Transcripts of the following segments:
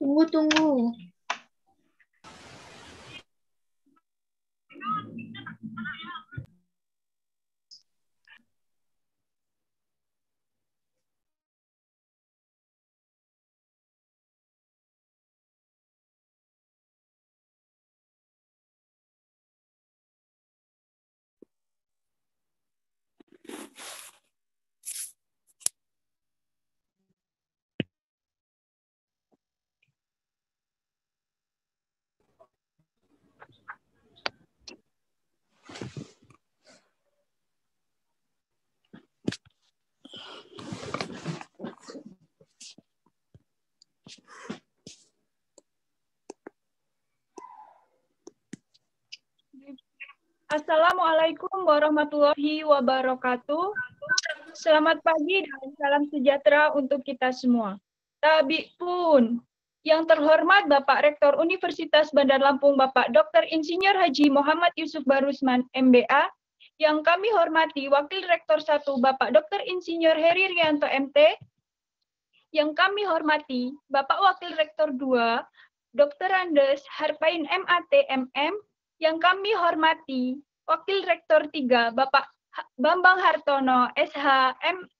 Tunggu. Assalamualaikum warahmatullahi wabarakatuh. Selamat pagi dan salam sejahtera untuk kita semua. Tabi pun, yang terhormat Bapak Rektor Universitas Bandar Lampung Bapak Dr. Insinyur Haji Muhammad Yusuf Barusman, MBA, yang kami hormati Wakil Rektor 1 Bapak Dr. Insinyur Heri Rianto, MT, yang kami hormati Bapak Wakil Rektor 2 Dr. Andes Harpain, MAT, MM, yang kami hormati Wakil Rektor 3, Bapak Bambang Hartono, SH,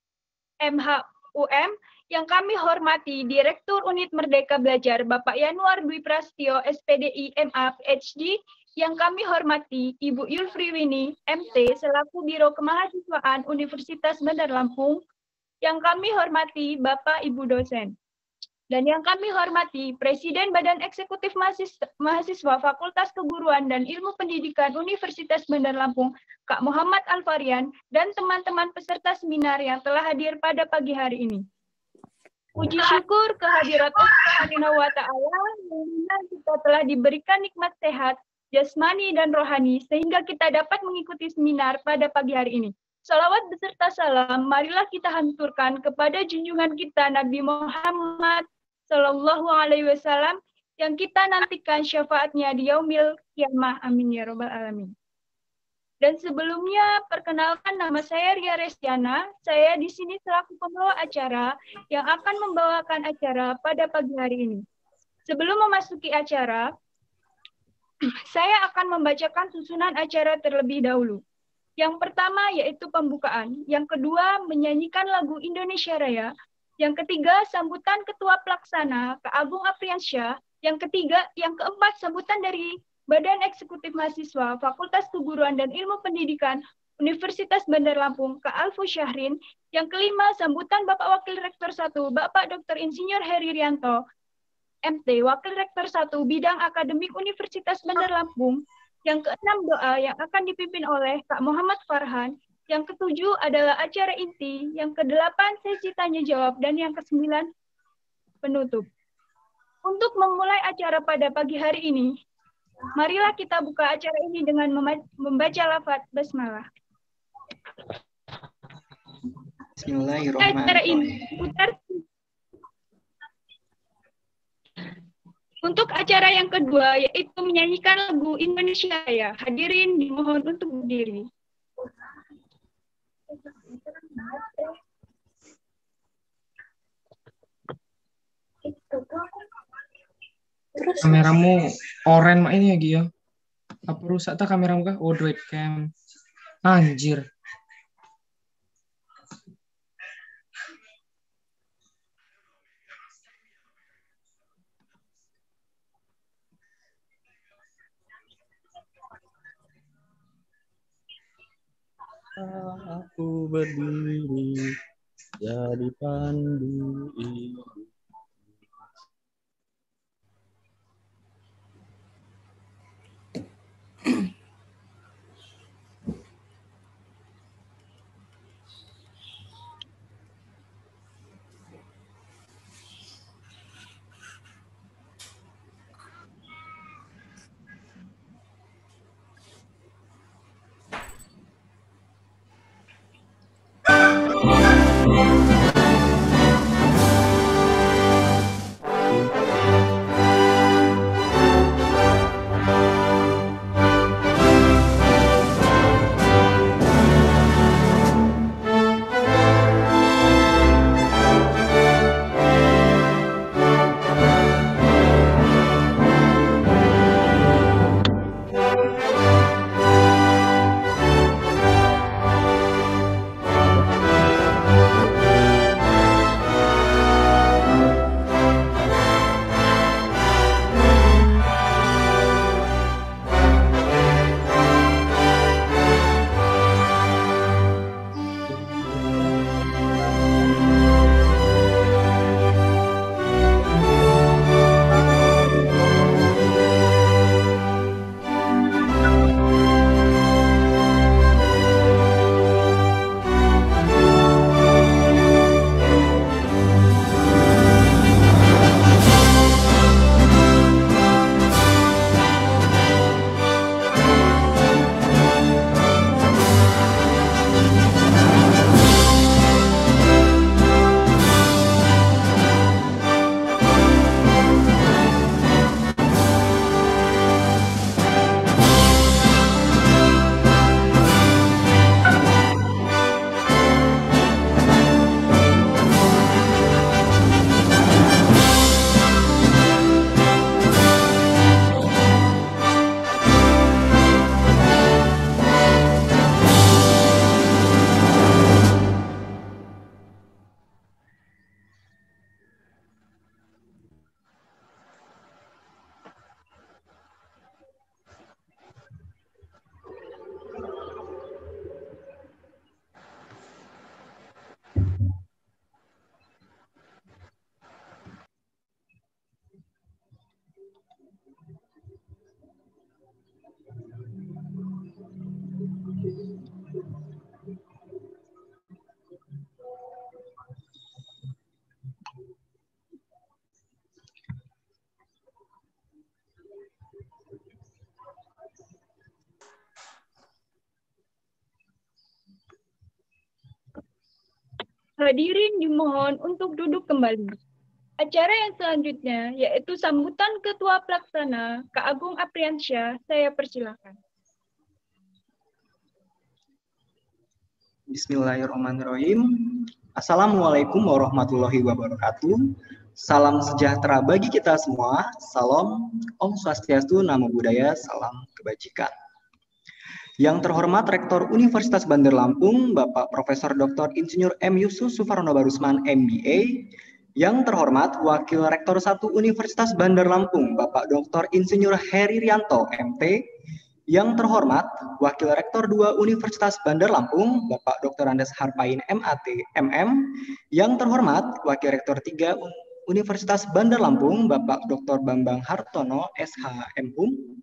MH, UM, yang kami hormati Direktur Unit Merdeka Belajar, Bapak Yanuar Dwi Prastyo, SPDI, MA, PhD, yang kami hormati Ibu Yulfri Wini, MT, selaku Biro Kemahasiswaan Universitas Bandar Lampung, yang kami hormati Bapak Ibu dosen. Dan yang kami hormati Presiden Badan Eksekutif Mahasiswa Fakultas Keguruan dan Ilmu Pendidikan Universitas Bandar Lampung, Kak Muhammad Alfarian, dan teman-teman peserta seminar yang telah hadir pada pagi hari ini. Puji syukur kehadirat Allah Subhanahu wa Ta'ala, yang kita telah diberikan nikmat sehat, jasmani dan rohani, sehingga kita dapat mengikuti seminar pada pagi hari ini. Salawat beserta salam, marilah kita haturkan kepada junjungan kita Nabi Muhammad Sallallahu Alaihi Wasallam yang kita nantikan syafaatnya di yaumil kiamah. Amin ya robbal alamin. Dan sebelumnya perkenalkan, nama saya Ria Restiana. Saya di sini selaku pembawa acara yang akan membawakan acara pada pagi hari ini. Sebelum memasuki acara, saya akan membacakan susunan acara terlebih dahulu. Yang pertama yaitu pembukaan, yang kedua menyanyikan lagu Indonesia Raya, yang ketiga sambutan Ketua Pelaksana Kak Agung Apriansyah, yang keempat sambutan dari Badan Eksekutif Mahasiswa Fakultas Keguruan dan Ilmu Pendidikan Universitas Bandar Lampung Kak Alfu Syahrin, yang kelima sambutan Bapak Wakil Rektor 1 Bapak Dr. Insinyur Heri Rianto, MT, Wakil Rektor 1 Bidang Akademik Universitas Bandar Lampung, yang keenam doa yang akan dipimpin oleh Kak Muhammad Farhan, yang ketujuh adalah acara inti, yang kedelapan sesi tanya jawab, dan yang kesembilan penutup. Untuk memulai acara pada pagi hari ini, marilah kita buka acara ini dengan membaca lafaz basmalah. Bismillahirrahmanirrahim. Acara ini putar. Untuk acara yang kedua yaitu menyanyikan lagu Indonesia Raya. Hadirin dimohon untuk berdiri. Terus kameramu oren mak ini ya Gio. Apa rusak tak kameramu kah? Oh, webcam. Anjir. Aku berdiri jadi pandu ini. Hadirin dimohon untuk duduk kembali. Acara yang selanjutnya yaitu sambutan Ketua Pelaksana Kak Agung Apriansyah. Saya persilakan. Bismillahirrahmanirrahim. Assalamualaikum warahmatullahi wabarakatuh. Salam sejahtera bagi kita semua. Salam, Om Swastiastu, Namo Buddhaya, salam kebajikan. Yang terhormat Rektor Universitas Bandar Lampung, Bapak Profesor Dr. Insinyur M. Yusuf Sufarno Barusman, MBA. Yang terhormat Wakil Rektor 1 Universitas Bandar Lampung, Bapak Dr. Insinyur Heri Rianto, MT. Yang terhormat Wakil Rektor 2 Universitas Bandar Lampung, Bapak Dr. Andes Harpain, MAT, MM. Yang terhormat Wakil Rektor 3 Universitas Bandar Lampung, Bapak Dr. Bambang Hartono, SH, MHUM.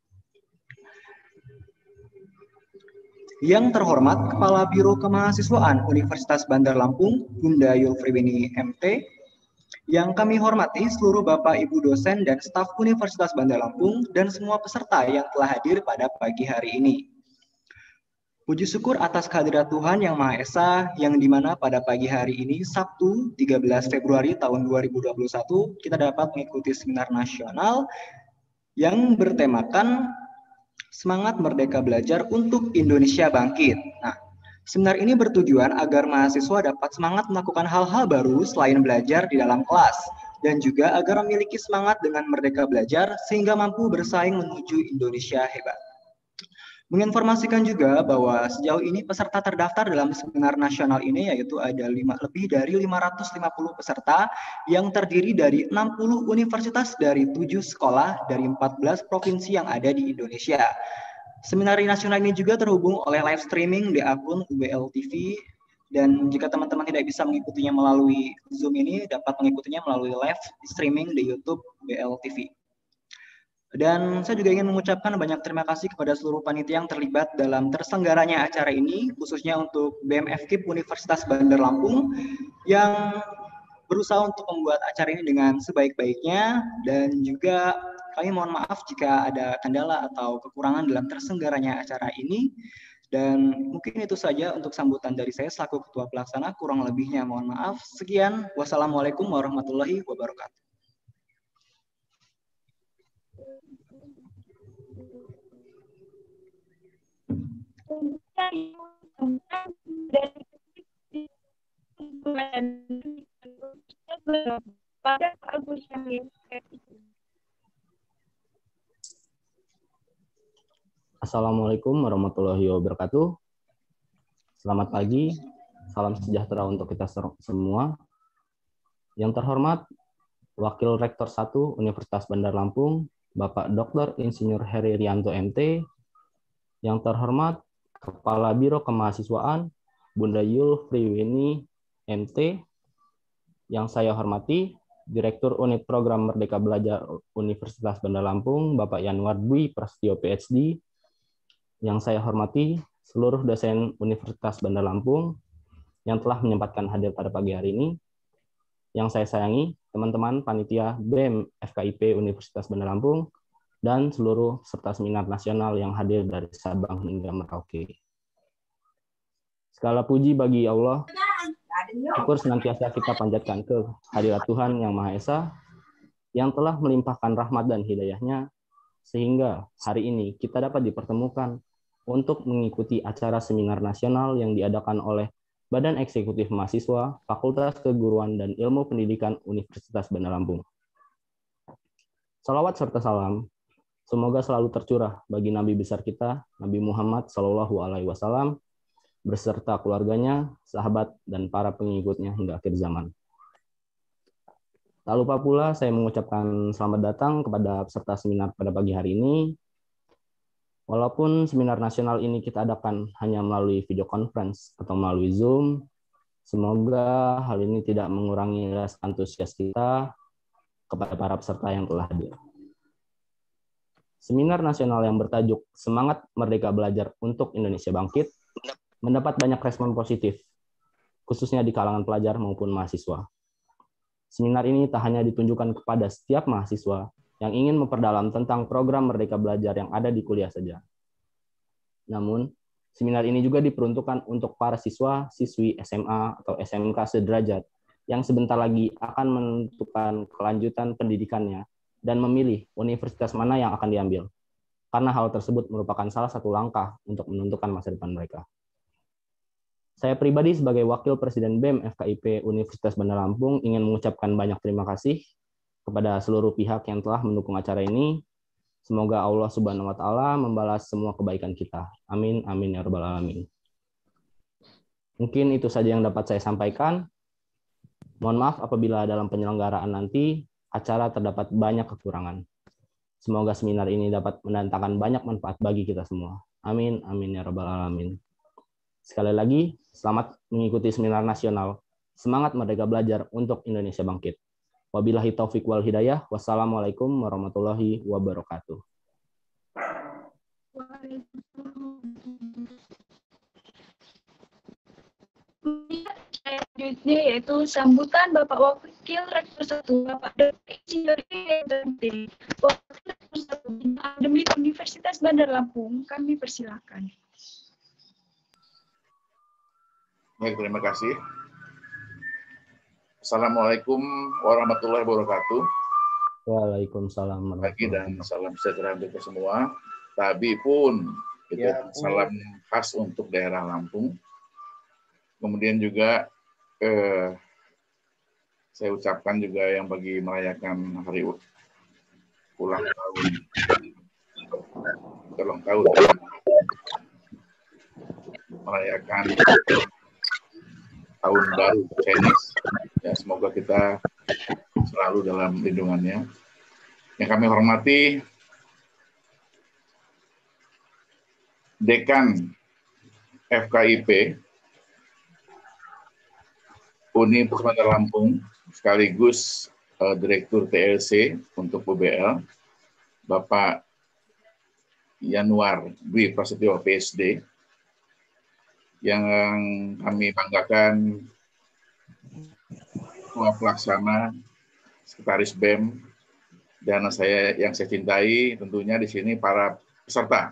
Yang terhormat Kepala Biro Kemahasiswaan Universitas Bandar Lampung, Bunda Yulfriwini, MT. Yang kami hormati seluruh Bapak Ibu dosen dan staf Universitas Bandar Lampung dan semua peserta yang telah hadir pada pagi hari ini. Puji syukur atas kehadirat Tuhan Yang Maha Esa yang dimana pada pagi hari ini Sabtu 13 Februari tahun 2021 kita dapat mengikuti seminar nasional yang bertemakan Semangat Merdeka Belajar untuk Indonesia Bangkit. Nah, seminar ini bertujuan agar mahasiswa dapat semangat melakukan hal-hal baru selain belajar di dalam kelas, dan juga agar memiliki semangat dengan merdeka belajar sehingga mampu bersaing menuju Indonesia hebat. Menginformasikan juga bahwa sejauh ini peserta terdaftar dalam seminar nasional ini yaitu ada lebih dari 550 peserta yang terdiri dari 60 universitas dari 7 sekolah dari 14 provinsi yang ada di Indonesia. Seminar nasional ini juga terhubung oleh live streaming di akun UBL TV, dan jika teman-teman tidak bisa mengikutinya melalui Zoom ini dapat mengikutinya melalui live streaming di YouTube UBL TV. Dan saya juga ingin mengucapkan banyak terima kasih kepada seluruh panitia yang terlibat dalam terselenggaranya acara ini, khususnya untuk BMFKIP Universitas Bandar Lampung yang berusaha untuk membuat acara ini dengan sebaik-baiknya, dan juga kami mohon maaf jika ada kendala atau kekurangan dalam terselenggaranya acara ini. Dan mungkin itu saja untuk sambutan dari saya selaku Ketua Pelaksana, kurang lebihnya mohon maaf. Sekian, wassalamualaikum warahmatullahi wabarakatuh. Assalamualaikum warahmatullahi wabarakatuh. Selamat pagi, salam sejahtera untuk kita semua. Yang terhormat Wakil Rektor 1 Universitas Bandar Lampung, Bapak Dr. Insinyur Heri Rianto, MT. Yang terhormat Kepala Biro Kemahasiswaan, Bunda Yulfriwini, MT. Yang saya hormati Direktur Unit Program Merdeka Belajar Universitas Bandar Lampung, Bapak Yanuar Dwi Prasetyo, PhD. Yang saya hormati seluruh dosen Universitas Bandar Lampung yang telah menyempatkan hadir pada pagi hari ini. Yang saya sayangi teman-teman panitia BEM FKIP Universitas Bandar Lampung dan seluruh peserta seminar nasional yang hadir dari Sabang hingga Merauke. Segala puji bagi Allah, syukur senantiasa kita panjatkan ke hadirat Tuhan Yang Maha Esa yang telah melimpahkan rahmat dan hidayahnya sehingga hari ini kita dapat dipertemukan untuk mengikuti acara seminar nasional yang diadakan oleh Badan Eksekutif Mahasiswa Fakultas Keguruan dan Ilmu Pendidikan Universitas Bandar Lampung. Salawat serta salam semoga selalu tercurah bagi Nabi besar kita, Nabi Muhammad SAW, beserta keluarganya, sahabat, dan para pengikutnya hingga akhir zaman. Tak lupa pula saya mengucapkan selamat datang kepada peserta seminar pada pagi hari ini. Walaupun seminar nasional ini kita adakan hanya melalui video conference atau melalui Zoom, semoga hal ini tidak mengurangi rasa antusias kita kepada para peserta yang telah hadir. Seminar nasional yang bertajuk Semangat Merdeka Belajar untuk Indonesia Bangkit mendapat banyak respon positif, khususnya di kalangan pelajar maupun mahasiswa. Seminar ini tak hanya ditunjukkan kepada setiap mahasiswa yang ingin memperdalam tentang program Merdeka Belajar yang ada di kuliah saja. Namun, Seminar ini juga diperuntukkan untuk para siswa-siswi SMA atau SMK sederajat yang sebentar lagi akan menentukan kelanjutan pendidikannya dan memilih universitas mana yang akan diambil. Karena hal tersebut merupakan salah satu langkah untuk menentukan masa depan mereka. Saya pribadi sebagai Wakil Presiden BEM FKIP Universitas Bandar Lampung ingin mengucapkan banyak terima kasih kepada seluruh pihak yang telah mendukung acara ini. Semoga Allah Subhanahu wa Ta'ala membalas semua kebaikan kita. Amin, amin ya rabbal alamin. Mungkin itu saja yang dapat saya sampaikan. Mohon maaf apabila dalam penyelenggaraan nanti acara terdapat banyak kekurangan. Semoga seminar ini dapat mendatangkan banyak manfaat bagi kita semua. Amin, amin ya rabbal alamin. Sekali lagi, selamat mengikuti seminar nasional. Semangat Merdeka Belajar untuk Indonesia Bangkit. Wabillahi taufik wal hidayah. Wassalamualaikum warahmatullahi wabarakatuh. Selanjutnya yaitu sambutan Bapak Wakil Rektor 1, Bapak Dr. Insinyur Wakil Rektor 1 Akademik Universitas Bandar Lampung. Kami persilakan. Baik, terima kasih. Assalamualaikum warahmatullahi wabarakatuh. Waalaikumsalam. Pagi dan salam sejahtera untuk kita semua. Tabi pun itu salam khas untuk daerah Lampung. Kemudian juga saya ucapkan juga yang bagi merayakan hari ulang tahun, merayakan tahun baru Chinese. Ya, semoga kita selalu dalam lindungannya. Yang kami hormati Dekan FKIP Universitas Bandar Lampung sekaligus Direktur TLC untuk UBL, Bapak Yanuar Dwi Prasetyo PSD, yang kami banggakan Ketua Pelaksana Sekretaris BEM dan yang saya cintai tentunya di sini para peserta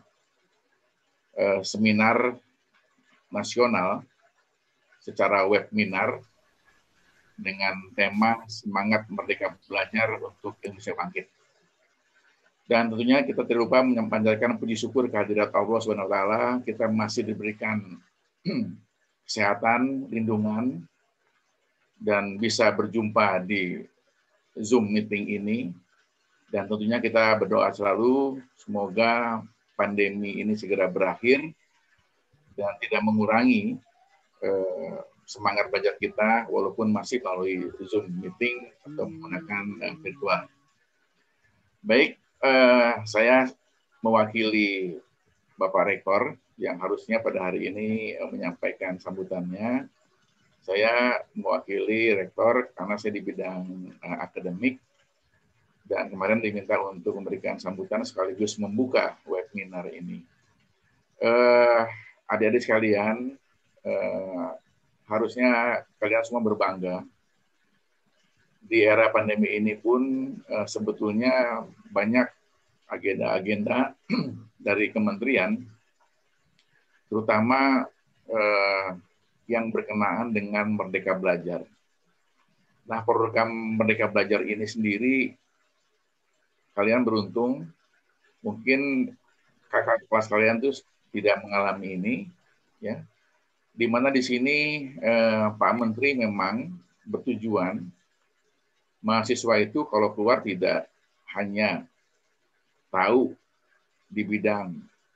seminar nasional secara webinar dengan tema Semangat Merdeka Belajar untuk Indonesia Bangkit. Dan tentunya kita tidak lupa menyampaikan puji syukur kehadirat Allah Subhanahu wa Ta'ala, kita masih diberikan kesehatan, lindungan, dan bisa berjumpa di Zoom meeting ini. Dan tentunya kita berdoa selalu semoga pandemi ini segera berakhir dan tidak mengurangi semangat belajar kita walaupun masih melalui Zoom meeting atau menggunakan virtual. Baik, saya mewakili Bapak Rektor yang harusnya pada hari ini menyampaikan sambutannya. Saya mewakili Rektor karena saya di bidang akademik dan kemarin diminta untuk memberikan sambutan sekaligus membuka webinar ini. Adik-adik sekalian, harusnya kalian semua berbangga. Di era pandemi ini pun sebetulnya banyak agenda-agenda dari kementerian, terutama yang berkenaan dengan Merdeka Belajar. Nah, program Merdeka Belajar ini sendiri, kalian beruntung, mungkin kakak kelas kalian tuh tidak mengalami ini, ya. Di mana di sini Pak Menteri memang bertujuan mahasiswa itu kalau keluar tidak hanya tahu di bidang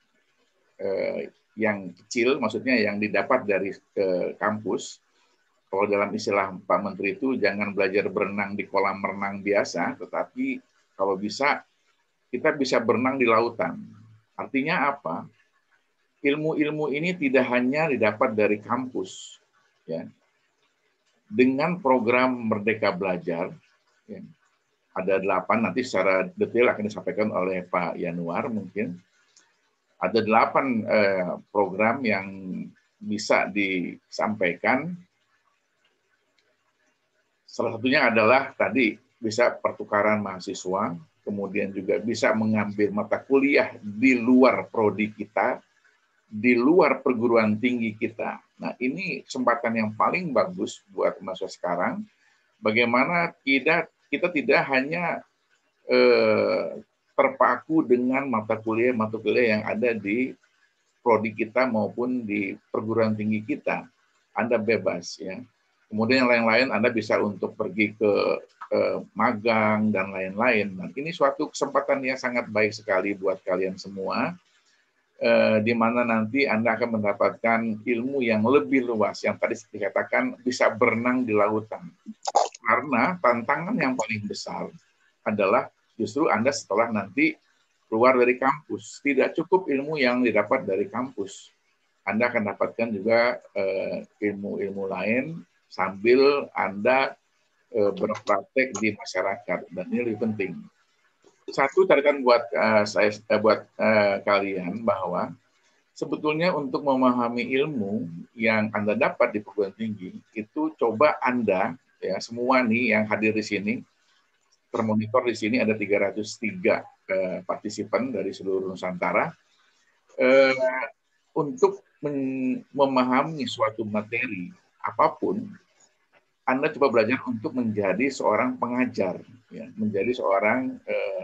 yang kecil, maksudnya yang didapat dari kampus. Kalau dalam istilah Pak Menteri itu jangan belajar berenang di kolam renang biasa, tetapi kalau bisa kita bisa berenang di lautan. Artinya apa? Ilmu-ilmu ini tidak hanya didapat dari kampus, ya. Dengan program Merdeka Belajar, ya, ada 8, nanti secara detail akan disampaikan oleh Pak Yanuar mungkin. Ada 8 program yang bisa disampaikan. Salah satunya adalah tadi bisa pertukaran mahasiswa, kemudian juga bisa mengambil mata kuliah di luar prodi kita, di luar perguruan tinggi kita. Nah, ini kesempatan yang paling bagus buat mahasiswa sekarang. Bagaimana kita tidak hanya terpaku dengan mata kuliah yang ada di prodi kita maupun di perguruan tinggi kita. Anda bebas ya. Kemudian yang lain-lain Anda bisa untuk pergi ke magang dan lain-lain. Nah, ini suatu kesempatan yang sangat baik sekali buat kalian semua, di mana nanti Anda akan mendapatkan ilmu yang lebih luas, yang tadi dikatakan bisa berenang di lautan. Karena tantangan yang paling besar adalah justru Anda setelah nanti keluar dari kampus. Tidak cukup ilmu yang didapat dari kampus. Anda akan dapatkan juga ilmu-ilmu lain sambil Anda berpraktek di masyarakat, dan ini lebih penting. Satu catatan buat kalian bahwa sebetulnya untuk memahami ilmu yang Anda dapat di perguruan tinggi itu coba Anda ya semua nih yang hadir di sini, termonitor di sini ada 303 partisipan dari seluruh Nusantara, untuk memahami suatu materi apapun. Anda coba belajar untuk menjadi seorang pengajar, ya, menjadi seorang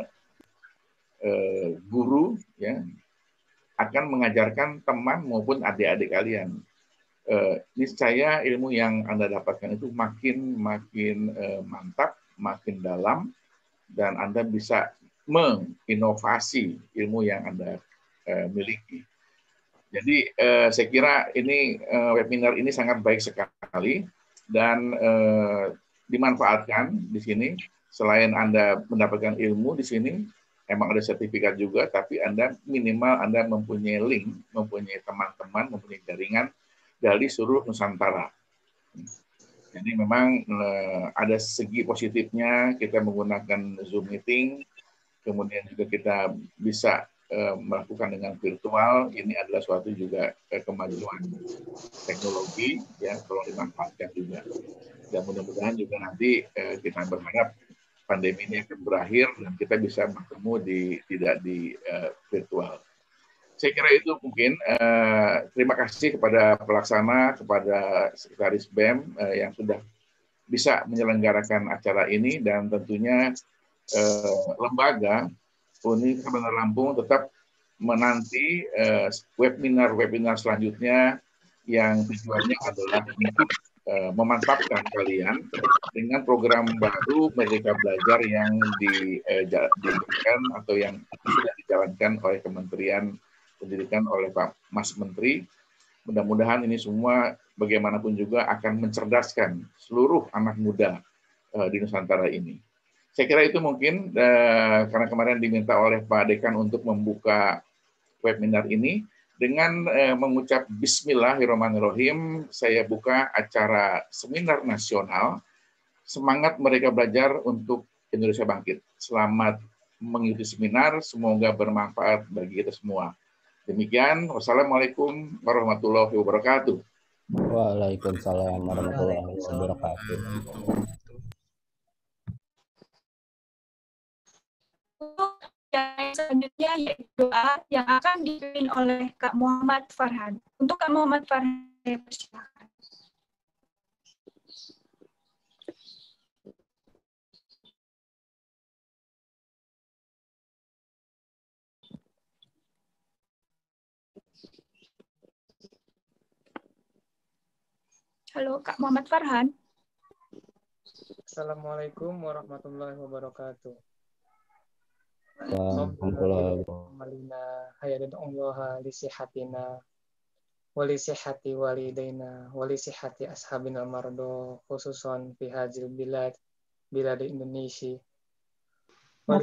guru, ya, akan mengajarkan teman maupun adik-adik kalian. Niscaya ilmu yang Anda dapatkan itu makin mantap, makin dalam, dan Anda bisa menginovasi ilmu yang Anda miliki. Jadi saya kira ini webinar ini sangat baik sekali. Dan dimanfaatkan di sini. Selain Anda mendapatkan ilmu di sini, emang ada sertifikat juga, tapi Anda minimal Anda mempunyai link, mempunyai teman-teman, mempunyai jaringan dari seluruh Nusantara. Jadi memang ada segi positifnya kita menggunakan Zoom meeting, kemudian juga kita bisa melakukan dengan virtual. Ini adalah suatu juga kemajuan teknologi, ya, tolong dimanfaatkan juga. Dan mudah-mudahan juga nanti kita berharap pandemi ini akan berakhir dan kita bisa bertemu tidak di virtual. Saya kira itu mungkin. Terima kasih kepada pelaksana, kepada Sekretaris BEM yang sudah bisa menyelenggarakan acara ini, dan tentunya lembaga Universitas Bandar Lampung tetap menanti webinar selanjutnya yang tujuannya adalah untuk memantapkan kalian dengan program baru Merdeka Belajar yang diberikan atau yang sudah dijalankan oleh Kementerian Pendidikan oleh Pak Mas Menteri. Mudah-mudahan ini semua bagaimanapun juga akan mencerdaskan seluruh anak muda di Nusantara ini. Saya kira itu mungkin karena kemarin diminta oleh Pak Dekan untuk membuka webinar ini dengan mengucap Bismillahirrahmanirrahim. Saya buka acara seminar nasional Semangat Merdeka Belajar untuk Indonesia Bangkit. Selamat mengikuti seminar, semoga bermanfaat bagi kita semua. Demikian, wassalamualaikum warahmatullahi wabarakatuh. Waalaikumsalam warahmatullahi wabarakatuh. Yang selanjutnya yaitu doa yang akan dipimpin oleh Kak Muhammad Farhan. Untuk Kak Muhammad Farhan, saya persilakan. Halo, Kak Muhammad Farhan. Assalamualaikum warahmatullahi wabarakatuh. Malina hayadun Allah li sihatina wa li sihati walidaina wa li sihati ashabina mardo khususan fi hadzal bilad Indonesia wa li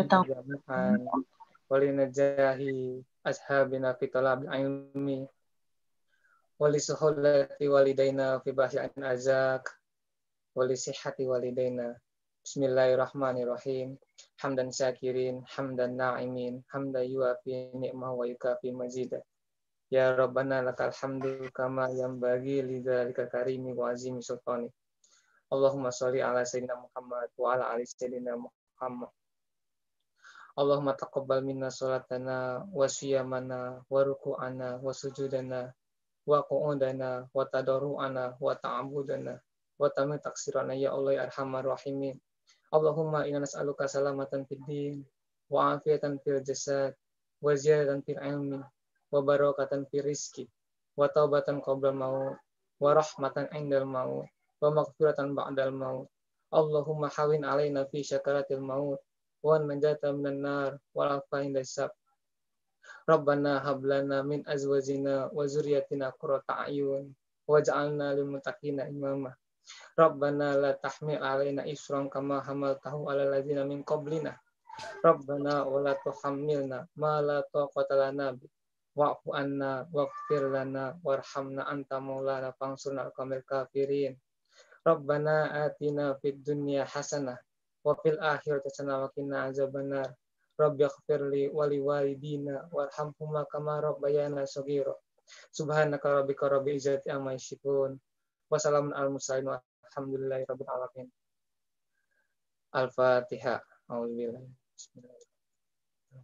najahi ashabina fi talab ilmi wa li suhulati walidaina fi bahyan azak wa li sihati walidaina. Bismillahirrahmanirrahim. Hamdan syakirin, hamdan na'imin, hamdan yuafi ni'mah wa yukafi mazidah. Ya Rabbana lakal hamdu kama yanbaghi lidzalika karimi wa azimi sultani. Allahumma sholli ala sayyidina Muhammad wa ala ali sayyidina Muhammad. Allahumma taqabbal minna sholatana wa siyamana wa ruku'ana wa sujudana wa qu'udana wa tadarru'ana wa ta'abudana wa tamit taksirana ya Allah ya arhamar rahimin. Allahumma inna nas'aluka salamatan fid din wa afiatan fil jasad wa ziyadatan fil ilmi wa barakatan fil rizki wa taubatan qabla maut wa rahmatan indal maut wa maghfiratan ba'dal maut. Allahumma hawin alaina fi syakaratil maut wa najata minan nar wa afain dasab. Rabbana hablana min azwajina wa zurriyatina qurrata a'yun waj'alna lil muttaqina imama. Rabbana la tahmil alaina isran kama hamaltahu alal ladzina min qablina. Rabbana wa la tuhammilna ma la taqata lana bi. Wa'fu anna waghfir lana warhamna anta maulana fansurna al-qawmil kafirin. Rabbana atina fid dunya hasanah wa fil akhirati hasanah wa qina azabannar. Rabbi ighfirli wa liwalidina warhamhuma kama rabbayana shaghira. Subhanaka rabbika rabbil izzati amma yasifun. Wassalamun alal mursalin walhamdulillahi rabbil alamin. Al-Fatihah. A'udzubillahi. Bismillahirrahmanirrahim.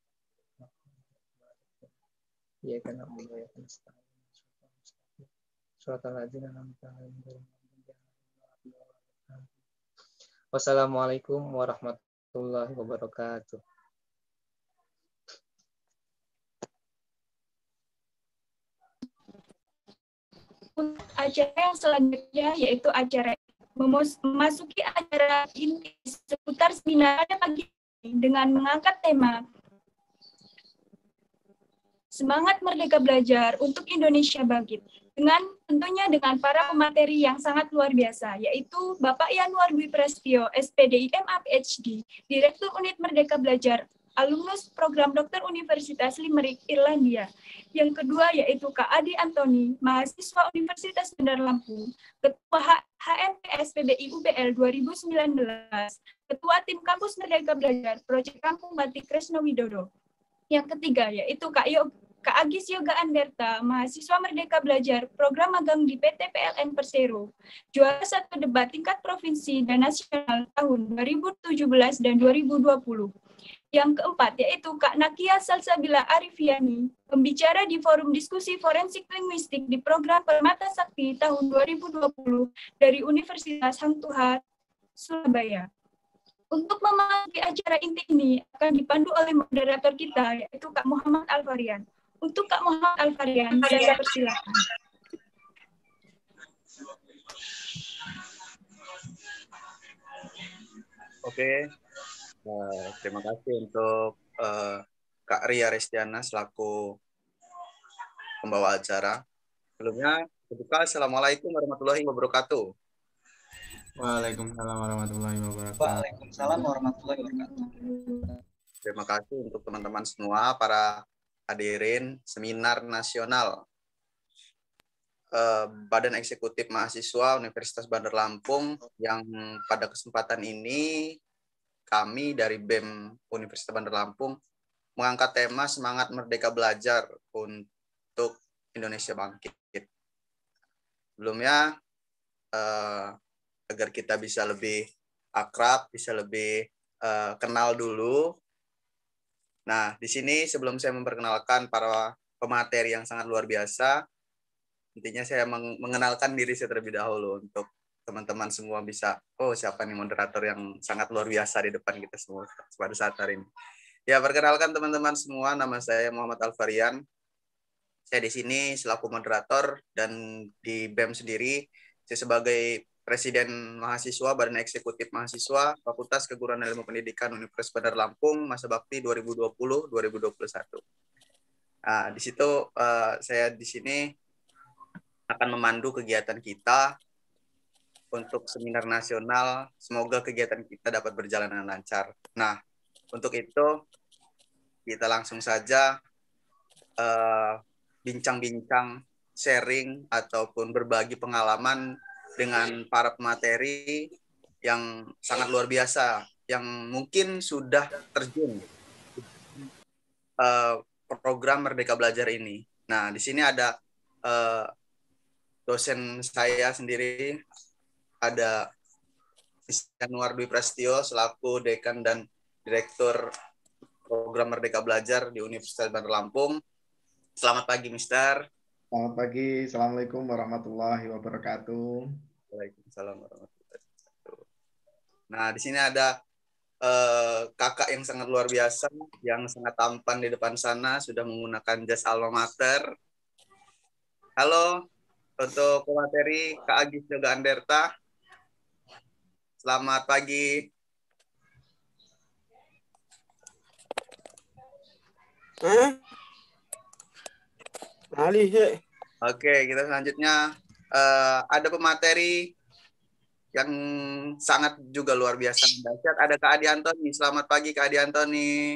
Ya kana Allah ya kana Shiratal ladzina an'amta 'alaihim. Wassalamualaikum warahmatullahi wabarakatuh. Untuk acara yang selanjutnya yaitu acara memasuki acara inti seputar seminar pada pagi ini dengan mengangkat tema Semangat Merdeka Belajar untuk Indonesia Bangkit, tentunya dengan para pemateri yang sangat luar biasa, yaitu Bapak Yanuar Dwi Prasetyo, SPDI MA PhD, Direktur Unit Merdeka Belajar, alumnus Program Dokter Universitas Limerick, Irlandia. Yang kedua yaitu Kak Adi Antoni, mahasiswa Universitas Bandar Lampung, Ketua HMPS PBI UBL 2019, Ketua Tim Kampus Merdeka Belajar, Proyek Kampung Batik Kresno Widodo. Yang ketiga yaitu Kak Agis Yoga Anderta, mahasiswa Merdeka Belajar, program magang di PT PLN Persero, juara 1 debat tingkat provinsi dan nasional tahun 2017 dan 2020. Yang keempat yaitu Kak Nakia Salsabila Arifiani, pembicara di Forum Diskusi Forensik Linguistik di program Permata Sakti tahun 2020 dari Universitas Hang Tuah, Surabaya. Untuk memasuki acara inti ini akan dipandu oleh moderator kita, yaitu Kak Muhammad Alfarian. Untuk Kak Muhammad Alfarian, saya persilakan. Oke, terima kasih untuk Kak Ria Restiana selaku pembawa acara. Sebelumnya, Assalamualaikum warahmatullahi wabarakatuh. Waalaikumsalam warahmatullahi wabarakatuh. Waalaikumsalam warahmatullahi wabarakatuh. Terima kasih untuk teman-teman semua para hadirin seminar nasional Badan Eksekutif Mahasiswa Universitas Bandar Lampung yang pada kesempatan ini kami dari BEM Universitas Bandar Lampung mengangkat tema Semangat Merdeka Belajar untuk Indonesia Bangkit. Sebelumnya agar kita bisa lebih akrab, bisa lebih kenal dulu. Nah, di sini sebelum saya memperkenalkan para pemateri yang sangat luar biasa, intinya saya mengenalkan diri saya terlebih dahulu untuk teman-teman semua bisa, siapa nih moderator yang sangat luar biasa di depan kita semua pada saat hari ini. Ya, perkenalkan teman-teman semua, nama saya Muhammad Alfarian. Saya di sini selaku moderator dan di BEM sendiri, saya sebagai Presiden Mahasiswa Badan Eksekutif Mahasiswa Fakultas Keguruan dan Ilmu Pendidikan Universitas Bandar Lampung masa bakti 2020-2021. Nah, di situ saya di sini akan memandu kegiatan kita untuk seminar nasional. Semoga kegiatan kita dapat berjalan dengan lancar. Nah, untuk itu kita langsung saja bincang-bincang, sharing ataupun berbagi pengalaman dengan para pemateri yang sangat luar biasa, yang mungkin sudah terjun program Merdeka Belajar ini. Nah, di sini ada dosen saya sendiri, ada Yanuar Dwi Prasetyo selaku Dekan dan Direktur program Merdeka Belajar di Universitas Bandar Lampung. Selamat pagi, Mister. Selamat pagi. Assalamualaikum warahmatullahi wabarakatuh. Waalaikumsalam warahmatullahi wabarakatuh. Nah, di sini ada kakak yang sangat luar biasa, yang sangat tampan di depan sana, sudah menggunakan jas alma mater. Halo, untuk pemateri Kak Agis Yoga Anderta. Selamat pagi. Oke, kita selanjutnya ada pemateri yang sangat juga luar biasa dahsyat. Ada Kak Adi Antoni. Selamat pagi Kak Adi Antoni.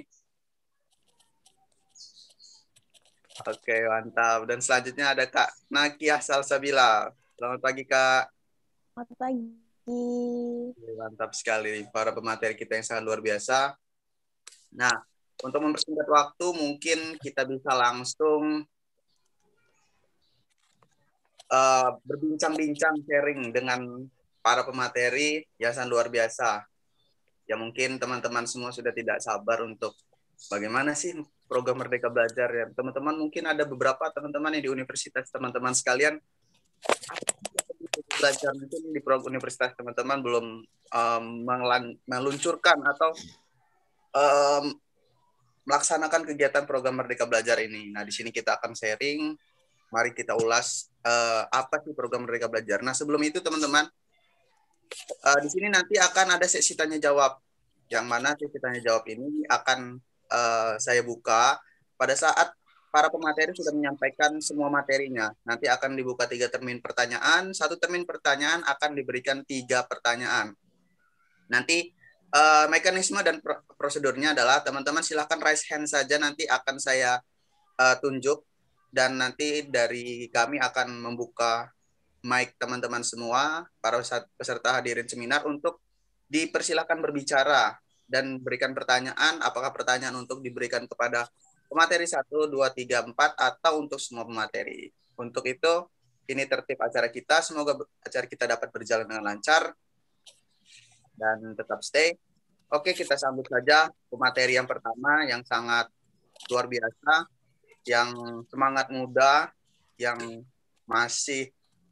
Oke, mantap. Dan selanjutnya ada Kak Nakiah Salsabila. Selamat pagi Kak. Selamat pagi. Mantap sekali para pemateri kita yang sangat luar biasa. Nah, untuk mempersingkat waktu, mungkin kita bisa langsung berbincang-bincang sharing dengan para pemateri yang sangat luar biasa. Ya mungkin teman-teman semua sudah tidak sabar untuk bagaimana sih program Merdeka Belajar ya. Teman-teman mungkin ada beberapa teman-teman yang di universitas teman-teman sekalian belajar mungkin di program universitas teman-teman belum meluncurkan atau melaksanakan kegiatan program Merdeka Belajar ini. Nah, di sini kita akan sharing. Mari kita ulas apa sih program Merdeka Belajar. Nah, sebelum itu teman-teman, di sini nanti akan ada sesi tanya jawab. Yang mana sesi tanya jawab ini akan saya buka pada saat para pemateri sudah menyampaikan semua materinya. Nanti akan dibuka 3 termin pertanyaan. 1 termin pertanyaan akan diberikan 3 pertanyaan. Nanti mekanisme dan prosedurnya adalah teman-teman silahkan raise hand saja, nanti akan saya tunjuk dan nanti dari kami akan membuka mic teman-teman semua, para peserta hadirin seminar untuk dipersilahkan berbicara dan berikan pertanyaan, apakah pertanyaan untuk diberikan kepada pemateri 1, 2, 3, 4 atau untuk semua pemateri. Untuk itu, ini tertib acara kita, semoga acara kita dapat berjalan dengan lancar dan tetap stay. Oke, kita sambut saja pemateri yang pertama yang sangat luar biasa, yang semangat muda, yang masih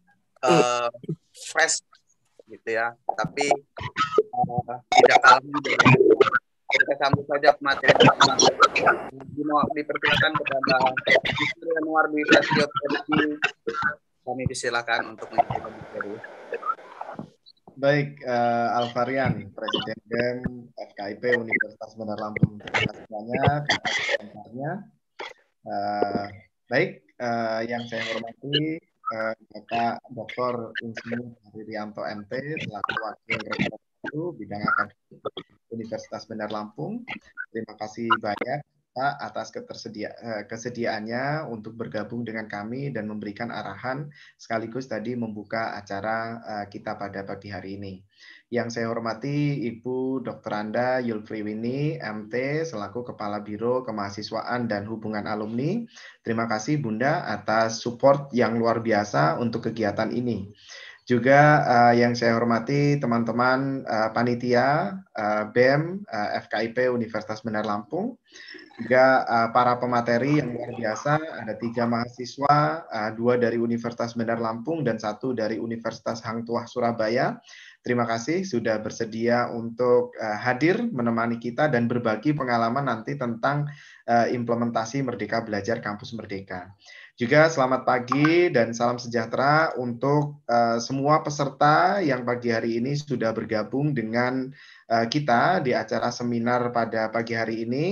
fresh gitu ya, tapi tidak kalah muda. Kita sambut saja pemateri pertama. Dipersilakan kepada Mr. Yanuar Dwi Prasetyo Pedi. Kami disilakan untuk mengikuti materi. Baik, Alvarian, Presiden BEM FKIP Universitas Bandar Lampung. Terima kasih banyak atas komentarnya. Baik, yang saya hormati Bapak Dr. Insinyur Haririanto MT selaku Wakil Rektor 1 Bidang Akademik Universitas Bandar Lampung. Terima kasih banyak Pak atas kesediaannya untuk bergabung dengan kami dan memberikan arahan sekaligus tadi membuka acara kita pada pagi hari ini. Yang saya hormati Ibu Dr. Anda Yulfriwini MT selaku Kepala Biro Kemahasiswaan dan Hubungan Alumni. Terima kasih Bunda atas support yang luar biasa untuk kegiatan ini. Juga yang saya hormati teman-teman panitia BEM FKIP Universitas Bandar Lampung. Juga para pemateri yang luar biasa, ada 3 mahasiswa, 2 dari Universitas Bandar Lampung dan 1 dari Universitas Hang Tuah Surabaya. Terima kasih sudah bersedia untuk hadir menemani kita dan berbagi pengalaman nanti tentang implementasi Merdeka Belajar Kampus Merdeka. Juga selamat pagi dan salam sejahtera untuk semua peserta yang pagi hari ini sudah bergabung dengan kita di acara seminar pada pagi hari ini.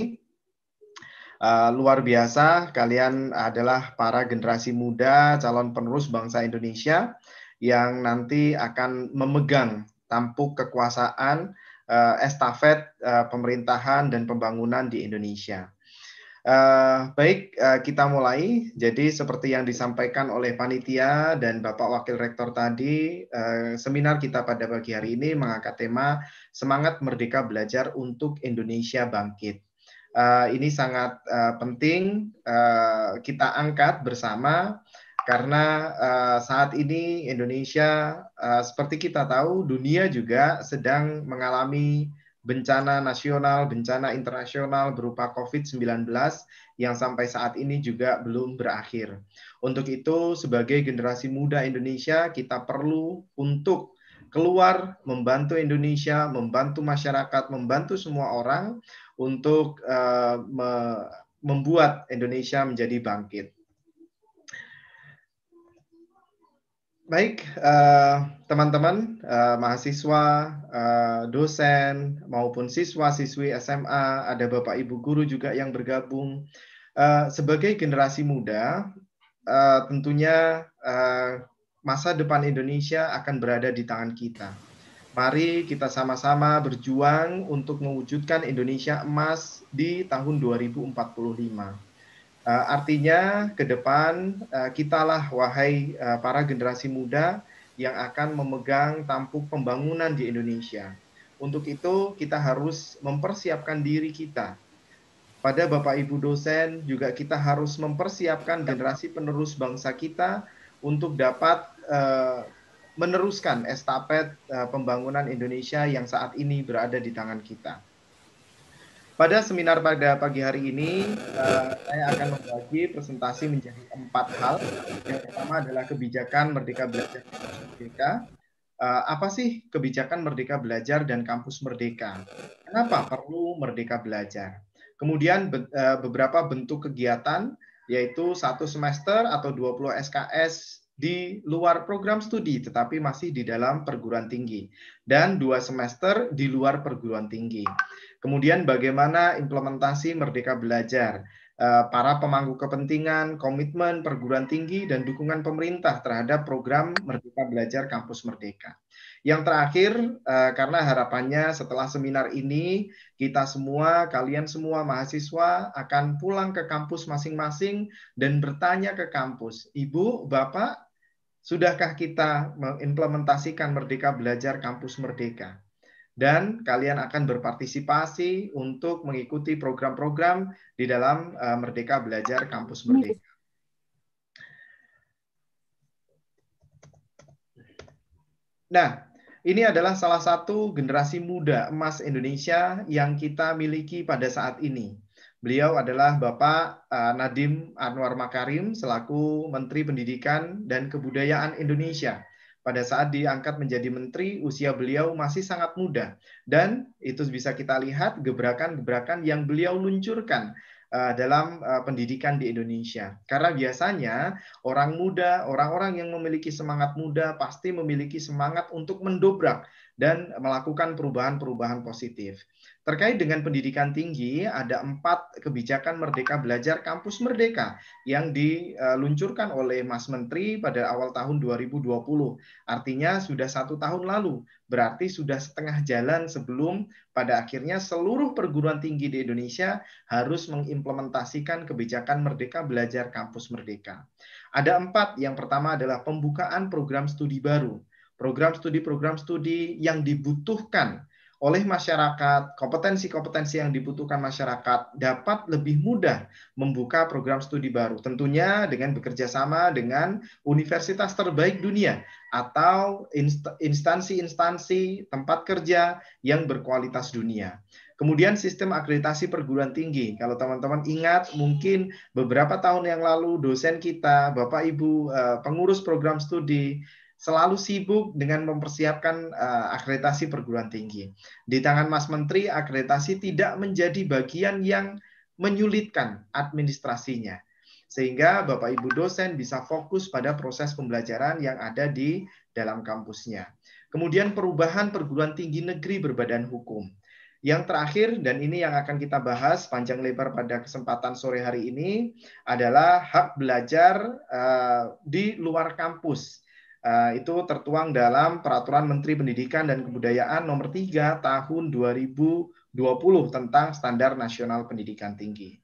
Luar biasa, kalian adalah para generasi muda calon penerus bangsa Indonesia yang nanti akan memegang tampuk kekuasaan estafet pemerintahan dan pembangunan di Indonesia. Baik, kita mulai. Jadi seperti yang disampaikan oleh panitia dan Bapak Wakil Rektor tadi, seminar kita pada pagi hari ini mengangkat tema Semangat Merdeka Belajar untuk Indonesia Bangkit. Ini sangat penting kita angkat bersama karena saat ini Indonesia seperti kita tahu dunia juga sedang mengalami bencana nasional, bencana internasional berupa COVID-19 yang sampai saat ini juga belum berakhir. Untuk itu, sebagai generasi muda Indonesia, kita perlu untuk keluar membantu Indonesia, membantu masyarakat, membantu semua orang untuk membuat Indonesia menjadi bangkit. Baik, teman-teman, mahasiswa, dosen, maupun siswa-siswi SMA, ada Bapak Ibu guru juga yang bergabung. Sebagai generasi muda, tentunya masa depan Indonesia akan berada di tangan kita. Mari kita sama-sama berjuang untuk mewujudkan Indonesia emas di tahun 2045. Artinya ke depan kitalah wahai para generasi muda yang akan memegang tampuk pembangunan di Indonesia. Untuk itu kita harus mempersiapkan diri kita. Pada Bapak Ibu dosen juga kita harus mempersiapkan generasi penerus bangsa kita untuk dapat meneruskan estafet pembangunan Indonesia yang saat ini berada di tangan kita. Pada seminar pada pagi hari ini, saya akan membagi presentasi menjadi 4 hal. Yang pertama adalah kebijakan Merdeka Belajar dan Kampus Merdeka. Apa sih kebijakan Merdeka Belajar dan Kampus Merdeka? Kenapa perlu Merdeka Belajar? Kemudian beberapa bentuk kegiatan, yaitu 1 semester atau 20 SKS di luar program studi, tetapi masih di dalam perguruan tinggi. Dan 2 semester di luar perguruan tinggi. Kemudian bagaimana implementasi Merdeka Belajar, para pemangku kepentingan, komitmen perguruan tinggi, dan dukungan pemerintah terhadap program Merdeka Belajar Kampus Merdeka. Yang terakhir, karena harapannya setelah seminar ini, kita semua, kalian semua mahasiswa akan pulang ke kampus masing-masing dan bertanya ke kampus, Ibu, Bapak, sudahkah kita mengimplementasikan Merdeka Belajar Kampus Merdeka? Dan kalian akan berpartisipasi untuk mengikuti program-program di dalam Merdeka Belajar Kampus Merdeka. Nah, ini adalah salah satu generasi muda emas Indonesia yang kita miliki pada saat ini. Beliau adalah Bapak Nadiem Anwar Makarim selaku Menteri Pendidikan dan Kebudayaan Indonesia. Pada saat diangkat menjadi menteri, usia beliau masih sangat muda. Dan itu bisa kita lihat gebrakan-gebrakan yang beliau luncurkan dalam pendidikan di Indonesia. Karena biasanya orang muda, orang-orang yang memiliki semangat muda pasti memiliki semangat untuk mendobrak dan melakukan perubahan-perubahan positif. Terkait dengan pendidikan tinggi, ada 4 kebijakan Merdeka Belajar Kampus Merdeka yang diluncurkan oleh Mas Menteri pada awal tahun 2020. Artinya sudah 1 tahun lalu, berarti sudah setengah jalan sebelum pada akhirnya seluruh perguruan tinggi di Indonesia harus mengimplementasikan kebijakan Merdeka Belajar Kampus Merdeka. Ada 4, yang pertama adalah pembukaan program studi baru. Program studi yang dibutuhkan oleh masyarakat, kompetensi-kompetensi yang dibutuhkan masyarakat dapat lebih mudah membuka program studi baru. Tentunya dengan bekerja sama dengan universitas terbaik dunia atau instansi-instansi tempat kerja yang berkualitas dunia. Kemudian sistem akreditasi perguruan tinggi. Kalau teman-teman ingat, mungkin beberapa tahun yang lalu dosen kita, Bapak Ibu pengurus program studi, selalu sibuk dengan mempersiapkan akreditasi perguruan tinggi. Di tangan Mas Menteri, akreditasi tidak menjadi bagian yang menyulitkan administrasinya. Sehingga Bapak Ibu dosen bisa fokus pada proses pembelajaran yang ada di dalam kampusnya. Kemudian perubahan perguruan tinggi negeri berbadan hukum. Yang terakhir, dan ini yang akan kita bahas panjang lebar pada kesempatan sore hari ini, adalah hak belajar di luar kampus. Itu tertuang dalam Peraturan Menteri Pendidikan dan Kebudayaan Nomor 3 Tahun 2020 tentang Standar Nasional Pendidikan Tinggi.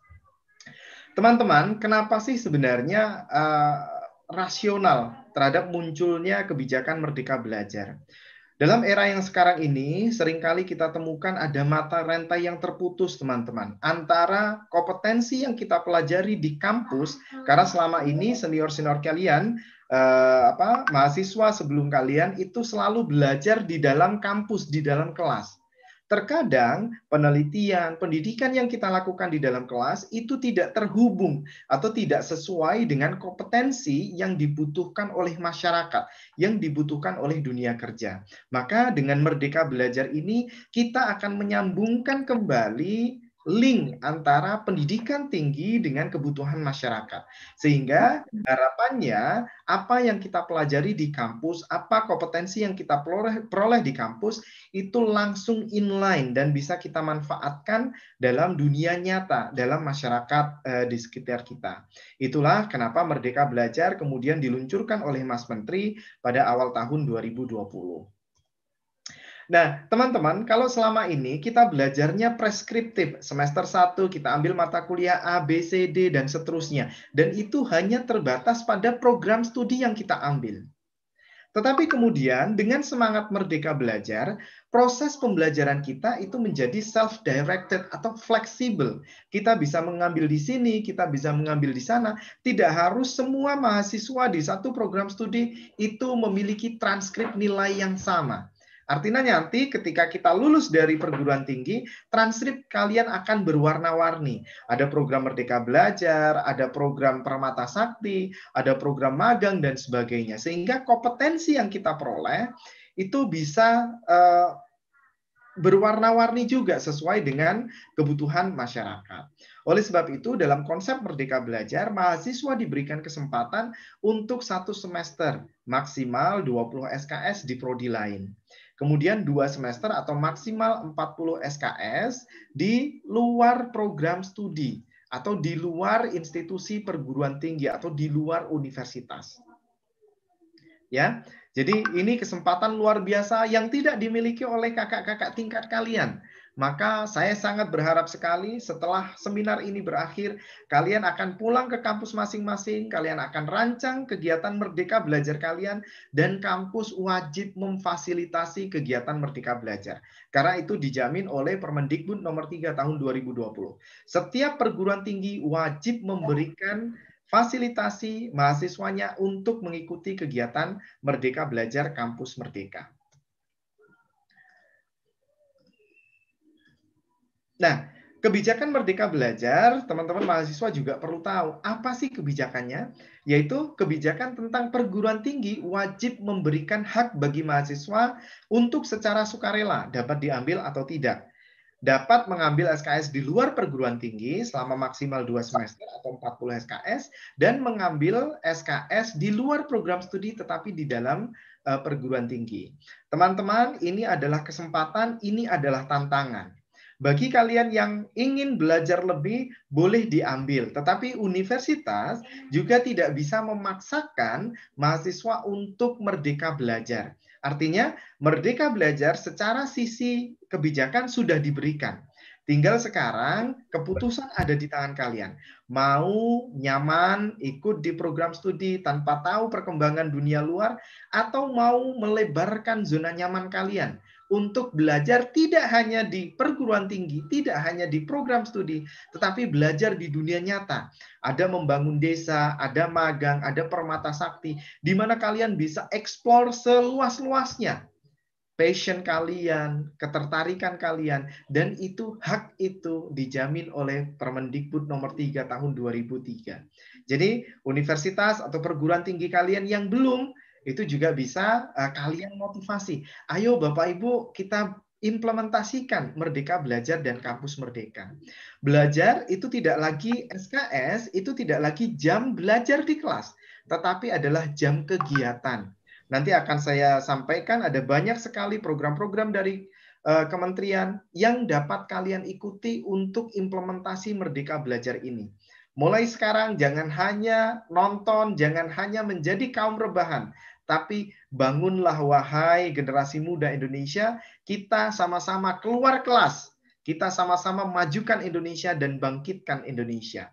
Teman-teman, kenapa sih sebenarnya rasional terhadap munculnya kebijakan Merdeka Belajar? Dalam era yang sekarang ini, seringkali kita temukan ada mata rantai yang terputus, teman-teman, antara kompetensi yang kita pelajari di kampus, karena selama ini senior-senior kalian, mahasiswa sebelum kalian itu selalu belajar di dalam kampus, di dalam kelas. Terkadang penelitian, pendidikan yang kita lakukan di dalam kelas itu tidak terhubung atau tidak sesuai dengan kompetensi yang dibutuhkan oleh masyarakat, yang dibutuhkan oleh dunia kerja. Maka dengan Merdeka Belajar ini kita akan menyambungkan kembali link antara pendidikan tinggi dengan kebutuhan masyarakat. Sehingga harapannya apa yang kita pelajari di kampus, apa kompetensi yang kita peroleh di kampus, itu langsung inline dan bisa kita manfaatkan dalam dunia nyata, dalam masyarakat di sekitar kita. Itulah kenapa Merdeka Belajar kemudian diluncurkan oleh Mas Menteri pada awal tahun 2020. Nah, teman-teman, kalau selama ini kita belajarnya preskriptif, semester 1 kita ambil mata kuliah A, B, C, D, dan seterusnya. Dan itu hanya terbatas pada program studi yang kita ambil. Tetapi kemudian dengan semangat Merdeka Belajar, proses pembelajaran kita itu menjadi self-directed atau fleksibel. Kita bisa mengambil di sini, kita bisa mengambil di sana. Tidak harus semua mahasiswa di satu program studi itu memiliki transkrip nilai yang sama. Artinya nanti ketika kita lulus dari perguruan tinggi, transkrip kalian akan berwarna-warni. Ada program Merdeka Belajar, ada program Permata Sakti, ada program magang, dan sebagainya. Sehingga kompetensi yang kita peroleh itu bisa berwarna-warni juga sesuai dengan kebutuhan masyarakat. Oleh sebab itu, dalam konsep Merdeka Belajar, mahasiswa diberikan kesempatan untuk 1 semester, maksimal 20 SKS di prodi lain. Kemudian 2 semester atau maksimal 40 SKS di luar program studi atau di luar institusi perguruan tinggi atau di luar universitas. Ya, jadi ini kesempatan luar biasa yang tidak dimiliki oleh kakak-kakak tingkat kalian. Maka saya sangat berharap sekali setelah seminar ini berakhir, kalian akan pulang ke kampus masing-masing, kalian akan rancang kegiatan Merdeka Belajar kalian, dan kampus wajib memfasilitasi kegiatan Merdeka Belajar. Karena itu dijamin oleh Permendikbud nomor 3 tahun 2020. Setiap perguruan tinggi wajib memberikan fasilitasi mahasiswanya untuk mengikuti kegiatan Merdeka Belajar Kampus Merdeka. Nah, kebijakan Merdeka Belajar, teman-teman mahasiswa juga perlu tahu apa sih kebijakannya, yaitu kebijakan tentang perguruan tinggi wajib memberikan hak bagi mahasiswa untuk secara sukarela dapat diambil atau tidak. Dapat mengambil SKS di luar perguruan tinggi selama maksimal 2 semester atau 40 SKS, dan mengambil SKS di luar program studi tetapi di dalam perguruan tinggi. Teman-teman, ini adalah kesempatan, ini adalah tantangan. Bagi kalian yang ingin belajar lebih, boleh diambil. Tetapi universitas juga tidak bisa memaksakan mahasiswa untuk merdeka belajar. Artinya, merdeka belajar secara sisi kebijakan sudah diberikan. Tinggal sekarang keputusan ada di tangan kalian. Mau nyaman ikut di program studi tanpa tahu perkembangan dunia luar, atau mau melebarkan zona nyaman kalian untuk belajar tidak hanya di perguruan tinggi, tidak hanya di program studi, tetapi belajar di dunia nyata. Ada membangun desa, ada magang, ada Permata Sakti, di mana kalian bisa eksplor seluas-luasnya passion kalian, ketertarikan kalian, dan itu hak itu dijamin oleh Permendikbud nomor 3 tahun 2003. Jadi universitas atau perguruan tinggi kalian yang belum, itu juga bisa kalian motivasi. Ayo Bapak Ibu, kita implementasikan Merdeka Belajar dan Kampus Merdeka. Belajar itu tidak lagi SKS, itu tidak lagi jam belajar di kelas, tetapi adalah jam kegiatan. Nanti akan saya sampaikan ada banyak sekali program-program dari kementerian yang dapat kalian ikuti untuk implementasi Merdeka Belajar ini. Mulai sekarang jangan hanya nonton, jangan hanya menjadi kaum rebahan, tapi bangunlah wahai generasi muda Indonesia, kita sama-sama keluar kelas, kita sama-sama majukan Indonesia dan bangkitkan Indonesia.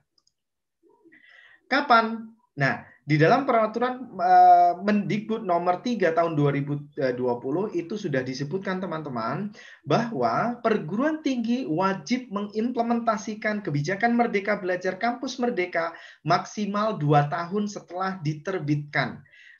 Kapan? Nah, di dalam peraturan Mendikbud nomor 3 tahun 2020 itu sudah disebutkan teman-teman bahwa perguruan tinggi wajib mengimplementasikan kebijakan Merdeka Belajar Kampus Merdeka maksimal 2 tahun setelah diterbitkan.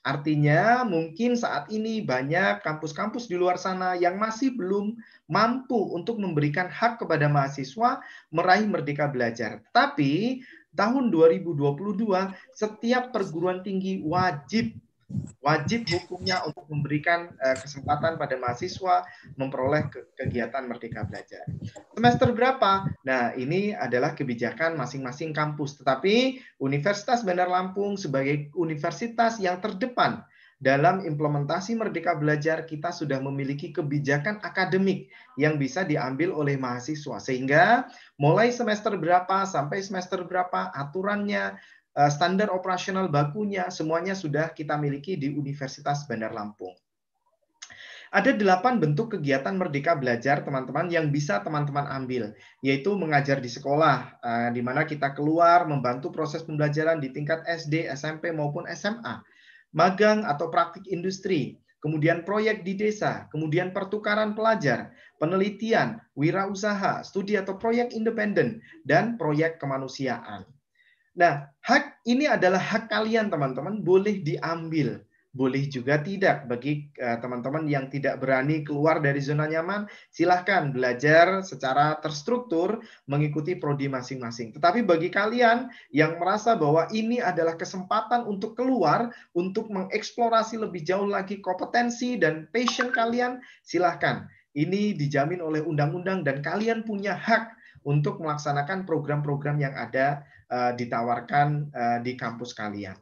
Artinya mungkin saat ini banyak kampus-kampus di luar sana yang masih belum mampu untuk memberikan hak kepada mahasiswa meraih Merdeka Belajar. Tapi tahun 2022 setiap perguruan tinggi wajib hukumnya untuk memberikan kesempatan pada mahasiswa memperoleh kegiatan Merdeka Belajar. Semester berapa? Nah, ini adalah kebijakan masing-masing kampus. Tetapi Universitas Bandar Lampung sebagai universitas yang terdepan dalam implementasi Merdeka Belajar, kita sudah memiliki kebijakan akademik yang bisa diambil oleh mahasiswa. Sehingga mulai semester berapa sampai semester berapa aturannya, standar operasional bakunya, semuanya sudah kita miliki di Universitas Bandar Lampung. Ada 8 bentuk kegiatan Merdeka Belajar, teman-teman, yang bisa teman-teman ambil, yaitu mengajar di sekolah, di mana kita keluar membantu proses pembelajaran di tingkat SD, SMP, maupun SMA, magang atau praktik industri, kemudian proyek di desa, kemudian pertukaran pelajar, penelitian, wirausaha, studi atau proyek independen, dan proyek kemanusiaan. Nah, hak ini adalah hak kalian, teman-teman, boleh diambil. Boleh juga tidak. Bagi teman-teman yang tidak berani keluar dari zona nyaman, silahkan belajar secara terstruktur mengikuti prodi masing-masing. Tetapi bagi kalian yang merasa bahwa ini adalah kesempatan untuk keluar, untuk mengeksplorasi lebih jauh lagi kompetensi dan passion kalian, silahkan. Ini dijamin oleh undang-undang dan kalian punya hak untuk melaksanakan program-program yang ada ditawarkan di kampus kalian.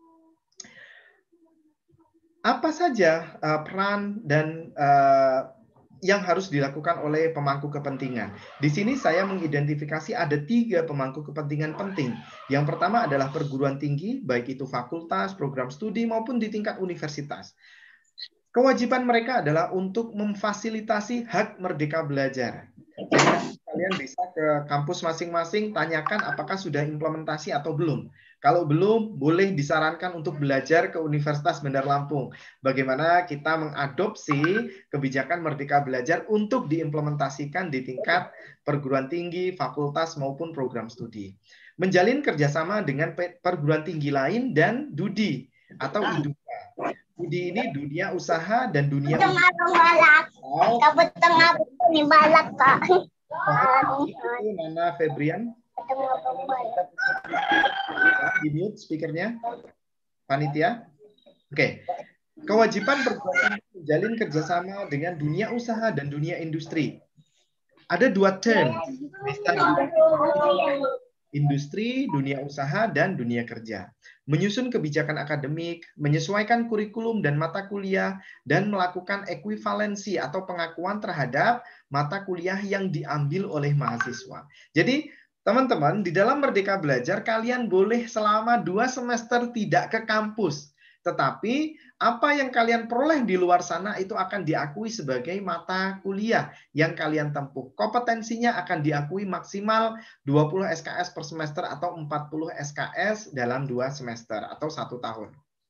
Apa saja peran dan yang harus dilakukan oleh pemangku kepentingan? Di sini saya mengidentifikasi ada 3 pemangku kepentingan penting. Yang pertama adalah perguruan tinggi, baik itu fakultas, program studi, maupun di tingkat universitas. Kewajiban mereka adalah untuk memfasilitasi hak Merdeka Belajar. Kalian bisa ke kampus masing-masing, tanyakan apakah sudah implementasi atau belum. Kalau belum, boleh disarankan untuk belajar ke Universitas Bandar Lampung. Bagaimana kita mengadopsi kebijakan Merdeka Belajar untuk diimplementasikan di tingkat perguruan tinggi, fakultas, maupun program studi. Menjalin kerjasama dengan perguruan tinggi lain dan DUDI atau IDUKA. DUDI ini dunia usaha dan dunia Nana Febrian. Di mute speakernya, panitia. Oke. Kewajiban perguruan tinggi menjalin kerjasama dengan dunia usaha dan dunia industri. Ada 2 term, industri, dunia usaha, dan dunia kerja. Menyusun kebijakan akademik, menyesuaikan kurikulum dan mata kuliah, dan melakukan ekuivalensi atau pengakuan terhadap mata kuliah yang diambil oleh mahasiswa. Jadi, teman-teman, di dalam Merdeka Belajar, kalian boleh selama 2 semester tidak ke kampus. Tetapi, apa yang kalian peroleh di luar sana itu akan diakui sebagai mata kuliah yang kalian tempuh. Kompetensinya akan diakui maksimal 20 SKS per semester atau 40 SKS dalam 2 semester atau 1 tahun.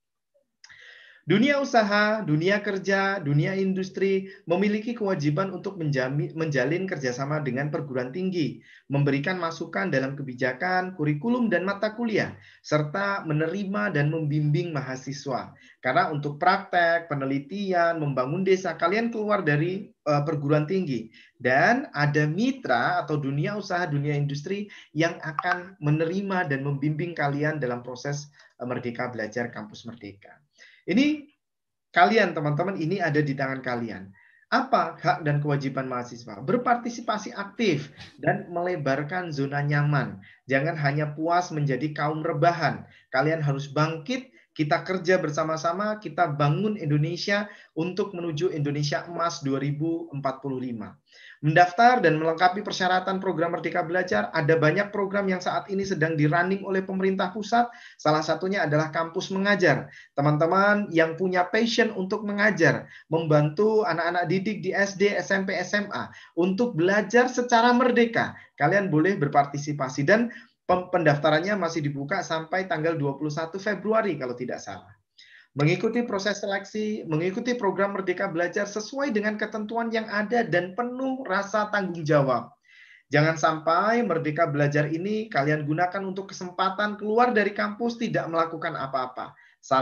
Dunia usaha, dunia kerja, dunia industri memiliki kewajiban untuk menjalin kerjasama dengan perguruan tinggi, memberikan masukan dalam kebijakan, kurikulum, dan mata kuliah, serta menerima dan membimbing mahasiswa. Karena untuk praktek, penelitian, membangun desa, kalian keluar dari perguruan tinggi. Dan ada mitra atau dunia usaha, dunia industri yang akan menerima dan membimbing kalian dalam proses Merdeka Belajar Kampus Merdeka. Ini kalian, teman-teman, ini ada di tangan kalian. Apa hak dan kewajiban mahasiswa? Berpartisipasi aktif dan melebarkan zona nyaman. Jangan hanya puas menjadi kaum rebahan. Kalian harus bangkit, kita kerja bersama-sama, kita bangun Indonesia untuk menuju Indonesia Emas 2045. Mendaftar dan melengkapi persyaratan program Merdeka Belajar, ada banyak program yang saat ini sedang di-running oleh pemerintah pusat. Salah satunya adalah Kampus Mengajar. Teman-teman yang punya passion untuk mengajar, membantu anak-anak didik di SD, SMP, SMA untuk belajar secara merdeka. Kalian boleh berpartisipasi dan pendaftarannya masih dibuka sampai tanggal 21 Februari kalau tidak salah. Mengikuti proses seleksi, mengikuti program Merdeka Belajar sesuai dengan ketentuan yang ada dan penuh rasa tanggung jawab. Jangan sampai Merdeka Belajar ini kalian gunakan untuk kesempatan keluar dari kampus tidak melakukan apa-apa. Salah.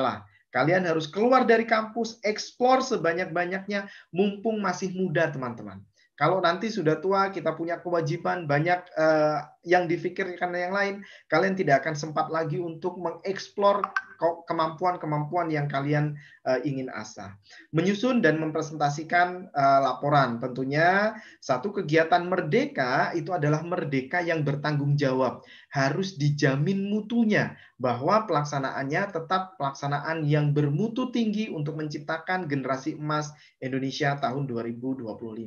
Kalian harus keluar dari kampus, explore sebanyak-banyaknya, mumpung masih muda, teman-teman. Kalau nanti sudah tua, kita punya kewajiban banyak yang difikirkan yang lain, kalian tidak akan sempat lagi untuk mengeksplor kemampuan-kemampuan yang kalian ingin asah. Menyusun dan mempresentasikan laporan. Tentunya satu kegiatan merdeka itu adalah merdeka yang bertanggung jawab. Harus dijamin mutunya, bahwa pelaksanaannya tetap pelaksanaan yang bermutu tinggi untuk menciptakan generasi emas Indonesia tahun 2025.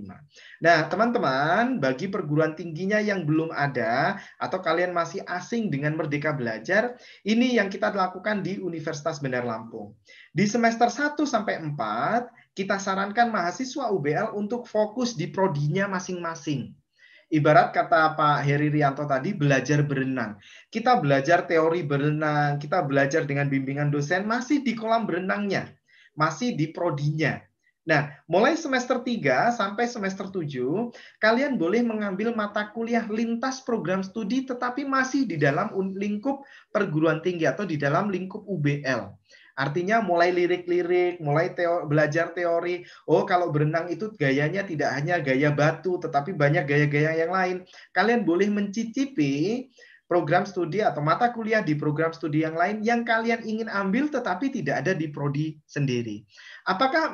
Nah, teman-teman, bagi perguruan tingginya yang belum ada atau kalian masih asing dengan Merdeka Belajar, ini yang kita lakukan di Universitas Bandar Lampung. Di semester 1 sampai 4, kita sarankan mahasiswa UBL untuk fokus di prodinya masing-masing. Ibarat kata Pak Heri Rianto tadi, belajar berenang. Kita belajar teori berenang, kita belajar dengan bimbingan dosen, masih di kolam berenangnya, masih di prodinya. Nah, mulai semester 3 sampai semester 7, kalian boleh mengambil mata kuliah lintas program studi, tetapi masih di dalam lingkup perguruan tinggi atau di dalam lingkup UBL. Artinya mulai lirik-lirik, mulai belajar teori. Oh, kalau berenang itu gayanya tidak hanya gaya batu, tetapi banyak gaya-gaya yang lain. Kalian boleh mencicipi program studi atau mata kuliah di program studi yang lain yang kalian ingin ambil tetapi tidak ada di prodi sendiri. Apakah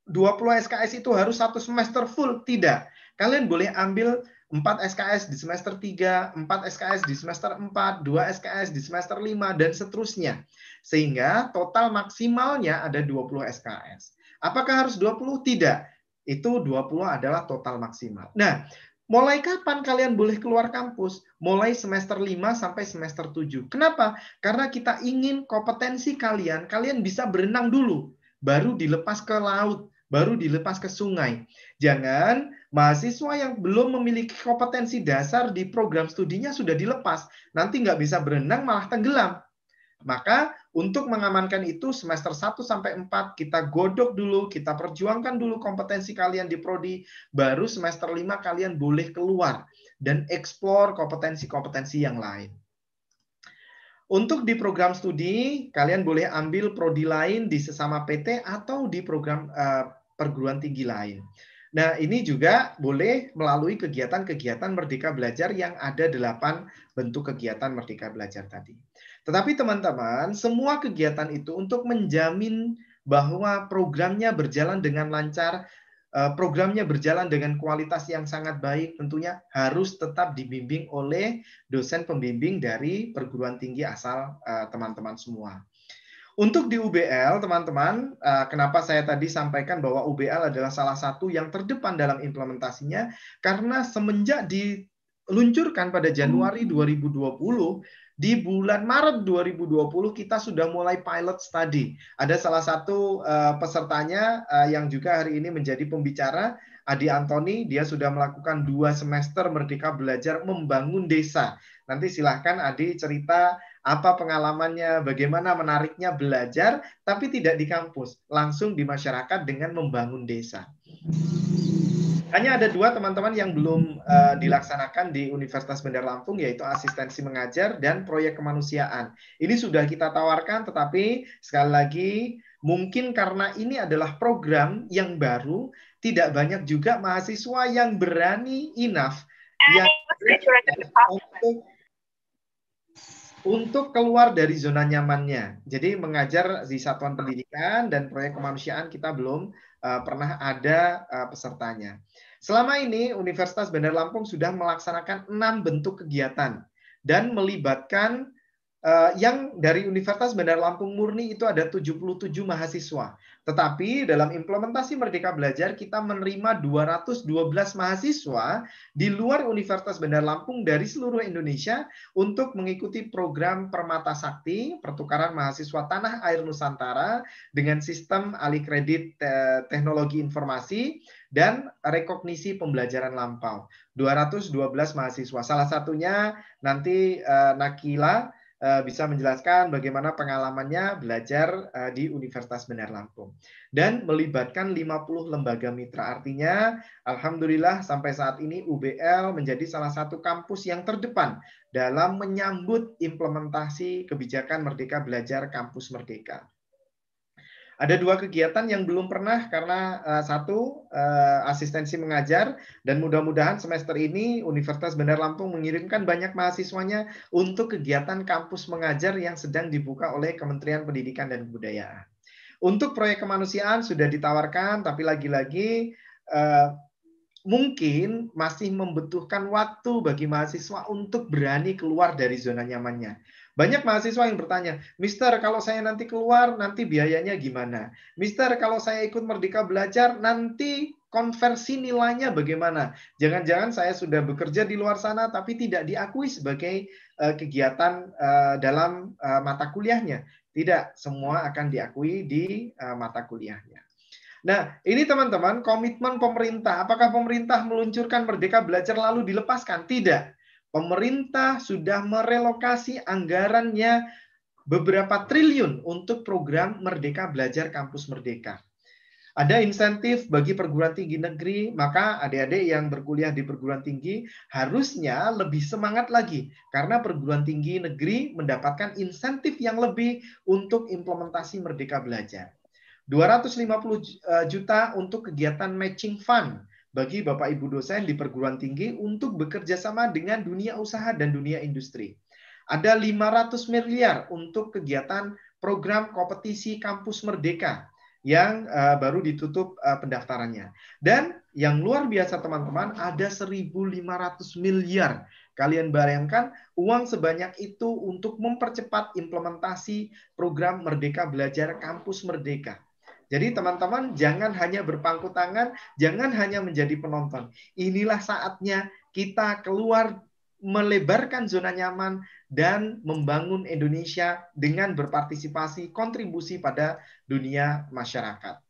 20 SKS itu harus 1 semester full? Tidak. Kalian boleh ambil 4 SKS di semester 3, 4 SKS di semester 4, 2 SKS di semester 5, dan seterusnya. Sehingga total maksimalnya ada 20 SKS. Apakah harus 20? Tidak. Itu 20 adalah total maksimal. Nah, mulai kapan kalian boleh keluar kampus? Mulai semester 5 sampai semester 7. Kenapa? Karena kita ingin kompetensi kalian bisa berenang dulu, baru dilepas ke laut, baru dilepas ke sungai. Jangan mahasiswa yang belum memiliki kompetensi dasar di program studinya sudah dilepas, nanti nggak bisa berenang malah tenggelam. Maka untuk mengamankan itu semester 1 sampai 4 kita godok dulu, kita perjuangkan dulu kompetensi kalian di prodi, baru semester 5 kalian boleh keluar dan eksplor kompetensi-kompetensi yang lain. Untuk di program studi, kalian boleh ambil prodi lain di sesama PT atau di program perguruan tinggi lain. Nah, ini juga boleh melalui kegiatan-kegiatan Merdeka Belajar yang ada 8 bentuk kegiatan Merdeka Belajar tadi. Tetapi teman-teman, semua kegiatan itu untuk menjamin bahwa programnya berjalan dengan lancar, programnya berjalan dengan kualitas yang sangat baik, tentunya harus tetap dibimbing oleh dosen pembimbing dari perguruan tinggi asal teman-teman semua. Untuk di UBL, teman-teman, kenapa saya tadi sampaikan bahwa UBL adalah salah satu yang terdepan dalam implementasinya, karena semenjak diluncurkan pada Januari 2020, di bulan Maret 2020 kita sudah mulai pilot study. Ada salah satu pesertanya yang juga hari ini menjadi pembicara, Adi Antoni, dia sudah melakukan 2 semester Merdeka Belajar membangun desa. Nanti silahkan Adi cerita apa pengalamannya, bagaimana menariknya belajar, tapi tidak di kampus, langsung di masyarakat dengan membangun desa. Hanya ada 2 teman-teman yang belum dilaksanakan di Universitas Bandar Lampung, yaitu asistensi mengajar dan proyek kemanusiaan. Ini sudah kita tawarkan, tetapi sekali lagi, mungkin karena ini adalah program yang baru, tidak banyak juga mahasiswa yang berani enough yang untuk keluar dari zona nyamannya. Jadi mengajar di satuan pendidikan dan proyek kemanusiaan kita belum pernah ada pesertanya. Selama ini Universitas Bandar Lampung sudah melaksanakan 6 bentuk kegiatan dan melibatkan yang dari Universitas Bandar Lampung murni itu ada 77 mahasiswa. Tetapi dalam implementasi Merdeka Belajar kita menerima 212 mahasiswa di luar Universitas Bandar Lampung dari seluruh Indonesia untuk mengikuti program Permata Sakti, pertukaran mahasiswa tanah air Nusantara dengan sistem alih kredit teknologi informasi dan rekognisi pembelajaran lampau. 212 mahasiswa. Salah satunya nanti Nakila bisa menjelaskan bagaimana pengalamannya belajar di Universitas Bandar Lampung. Dan melibatkan 50 lembaga mitra. Artinya, alhamdulillah sampai saat ini UBL menjadi salah satu kampus yang terdepan dalam menyambut implementasi kebijakan Merdeka Belajar Kampus Merdeka. Ada 2 kegiatan yang belum pernah karena satu asistensi mengajar, dan mudah-mudahan semester ini Universitas Bandar Lampung mengirimkan banyak mahasiswanya untuk kegiatan kampus mengajar yang sedang dibuka oleh Kementerian Pendidikan dan Kebudayaan. Untuk proyek kemanusiaan sudah ditawarkan, tapi lagi-lagi mungkin masih membutuhkan waktu bagi mahasiswa untuk berani keluar dari zona nyamannya. Banyak mahasiswa yang bertanya, Mister, kalau saya nanti keluar, nanti biayanya gimana? Mister, kalau saya ikut Merdeka Belajar, nanti konversi nilainya bagaimana? Jangan-jangan saya sudah bekerja di luar sana, tapi tidak diakui sebagai kegiatan dalam mata kuliahnya. Tidak, semua akan diakui di mata kuliahnya. Nah, ini teman-teman, komitmen pemerintah. Apakah pemerintah meluncurkan Merdeka Belajar lalu dilepaskan? Tidak. Pemerintah sudah merelokasi anggarannya beberapa triliun untuk program Merdeka Belajar Kampus Merdeka. Ada insentif bagi perguruan tinggi negeri, maka adik-adik yang berkuliah di perguruan tinggi harusnya lebih semangat lagi, karena perguruan tinggi negeri mendapatkan insentif yang lebih untuk implementasi Merdeka Belajar. 250 juta untuk kegiatan matching fund bagi Bapak Ibu dosen di perguruan tinggi untuk bekerja sama dengan dunia usaha dan dunia industri. Ada 500 miliar untuk kegiatan program kompetisi kampus merdeka yang baru ditutup pendaftarannya. Dan yang luar biasa teman-teman, ada 1.500 miliar. Kalian bayangkan uang sebanyak itu untuk mempercepat implementasi program Merdeka Belajar Kampus Merdeka. Jadi teman-teman jangan hanya berpangku tangan, jangan hanya menjadi penonton. Inilah saatnya kita keluar, melebarkan zona nyaman, dan membangun Indonesia dengan berpartisipasi, kontribusi pada dunia masyarakat.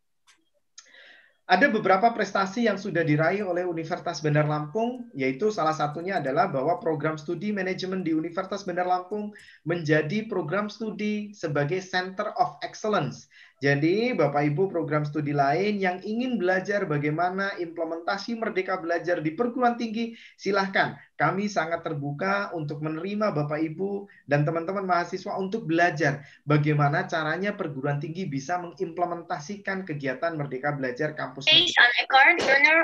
Ada beberapa prestasi yang sudah diraih oleh Universitas Bandar Lampung, yaitu salah satunya adalah bahwa program studi manajemen di Universitas Bandar Lampung menjadi program studi sebagai Center of Excellence. Jadi Bapak Ibu program studi lain yang ingin belajar bagaimana implementasi Merdeka Belajar di perguruan tinggi, silahkan. Kami sangat terbuka untuk menerima Bapak Ibu dan teman-teman mahasiswa untuk belajar bagaimana caranya perguruan tinggi bisa mengimplementasikan kegiatan Merdeka Belajar Kampus Merdeka.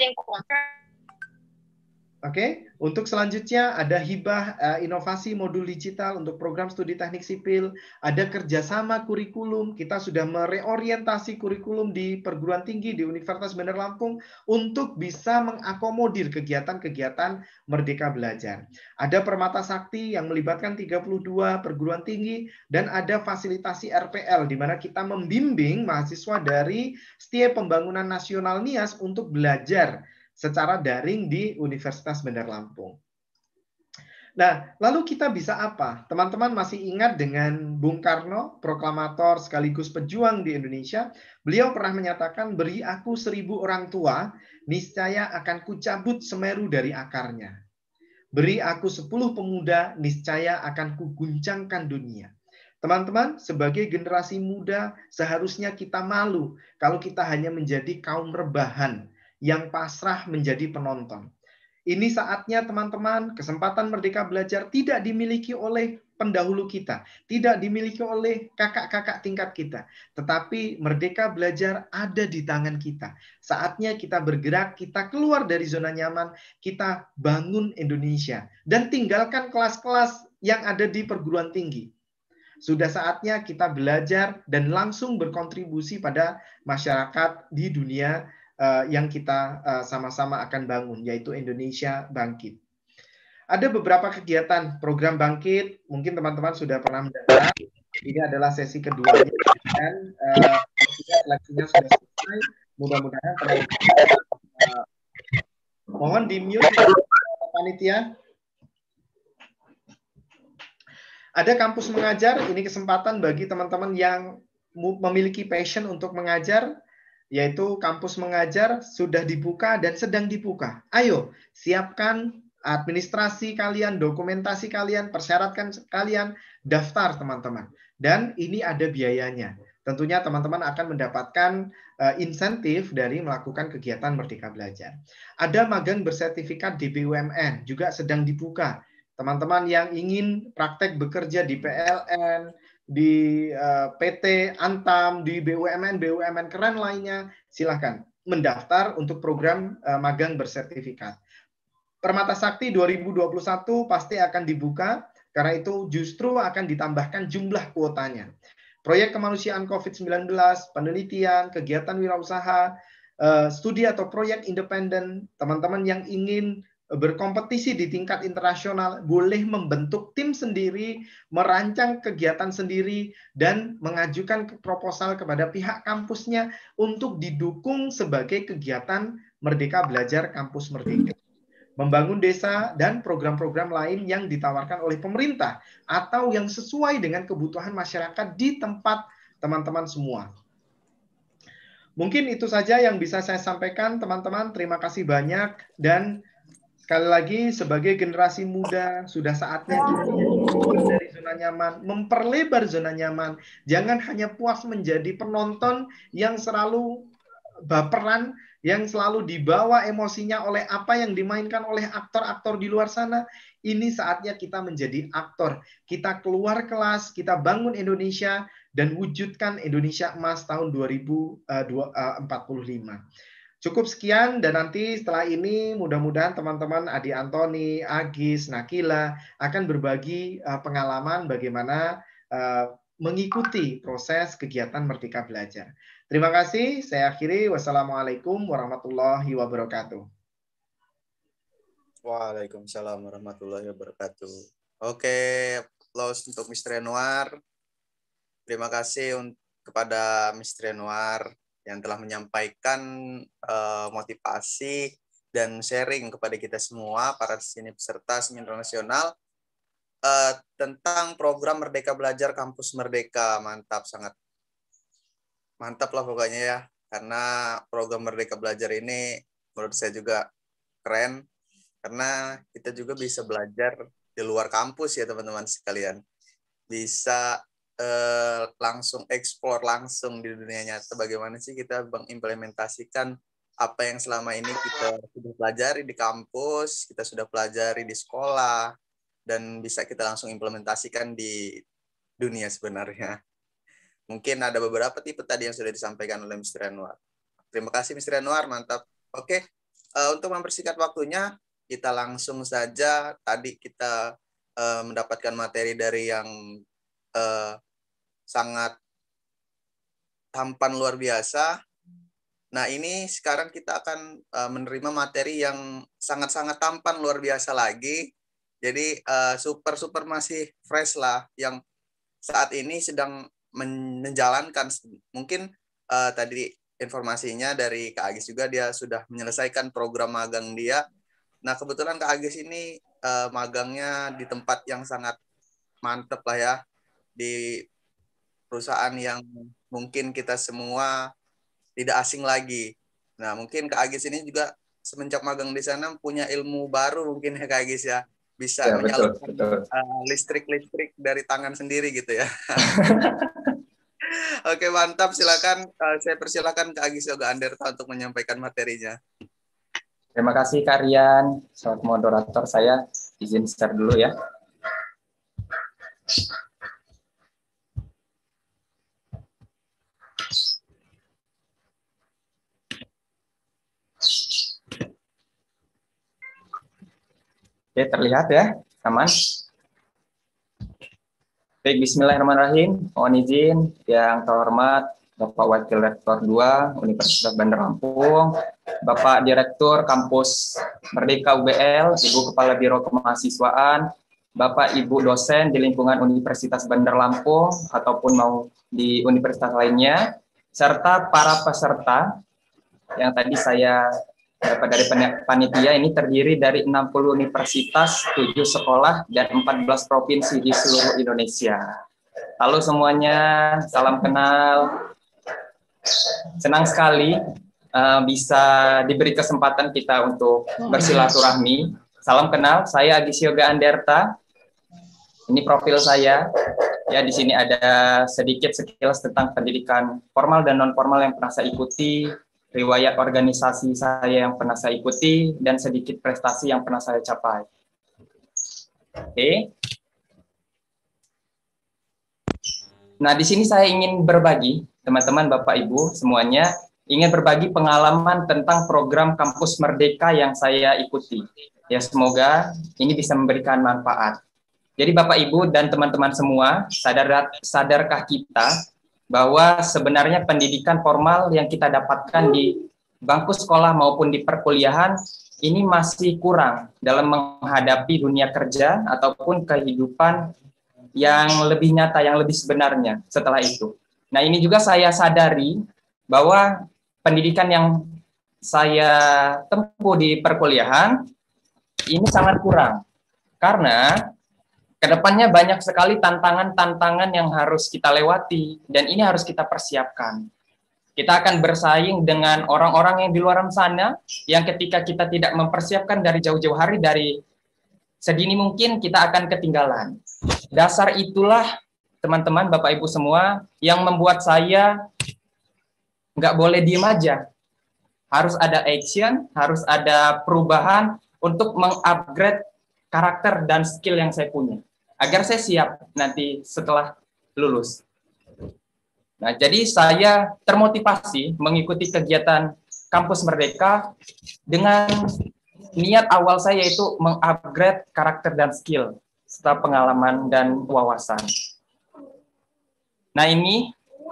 Oke, untuk selanjutnya ada hibah inovasi modul digital untuk program studi teknik sipil, ada kerjasama kurikulum, kita sudah mereorientasi kurikulum di perguruan tinggi di Universitas Bandar Lampung untuk bisa mengakomodir kegiatan-kegiatan Merdeka Belajar. Ada Permata Sakti yang melibatkan 32 perguruan tinggi, dan ada fasilitasi RPL, di mana kita membimbing mahasiswa dari setiap pembangunan nasional NIAS untuk belajar secara daring di Universitas Bandar Lampung. Nah, lalu kita bisa apa? Teman-teman masih ingat dengan Bung Karno, proklamator sekaligus pejuang di Indonesia? Beliau pernah menyatakan, beri aku 1.000 orang tua, niscaya akan kucabut Semeru dari akarnya. Beri aku 10 pemuda, niscaya akan kuguncangkan dunia. Teman-teman, sebagai generasi muda, seharusnya kita malu kalau kita hanya menjadi kaum rebahan yang pasrah menjadi penonton. Ini saatnya teman-teman, kesempatan Merdeka Belajar tidak dimiliki oleh pendahulu kita, tidak dimiliki oleh kakak-kakak tingkat kita, tetapi Merdeka Belajar ada di tangan kita. Saatnya kita bergerak, kita keluar dari zona nyaman, kita bangun Indonesia, dan tinggalkan kelas-kelas yang ada di perguruan tinggi. Sudah saatnya kita belajar dan langsung berkontribusi pada masyarakat di dunia yang kita sama-sama akan bangun, yaitu Indonesia Bangkit. Ada beberapa kegiatan program Bangkit, mungkin teman-teman sudah pernah mendengar. Ini adalah sesi keduanya, dan seleksinya sudah selesai. Mudah-mudahan mohon di-mute panitia. Ada kampus mengajar, ini kesempatan bagi teman-teman yang memiliki passion untuk mengajar, yaitu kampus mengajar sudah dibuka dan sedang dibuka. Ayo, siapkan administrasi kalian, dokumentasi kalian, persyaratkan kalian, daftar teman-teman. Dan ini ada biayanya. Tentunya teman-teman akan mendapatkan insentif dari melakukan kegiatan Merdeka Belajar. Ada magang bersertifikat di BUMN, juga sedang dibuka. Teman-teman yang ingin praktek bekerja di PLN, di PT Antam, di BUMN keren lainnya, silahkan mendaftar untuk program magang bersertifikat. Permata Sakti 2021 pasti akan dibuka, karena itu justru akan ditambahkan jumlah kuotanya. Proyek kemanusiaan COVID-19, penelitian, kegiatan wirausaha, studi atau proyek independen, teman-teman yang ingin berkompetisi di tingkat internasional boleh membentuk tim sendiri, merancang kegiatan sendiri, dan mengajukan proposal kepada pihak kampusnya untuk didukung sebagai kegiatan Merdeka Belajar Kampus Merdeka. Membangun desa dan program-program lain yang ditawarkan oleh pemerintah atau yang sesuai dengan kebutuhan masyarakat di tempat teman-teman semua. Mungkin itu saja yang bisa saya sampaikan, teman-teman. Terima kasih banyak, dan sekali lagi, sebagai generasi muda, sudah saatnya kita keluar dari zona nyaman, memperlebar zona nyaman. Jangan hanya puas menjadi penonton yang selalu baperan, yang selalu dibawa emosinya oleh apa yang dimainkan oleh aktor-aktor di luar sana. Ini saatnya kita menjadi aktor. Kita keluar kelas, kita bangun Indonesia, dan wujudkan Indonesia Emas tahun 2045. Cukup sekian, dan nanti setelah ini mudah-mudahan teman-teman Adi Antoni, Agis, Nakila akan berbagi pengalaman bagaimana mengikuti proses kegiatan Merdeka Belajar. Terima kasih, saya akhiri. Wassalamualaikum warahmatullahi wabarakatuh. Waalaikumsalam warahmatullahi wabarakatuh. Oke, applause untuk Mr. Yanuar. Terima kasih kepada Mr. Yanuar yang telah menyampaikan motivasi dan sharing kepada kita semua, para sini peserta seminar nasional, tentang program Merdeka Belajar Kampus Merdeka. Mantap, sangat mantap lah pokoknya ya, karena program Merdeka Belajar ini menurut saya juga keren, karena kita juga bisa belajar di luar kampus ya teman-teman sekalian, bisa langsung explore langsung di dunia nyata, bagaimana sih kita mengimplementasikan apa yang selama ini kita sudah pelajari di kampus, kita sudah pelajari di sekolah, dan bisa kita langsung implementasikan di dunia sebenarnya. Mungkin ada beberapa tipe tadi yang sudah disampaikan oleh Mr. Yanuar. Terima kasih Mr. Yanuar, mantap. Oke, untuk mempersingkat waktunya, kita langsung saja. Tadi kita mendapatkan materi dari yang sangat tampan luar biasa. Nah, ini sekarang kita akan menerima materi yang sangat-sangat tampan luar biasa lagi. Jadi super masih fresh lah, yang saat ini sedang menjalankan. Mungkin tadi informasinya dari Kak Agis juga, dia sudah menyelesaikan program magang dia. Nah, kebetulan Kak Agis ini magangnya di tempat yang sangat mantep lah ya, di perusahaan yang mungkin kita semua tidak asing lagi. Nah, mungkin Kak Agis ini juga semenjak magang di sana punya ilmu baru mungkin ya Kak Agis ya, bisa ya, menyalurkan betul. listrik dari tangan sendiri gitu ya. Oke, mantap. Silakan, saya persilakan Kak Agis Yoga Anderta untuk menyampaikan materinya. Terima kasih Kak Rian, selamat moderator. Saya izin share dulu ya. Oke, terlihat ya, aman. Baik, bismillahirrahmanirrahim. Mohon izin yang terhormat Bapak Wakil Rektor 2 Universitas Bandar Lampung, Bapak Direktur Kampus Merdeka UBL, Ibu Kepala Biro Kemahasiswaan, Bapak Ibu dosen di lingkungan Universitas Bandar Lampung ataupun mau di universitas lainnya, serta para peserta yang tadi saya dapat dari panitia. Ini terdiri dari 60 universitas, 7 sekolah, dan 14 provinsi di seluruh Indonesia. Halo semuanya, salam kenal. Senang sekali bisa diberi kesempatan kita untuk bersilaturahmi. Salam kenal, saya Agis Yoga Anderta. Ini profil saya. Ya, di sini ada sedikit sekilas tentang pendidikan formal dan non formal yang pernah saya ikuti, riwayat organisasi saya yang pernah saya ikuti, dan sedikit prestasi yang pernah saya capai. Oke. Nah, di sini saya ingin berbagi, teman-teman, Bapak, Ibu, semuanya, ingin berbagi pengalaman tentang program Kampus Merdeka yang saya ikuti. Ya, semoga ini bisa memberikan manfaat. Jadi Bapak, Ibu, dan teman-teman semua, sadarkah kita bahwa sebenarnya pendidikan formal yang kita dapatkan di bangku sekolah maupun di perkuliahan ini masih kurang dalam menghadapi dunia kerja ataupun kehidupan yang lebih nyata, yang lebih sebenarnya setelah itu. Nah, ini juga saya sadari bahwa pendidikan yang saya tempuh di perkuliahan ini sangat kurang. Karena kedepannya banyak sekali tantangan-tantangan yang harus kita lewati, dan ini harus kita persiapkan. Kita akan bersaing dengan orang-orang yang di luar sana, yang ketika kita tidak mempersiapkan dari jauh-jauh hari, dari sedini mungkin kita akan ketinggalan. Dasar itulah, teman-teman, Bapak Ibu semua, yang membuat saya nggak boleh diem aja. Harus ada action, harus ada perubahan untuk mengupgrade karakter dan skill yang saya punya, agar saya siap nanti setelah lulus. Nah, jadi saya termotivasi mengikuti kegiatan Kampus Merdeka dengan niat awal saya yaitu mengupgrade karakter dan skill serta pengalaman dan wawasan. Nah, ini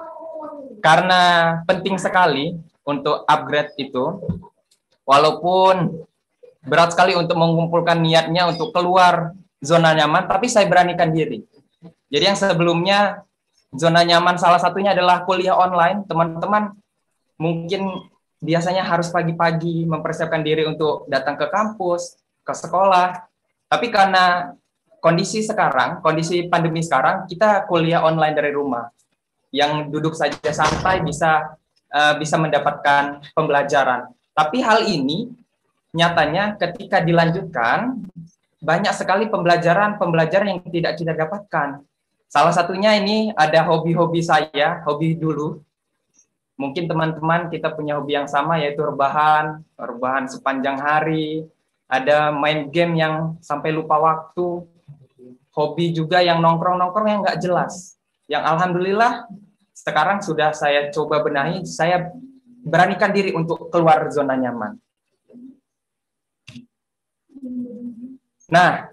karena penting sekali untuk upgrade itu, walaupun berat sekali untuk mengumpulkan niatnya untuk keluar zona nyaman, tapi saya beranikan diri. Jadi yang sebelumnya zona nyaman salah satunya adalah kuliah online, teman-teman mungkin biasanya harus pagi-pagi mempersiapkan diri untuk datang ke kampus, ke sekolah. Tapi karena kondisi sekarang, kondisi pandemi sekarang, kita kuliah online dari rumah. Yang duduk saja santai bisa mendapatkan pembelajaran. Tapi hal ini nyatanya ketika dilanjutkan, banyak sekali pembelajaran yang tidak kita dapatkan. Salah satunya ini ada hobi-hobi saya, hobi dulu. Mungkin teman-teman kita punya hobi yang sama, yaitu rebahan sepanjang hari, ada main game yang sampai lupa waktu, hobi juga yang nongkrong-nongkrong yang nggak jelas. Yang alhamdulillah sekarang sudah saya coba benahi, saya beranikan diri untuk keluar zona nyaman. Nah,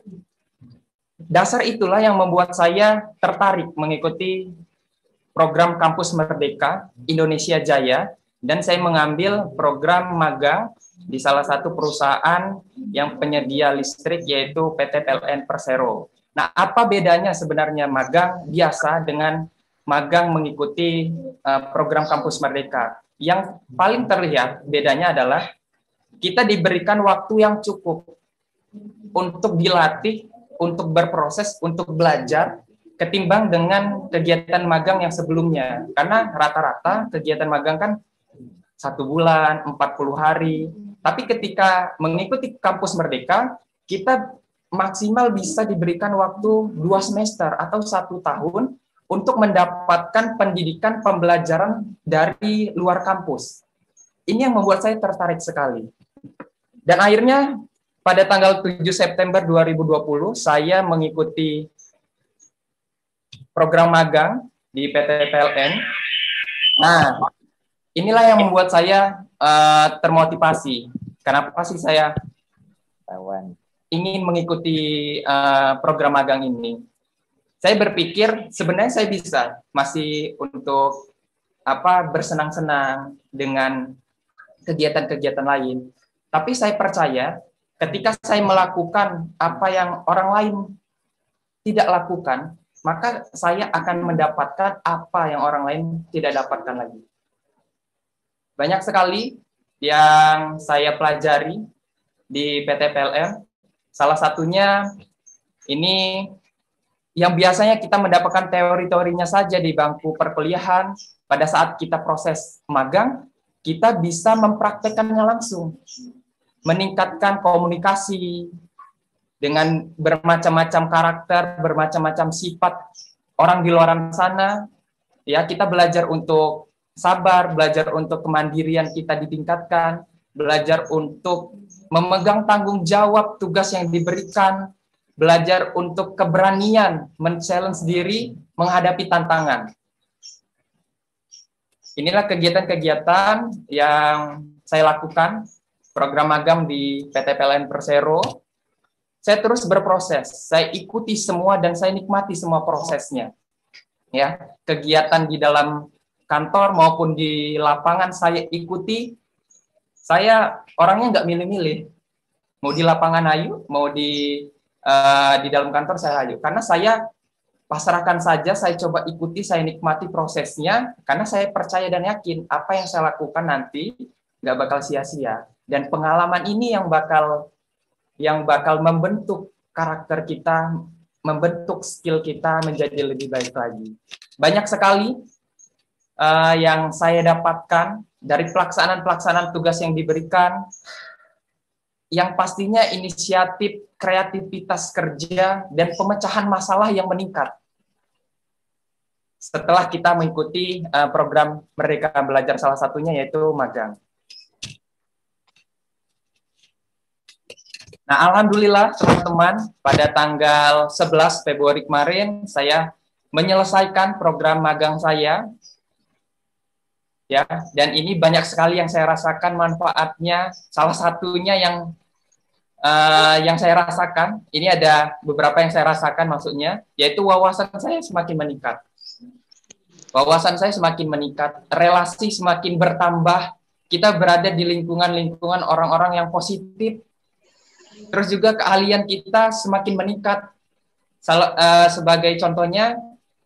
dasar itulah yang membuat saya tertarik mengikuti program Kampus Merdeka Indonesia Jaya, dan saya mengambil program magang di salah satu perusahaan yang penyedia listrik, yaitu PT PLN Persero. Nah, apa bedanya sebenarnya magang biasa dengan magang mengikuti program Kampus Merdeka? Yang paling terlihat bedanya adalah kita diberikan waktu yang cukup untuk dilatih, untuk berproses, untuk belajar, ketimbang dengan kegiatan magang yang sebelumnya. Karena rata-rata kegiatan magang kan 1 bulan, 40 hari. Tapi ketika mengikuti Kampus Merdeka, kita maksimal bisa diberikan waktu 2 semester atau 1 tahun untuk mendapatkan pendidikan pembelajaran dari luar kampus. Ini yang membuat saya tertarik sekali. Dan akhirnya pada tanggal 7 September 2020, saya mengikuti program magang di PT PLN. Nah, inilah yang membuat saya termotivasi. Kenapa sih saya ingin mengikuti program magang ini? Saya berpikir sebenarnya saya bisa masih untuk bersenang-senang dengan kegiatan-kegiatan lain. Tapi saya percaya ketika saya melakukan apa yang orang lain tidak lakukan, maka saya akan mendapatkan apa yang orang lain tidak dapatkan lagi. Banyak sekali yang saya pelajari di PT PLN. Salah satunya ini yang biasanya kita mendapatkan teori-teorinya saja di bangku perkuliahan, pada saat kita proses magang, kita bisa mempraktekkannya langsung. Meningkatkan komunikasi dengan bermacam-macam karakter, bermacam-macam sifat orang di luar sana. Ya, kita belajar untuk sabar, belajar untuk kemandirian kita ditingkatkan, belajar untuk memegang tanggung jawab tugas yang diberikan, belajar untuk keberanian men-challenge diri menghadapi tantangan. inilah kegiatan-kegiatan yang saya lakukan, program magang di PT PLN Persero. Saya terus berproses, saya ikuti semua dan saya nikmati semua prosesnya. Ya, kegiatan di dalam kantor maupun di lapangan saya ikuti. Saya orangnya nggak milih-milih. Mau di lapangan ayo, mau di dalam kantor saya ayo. Karena saya pasrahkan saja, saya coba ikuti, saya nikmati prosesnya, karena saya percaya dan yakin apa yang saya lakukan nanti nggak bakal sia-sia. Dan pengalaman ini yang bakal membentuk karakter kita, membentuk skill kita menjadi lebih baik lagi. Banyak sekali yang saya dapatkan dari pelaksanaan tugas yang diberikan, yang pastinya inisiatif, kreativitas kerja, dan pemecahan masalah yang meningkat. Setelah kita mengikuti program Merdeka Belajar, salah satunya yaitu magang. Nah, alhamdulillah teman-teman, pada tanggal 11 Februari kemarin saya menyelesaikan program magang saya. Ya, dan ini banyak sekali yang saya rasakan manfaatnya. Salah satunya yang saya rasakan, ini ada beberapa yang saya rasakan maksudnya, yaitu wawasan saya semakin meningkat. Wawasan saya semakin meningkat, relasi semakin bertambah, kita berada di lingkungan-lingkungan orang-orang yang positif. Terus juga keahlian kita semakin meningkat. Sebagai contohnya,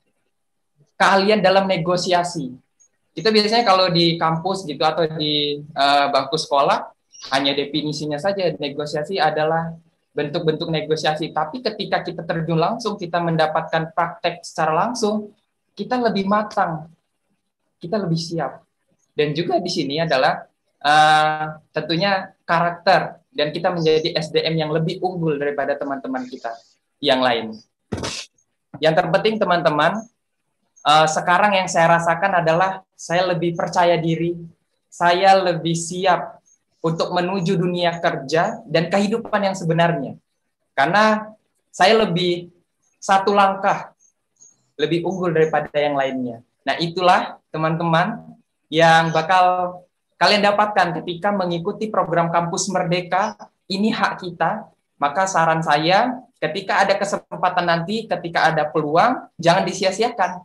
keahlian dalam negosiasi. Kita biasanya kalau di kampus gitu atau di bangku sekolah, hanya definisinya saja, negosiasi adalah bentuk-bentuk negosiasi. Tapi ketika kita terjun langsung, kita mendapatkan praktek secara langsung, kita lebih matang, kita lebih siap. Dan juga di sini adalah tentunya karakter, dan kita menjadi SDM yang lebih unggul daripada teman-teman kita yang lain. Yang terpenting teman-teman, sekarang yang saya rasakan adalah saya lebih percaya diri, saya lebih siap untuk menuju dunia kerja dan kehidupan yang sebenarnya. Karena saya lebih satu langkah lebih unggul daripada yang lainnya. Nah, itulah teman-teman yang bakal kalian dapatkan ketika mengikuti program Kampus Merdeka. Ini hak kita. Maka saran saya, ketika ada kesempatan nanti, ketika ada peluang, jangan disia-siakan.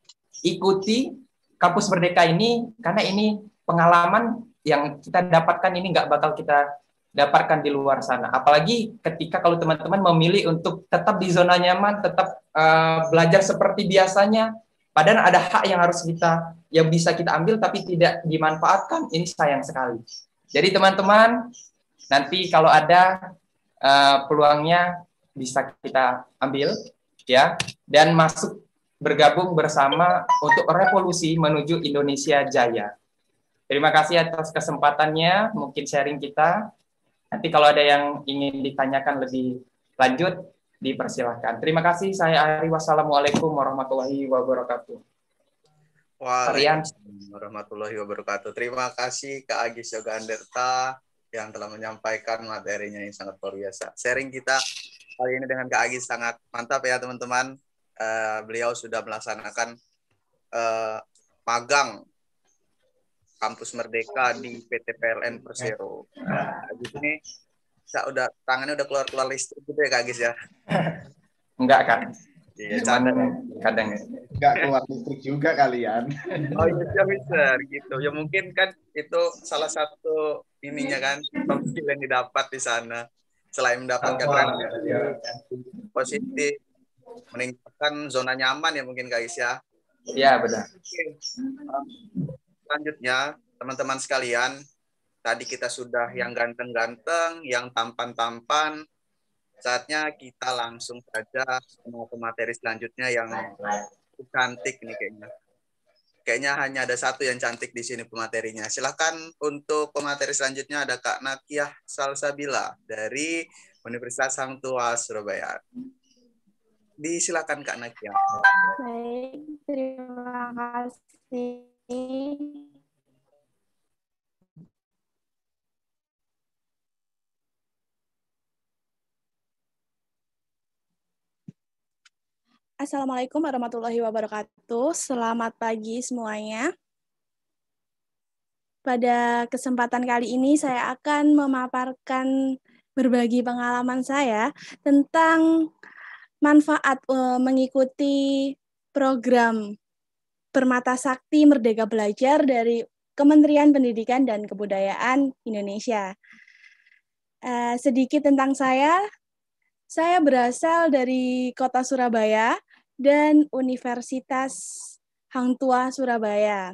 Ikuti Kampus Merdeka ini, karena ini pengalaman yang kita dapatkan ini nggak bakal kita dapatkan di luar sana. Apalagi ketika kalau teman-teman memilih untuk tetap di zona nyaman, tetap belajar seperti biasanya, padahal ada hak yang harus yang bisa kita ambil tapi tidak dimanfaatkan, ini sayang sekali. Jadi teman-teman, nanti kalau ada peluangnya bisa kita ambil ya, dan masuk bergabung bersama untuk revolusi menuju Indonesia Jaya. Terima kasih atas kesempatannya, mungkin sharing kita. Nanti kalau ada yang ingin ditanyakan lebih lanjut, dipersilahkan. Terima kasih, saya Ari. Wassalamualaikum warahmatullahi wabarakatuh. Waalaikumsalam warahmatullahi wabarakatuh. Terima kasih Kak Agis Yoga Anderta yang telah menyampaikan materinya yang sangat luar biasa. Sharing kita kali ini dengan Kak Agis sangat mantap ya teman-teman. Beliau sudah melaksanakan magang Kampus Merdeka di PT PLN Persero. Agis ini tangannya udah keluar listrik gitu ya Kak Agis ya? Enggak kan? Iya, kadang ya. Enggak keluar listrik juga kalian. Oh iya bisa gitu. Ya mungkin kan itu salah satu ininya kan, profil yang didapat di sana. Selain mendapatkan positif, meningkatkan zona nyaman ya mungkin guys ya. Iya benar. Selanjutnya teman-teman sekalian, tadi kita sudah yang ganteng-ganteng, yang tampan-tampan. Saatnya kita langsung saja ke materi selanjutnya yang cantik nih kayaknya. Kayaknya hanya ada satu yang cantik di sini pematerinya. Silakan untuk pemateri selanjutnya ada Kak Nakiah Salsabila dari Universitas Hang Tuah Surabaya. Disilakan Kak Nakiah. Baik, terima kasih. Assalamualaikum warahmatullahi wabarakatuh. Selamat pagi semuanya. Pada kesempatan kali ini saya akan memaparkan berbagi pengalaman saya tentang manfaat mengikuti program Permata Sakti Merdeka Belajar dari Kementerian Pendidikan dan Kebudayaan Indonesia. Sedikit tentang saya berasal dari Kota Surabaya dan Universitas Hang Tuah Surabaya.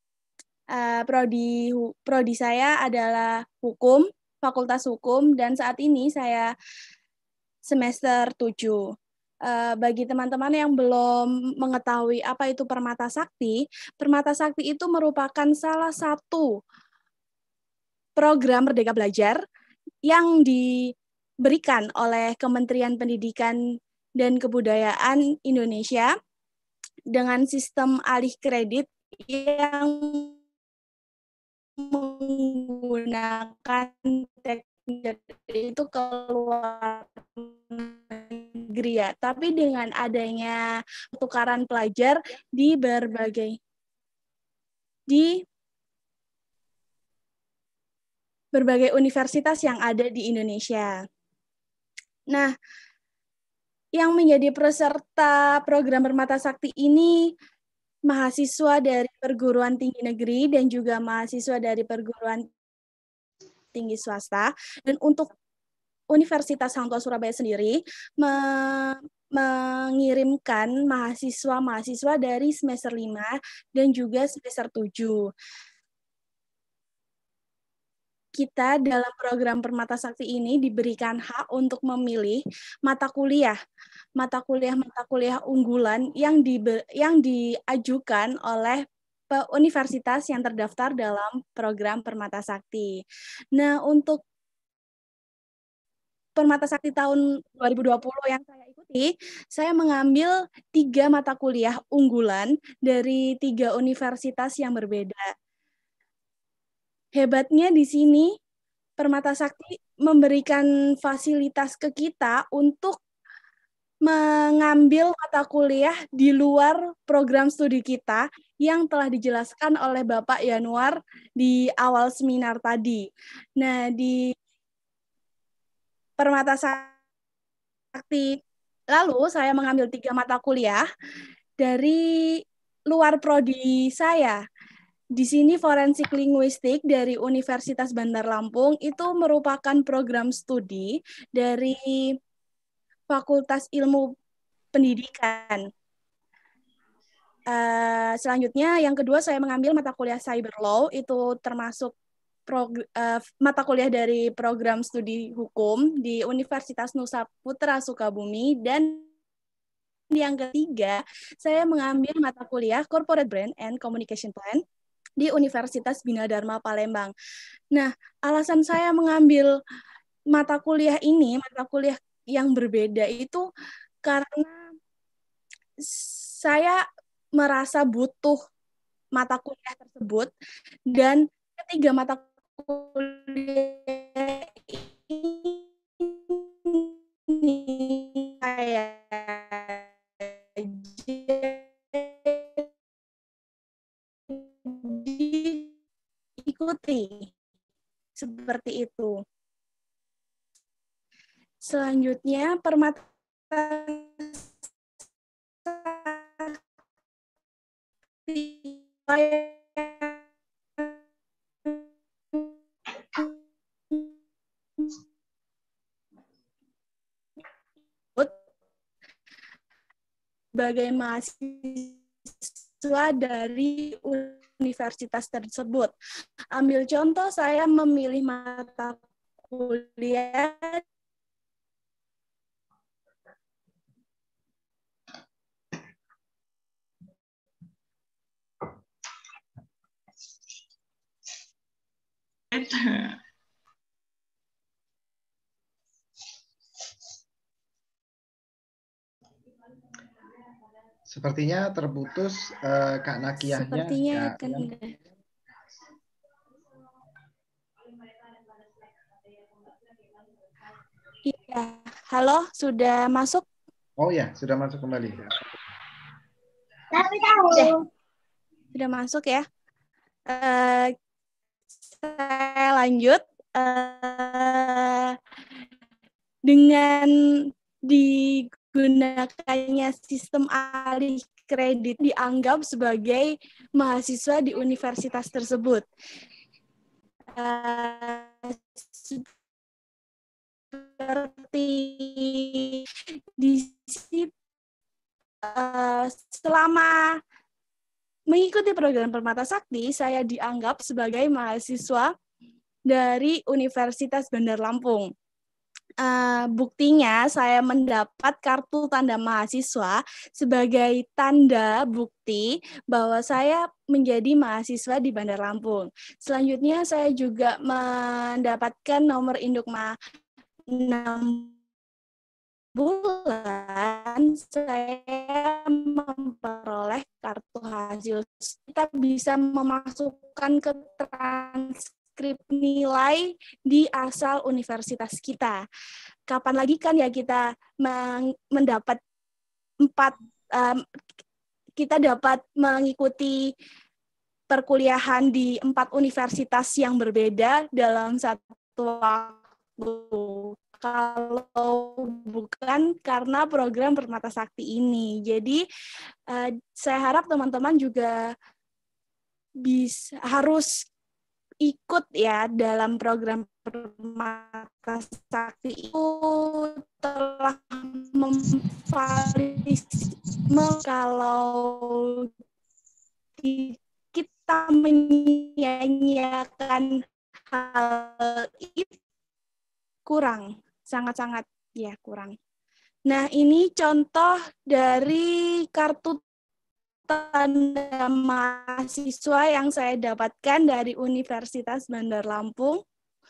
Prodi saya adalah hukum, Fakultas Hukum, dan saat ini saya semester 7. Bagi teman-teman yang belum mengetahui apa itu Permata Sakti itu merupakan salah satu program Merdeka Belajar yang diberikan oleh Kementerian Pendidikan dan Kebudayaan Indonesia dengan sistem alih kredit yang menggunakan teknik itu keluar negeri ya, tapi dengan adanya pertukaran pelajar di berbagai universitas yang ada di Indonesia. Nah, yang menjadi peserta program Permata Sakti ini mahasiswa dari perguruan tinggi negeri dan juga mahasiswa dari perguruan tinggi swasta. Dan untuk Universitas Hang Tuah Surabaya sendiri mengirimkan mahasiswa-mahasiswa dari semester 5 dan juga semester 7. Kita dalam program Permata Sakti ini diberikan hak untuk memilih mata kuliah unggulan yang diajukan oleh universitas yang terdaftar dalam program Permata Sakti. Nah, untuk Permata Sakti tahun 2020 yang saya ikuti, saya mengambil 3 mata kuliah unggulan dari 3 universitas yang berbeda. Hebatnya di sini, Permata Sakti memberikan fasilitas ke kita untuk mengambil mata kuliah di luar program studi kita yang telah dijelaskan oleh Bapak Yanuar di awal seminar tadi. Nah, di Permata Sakti lalu saya mengambil 3 mata kuliah dari luar prodi saya. Di sini forensik linguistik dari Universitas Bandar Lampung itu merupakan program studi dari Fakultas Ilmu Pendidikan. Selanjutnya, yang kedua saya mengambil mata kuliah Cyber Law, itu termasuk mata kuliah dari program studi hukum di Universitas Nusa Putra Sukabumi. Dan yang ketiga, saya mengambil mata kuliah Corporate Brand and Communication Plan di Universitas Bina Dharma Palembang. Nah, alasan saya mengambil mata kuliah ini, mata kuliah yang berbeda itu karena saya merasa butuh mata kuliah tersebut, dan ketiga mata kuliah ini saya diikuti seperti itu. Selanjutnya, Permata sebagai mahasiswa dari universitas tersebut. Ambil contoh, saya memilih mata kuliah Sepertinya terputus Kak Nakiyahnya. Sepertinya ya, kan. Iya, halo, sudah masuk? Oh ya, sudah masuk kembali. Sudah masuk ya. saya lanjut. Dengan digunakannya sistem alih kredit dianggap sebagai mahasiswa di universitas tersebut. Seperti di sini, selama mengikuti program Permata Sakti, saya dianggap sebagai mahasiswa dari Universitas Bandar Lampung. Buktinya saya mendapat kartu tanda mahasiswa sebagai tanda bukti bahwa saya menjadi mahasiswa di Bandar Lampung. Selanjutnya saya juga mendapatkan nomor induk 6 bulan saya memperoleh kartu hasil. Kita bisa memasukkan ke transkrip nilai di asal universitas kita. Kapan lagi kan ya kita mendapat kita dapat mengikuti perkuliahan di 4 universitas yang berbeda dalam satu waktu. Kalau bukan karena program Permata Sakti ini. Jadi saya harap teman-teman juga harus ikut ya dalam program Permata Sakti itu telah kalau kita menyia-nyiakan hal itu kurang. Sangat-sangat ya kurang. Nah, ini contoh dari kartu tanda mahasiswa yang saya dapatkan dari Universitas Bandar Lampung.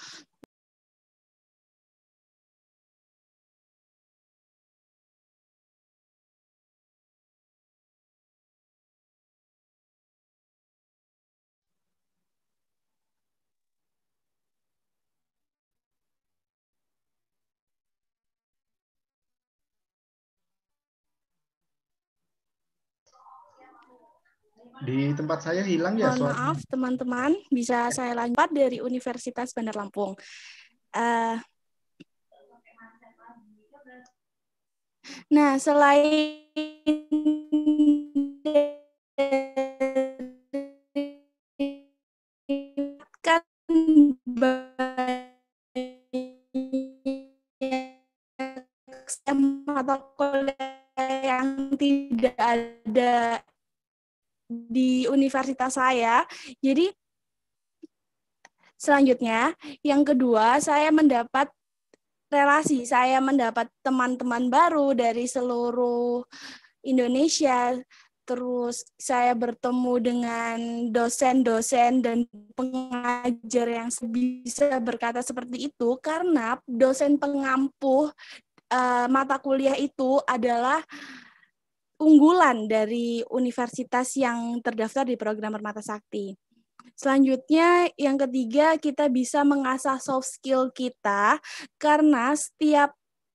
Di tempat saya hilang ya Mohon suaranya. maaf teman-teman, bisa saya lanjut dari Universitas Bandar Lampung. Nah, selain kan mata kuliah yang tidak ada di universitas saya. Jadi selanjutnya, yang kedua, saya mendapat relasi, saya mendapat teman-teman baru dari seluruh Indonesia. Terus saya bertemu dengan dosen-dosen dan pengajar yang bisa berkata seperti itu karena dosen pengampu mata kuliah itu adalah unggulan dari universitas yang terdaftar di program Permata Sakti. Selanjutnya, yang ketiga, kita bisa mengasah soft skill kita karena setiap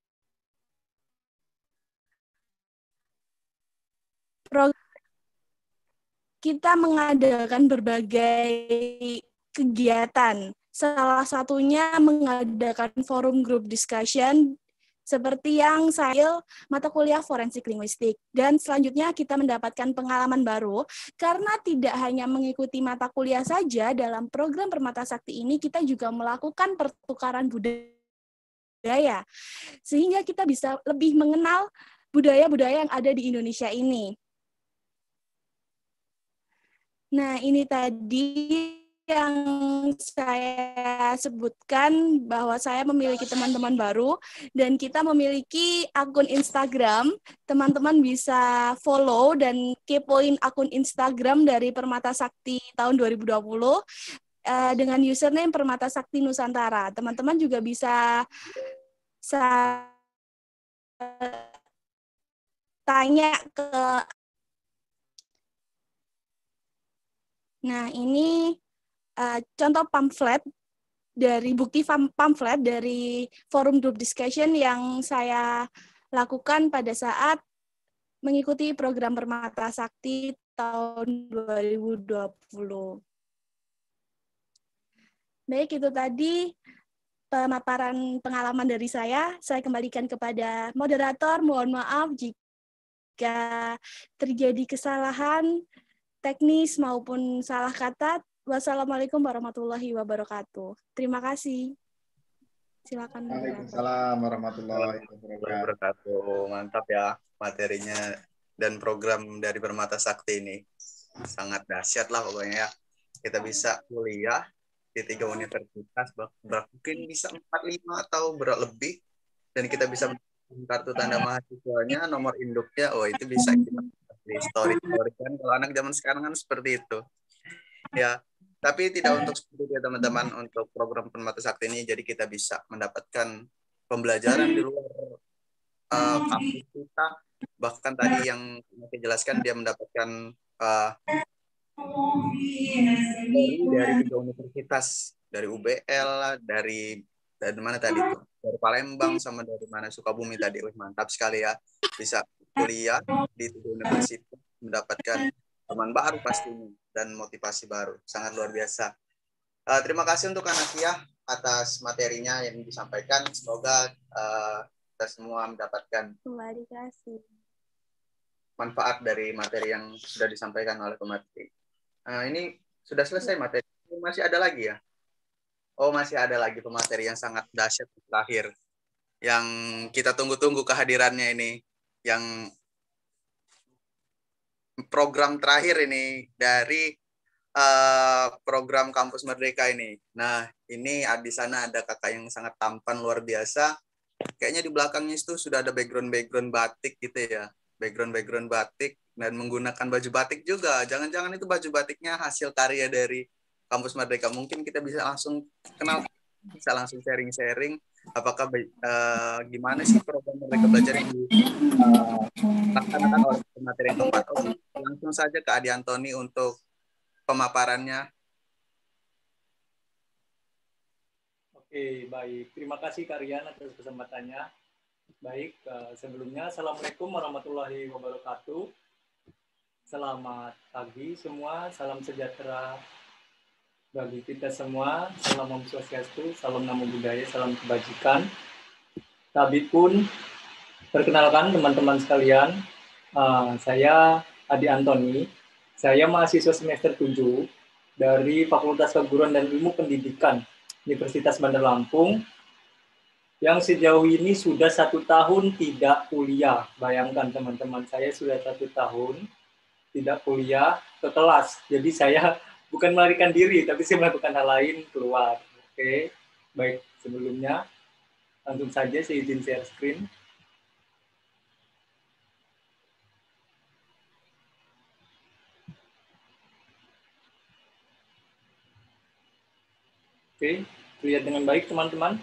program kita mengadakan berbagai kegiatan. Salah satunya mengadakan forum group discussion seperti yang saya mata kuliah forensik linguistik. Dan selanjutnya kita mendapatkan pengalaman baru karena tidak hanya mengikuti mata kuliah saja dalam program Permata Sakti ini, kita juga melakukan pertukaran budaya. Sehingga kita bisa lebih mengenal budaya-budaya yang ada di Indonesia ini. Nah, ini tadi yang saya sebutkan bahwa saya memiliki teman-teman baru dan kita memiliki akun Instagram. Teman-teman bisa follow dan kepoin akun Instagram dari Permata Sakti tahun 2020 dengan username Permata Sakti Nusantara. Teman-teman juga bisa tanya ke. Nah, ini contoh pamflet dari bukti pamflet dari forum group discussion yang saya lakukan pada saat mengikuti program Permata Sakti tahun 2020. Baik, itu tadi pemaparan pengalaman dari saya. Saya kembalikan kepada moderator. Mohon maaf jika terjadi kesalahan teknis maupun salah kata. Wassalamualaikum warahmatullahi wabarakatuh. Terima kasih. Silakan moderator. Waalaikumsalam warahmatullahi wabarakatuh. Wabarakatuh. Mantap ya materinya dan program dari Permata Sakti ini. Sangat dahsyat lah pokoknya ya. Kita bisa kuliah di 3 universitas, mungkin bisa 4, 5 atau lebih, dan kita bisa kartu tanda mahasiswanya, nomor induknya, itu bisa kita di story kan, kalau anak zaman sekarang kan seperti itu ya. Tapi tidak untuk seperti itu teman-teman, untuk program Permata Sakti ini jadi kita bisa mendapatkan pembelajaran di luar kampus kita, bahkan tadi yang saya jelaskan dia mendapatkan dari 3 universitas, dari UBL, dari mana tadi tuh, dari Palembang sama dari mana, Sukabumi tadi. Mantap sekali ya, bisa kuliah di 3 universitas, mendapatkan teman baru pastinya dan motivasi baru, sangat luar biasa. Terima kasih untuk Anakia atas materinya yang disampaikan. Semoga kita semua mendapatkan manfaat dari materi yang sudah disampaikan oleh pemateri. Ini sudah selesai materi. Masih ada lagi ya? Oh, masih ada lagi pemateri yang sangat dahsyat terakhir. Yang kita tunggu-tunggu kehadirannya ini. Yang program terakhir ini dari program Kampus Merdeka ini. Nah, ini di sana ada kakak yang sangat tampan luar biasa. Kayaknya di belakangnya itu sudah ada background batik gitu ya. Background batik dan menggunakan baju batik juga. Jangan-jangan itu baju batiknya hasil karya dari Kampus Merdeka. Mungkin kita bisa langsung kenal, bisa langsung sharing-sharing apakah gimana sih program Merdeka Belajar yang dilaksanakan oleh materi yang keempat. Langsung saja ke Adi Antoni untuk pemaparannya. Oke, baik. Terima kasih Kak Rian atas kesempatannya. Baik, sebelumnya Assalamualaikum warahmatullahi wabarakatuh. Selamat pagi semua, salam sejahtera bagi kita semua. Salam Om Swastiastu, salam Namo Buddhaya, salam kebajikan. Tapi pun, perkenalkan teman-teman sekalian, saya Adi Antoni. Saya mahasiswa semester 7 dari Fakultas Keguruan dan Ilmu Pendidikan Universitas Bandar Lampung, yang sejauh ini sudah 1 tahun tidak kuliah. Bayangkan teman-teman, saya sudah 1 tahun tidak kuliah ke kelas. Jadi saya bukan melarikan diri, tapi saya melakukan hal lain keluar. Oke, baik, sebelumnya langsung saja saya izin share screen. Oke, lihat dengan baik teman-teman.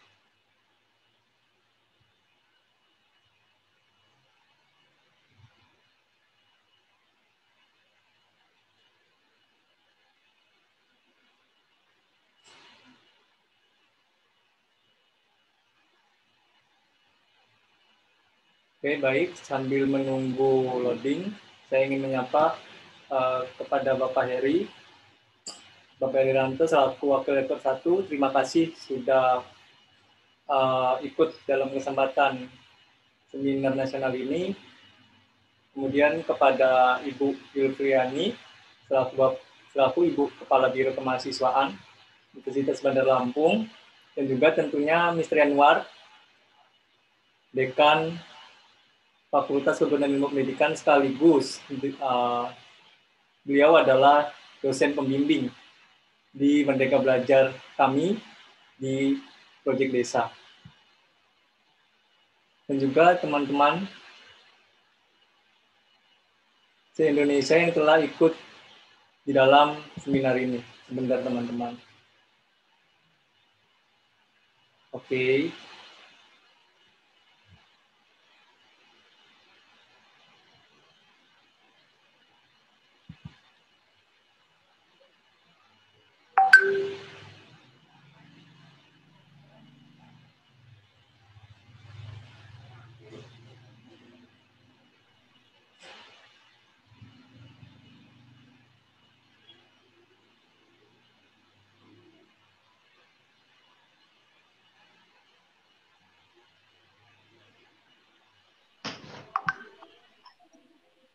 Oke, baik. Sambil menunggu loading, saya ingin menyapa kepada Bapak Heri. Bapak Heri Ranto selaku Wakil Rektor 1, terima kasih sudah ikut dalam kesempatan seminar nasional ini. Kemudian kepada Ibu Yulfriani selaku Ibu Kepala Biro Kemahasiswaan Universitas Bandar Lampung, dan juga tentunya Mr. Anwar, Dekan Fakultas Keguruan dan Ilmu Pendidikan, sekaligus beliau adalah dosen pembimbing di Merdeka Belajar kami di Proyek Desa. Dan juga teman-teman se-Indonesia yang telah ikut di dalam seminar ini. Sebentar teman-teman. Oke.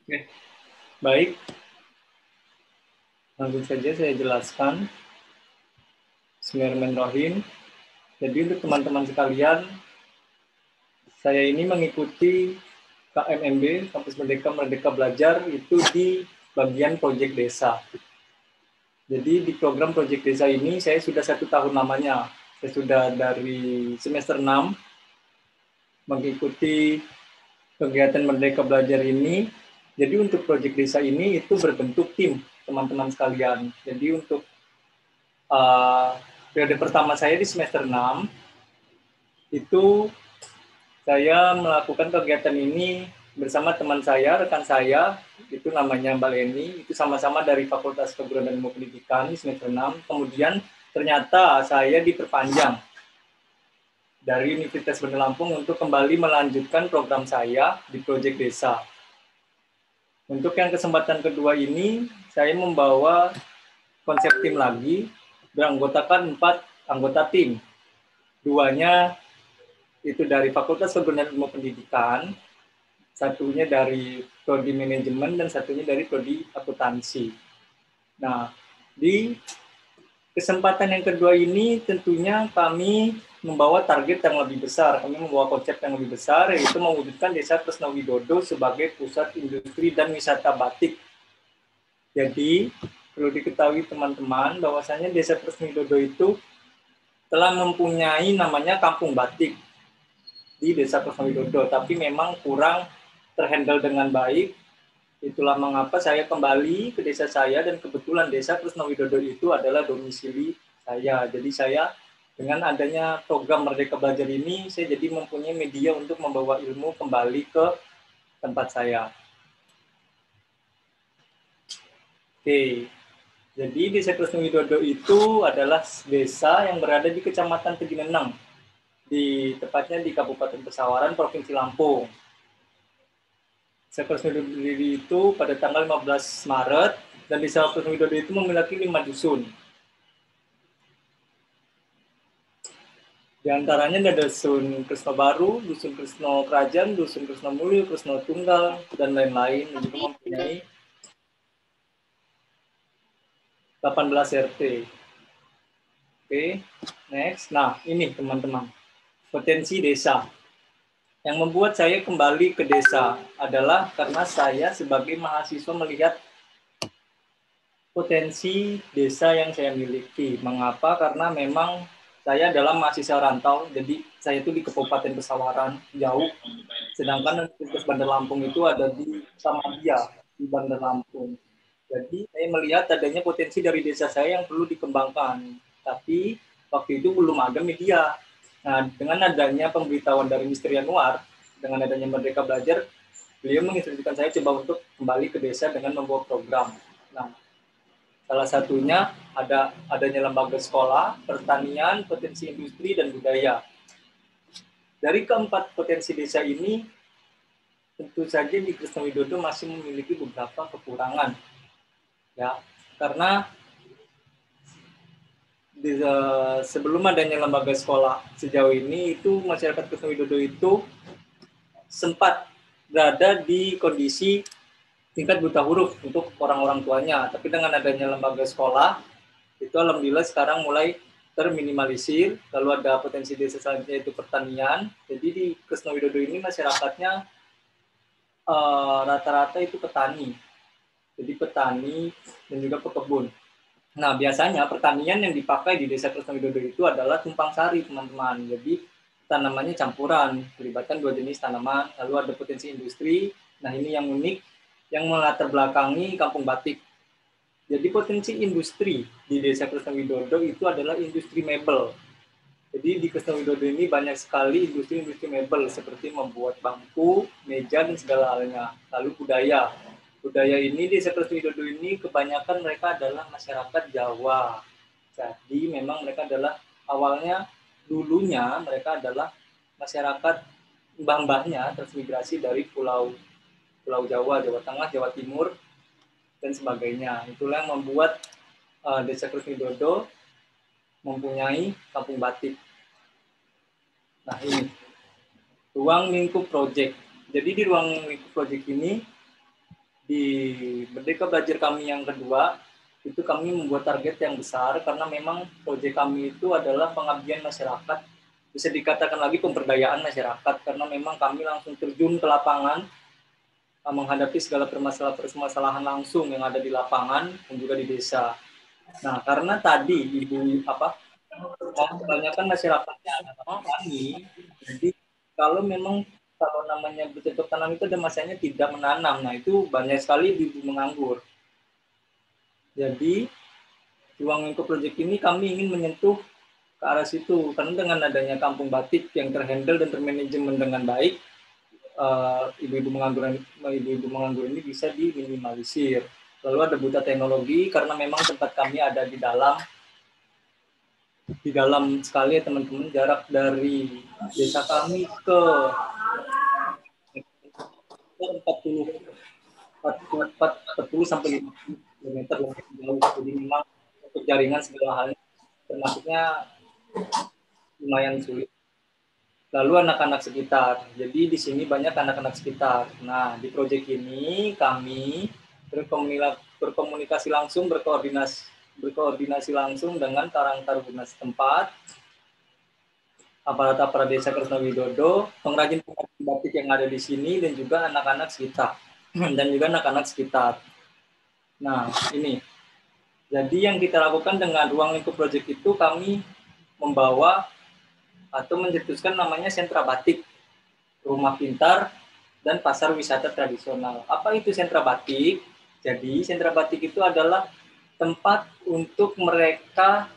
Oke. Baik. Langsung saja saya jelaskan. Bismillahirrahmanirrahim. Jadi untuk teman-teman sekalian, saya ini mengikuti KMMB, Kampus Merdeka Belajar, itu di bagian proyek desa. Jadi di program proyek desa ini saya sudah 1 tahun lamanya. Saya sudah dari semester 6 mengikuti kegiatan Merdeka Belajar ini. Jadi untuk proyek desa ini itu berbentuk tim, teman-teman sekalian. Jadi untuk periode pertama saya di semester 6, itu saya melakukan kegiatan ini bersama teman saya, rekan saya, itu namanya Mbak Leni, itu sama-sama dari Fakultas Keguruan dan Ilmu Pendidikan di semester 6. Kemudian ternyata saya diperpanjang dari Universitas Bandar Lampung untuk kembali melanjutkan program saya di proyek desa. Untuk yang kesempatan kedua ini, saya membawa konsep tim lagi, beranggotakan 4 anggota tim. 2-nya itu dari Fakultas Keguruan dan Ilmu Pendidikan, 1-nya dari Prodi Manajemen, dan 1-nya dari Prodi Akuntansi. Nah, di kesempatan yang kedua ini tentunya kami membawa target yang lebih besar, kami membawa konsep yang lebih besar, yaitu mewujudkan Desa Kresna Widodo sebagai pusat industri dan wisata batik. Jadi, perlu diketahui teman-teman bahwasanya Desa Kresna Widodo itu telah mempunyai namanya Kampung Batik di Desa Kresna Widodo, tapi memang kurang terhandle dengan baik. Itulah mengapa saya kembali ke desa saya, dan kebetulan Desa Kresna Widodo itu adalah domisili saya. Jadi saya dengan adanya program Merdeka Belajar ini, saya jadi mempunyai media untuk membawa ilmu kembali ke tempat saya. Oke. Jadi Desa Kresna Widodo itu adalah desa yang berada di Kecamatan Tegineneng, tepatnya di Kabupaten Pesawaran, Provinsi Lampung. Desa Kresna Widodo itu pada tanggal 15 Maret, dan Desa Kresna Widodo itu memiliki 5 dusun. Di antaranya ada Dusun Kresna Baru, Dusun Kresna Kerajaan, Dusun Kresna Mulyo, Kresna Tunggal, dan lain-lain, yang juga mempunyai 18 RT. Oke, next. Nah, ini teman-teman, potensi desa. Yang membuat saya kembali ke desa adalah karena saya sebagai mahasiswa melihat potensi desa yang saya miliki. Mengapa? Karena memang saya adalah mahasiswa rantau, jadi saya itu di Kabupaten Pesawaran, jauh. Sedangkan Universitas Bandar Lampung itu ada di Samadia, di Bandar Lampung. Jadi saya melihat adanya potensi dari desa saya yang perlu dikembangkan. Tapi waktu itu belum ada media. Nah, dengan adanya pemberitahuan dari Misteri Anwar, dengan adanya Merdeka Belajar, beliau menginstruksikan saya coba untuk kembali ke desa dengan membawa program. Nah, salah satunya adanya lembaga sekolah, pertanian, potensi industri, dan budaya. Dari keempat potensi desa ini, tentu saja di Kresna Widodo masih memiliki beberapa kekurangan. Ya, karena sebelum adanya lembaga sekolah sejauh ini, itu masyarakat Kresna Widodo itu sempat berada di kondisi tingkat buta huruf untuk orang-orang tuanya. Tapi dengan adanya lembaga sekolah, itu alhamdulillah sekarang mulai terminimalisir. Lalu ada potensi desa selanjutnya itu pertanian. Jadi di Kresna Widodo ini masyarakatnya rata-rata itu petani. Jadi petani dan juga pekebun. Nah, biasanya pertanian yang dipakai di Desa Kresna Widodo itu adalah tumpang sari, teman-teman. Jadi tanamannya campuran, melibatkan 2 jenis tanaman. Lalu ada potensi industri. Nah, ini yang unik, yang melatar belakangi kampung batik. Jadi potensi industri di Desa Kresna Widodo itu adalah industri mebel. Jadi di Kresna Widodo ini banyak sekali industri-industri mebel, seperti membuat bangku, meja, dan segala halnya. Lalu budaya. Budaya ini di Desa Kresna Widodo ini kebanyakan mereka adalah masyarakat Jawa. Jadi memang mereka adalah awalnya, dulunya mereka adalah masyarakat mbah-mbahnya transmigrasi dari Pulau Jawa, Jawa Tengah, Jawa Timur, dan sebagainya. Itulah yang membuat Desa Kresna Widodo mempunyai kampung batik. Nah, ini ruang lingkup proyek. Jadi di ruang lingkup proyek ini di Merdeka Belajar kami yang kedua, itu kami membuat target yang besar karena memang proyek kami itu adalah pengabdian masyarakat, bisa dikatakan lagi pemberdayaan masyarakat, karena memang kami langsung terjun ke lapangan menghadapi segala permasalahan langsung yang ada di lapangan dan juga di desa. Nah, karena tadi kebanyakan masyarakatnya adalah petani, jadi kalau namanya bercocok tanam itu ada masanya tidak menanam. Nah, itu banyak sekali ibu menganggur. Jadi, Ruang Lingkup Project ini kami ingin menyentuh ke arah situ. Karena dengan adanya kampung batik yang terhandle dan termanajemen dengan baik, ibu-ibu menganggur ini bisa diminimalisir. Lalu ada buta teknologi, karena memang tempat kami ada di dalam sekali ya teman-teman, jarak dari desa kami ke 40 sampai 50 km lebih jauh. Jadi memang untuk jaringan segala halnya termasuknya lumayan sulit. Lalu anak-anak sekitar. Jadi di sini banyak anak-anak sekitar. Nah, di proyek ini kami berkomunikasi langsung, berkoordinasi langsung dengan Karang Taruna setempat, aparat desa Kresna Widodo, pengrajin batik yang ada di sini, dan juga anak-anak sekitar. Nah, ini. Jadi yang kita lakukan dengan Ruang Lingkup Project itu, kami membawa atau mencetuskan namanya sentra batik, rumah pintar, dan pasar wisata tradisional. Apa itu sentra batik? Jadi sentra batik itu adalah tempat untuk mereka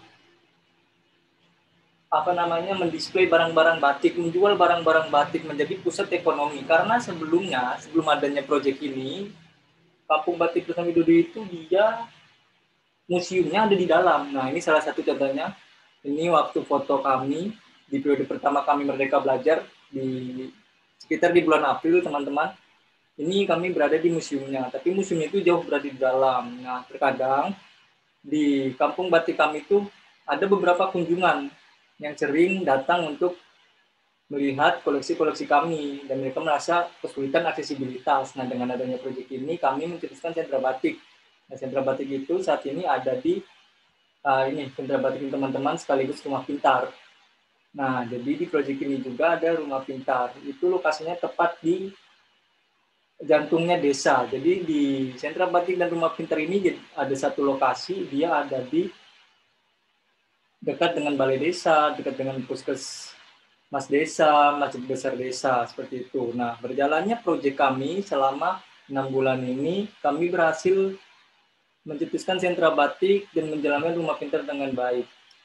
mendisplay barang-barang batik, menjual barang-barang batik, menjadi pusat ekonomi. Karena sebelum adanya proyek ini, Kampung Batik Kresna Widodo itu dia museumnya ada di dalam. Nah, ini salah satu contohnya. Ini waktu foto kami di periode pertama kami Merdeka Belajar sekitar di bulan April, teman-teman. Ini kami berada di museumnya, tapi museumnya itu jauh berada di dalam. Nah, terkadang di Kampung Batik kami itu ada beberapa kunjungan yang sering datang untuk melihat koleksi-koleksi kami, dan mereka merasa kesulitan aksesibilitas. Nah, dengan adanya proyek ini, kami mencetuskan sentra batik. Nah, sentra batik itu saat ini ada di sentra batik teman-teman sekaligus rumah pintar. Nah, jadi di proyek ini juga ada rumah pintar. Itu lokasinya tepat di jantungnya desa. Jadi di sentra batik dan rumah pintar ini ada satu lokasi, dia ada di dekat dengan balai desa, dekat dengan puskesmas desa, masjid besar desa, seperti itu. Nah, berjalannya proyek kami selama 6 bulan ini, kami berhasil mencetuskan sentra batik dan menjalankan rumah pintar dengan baik.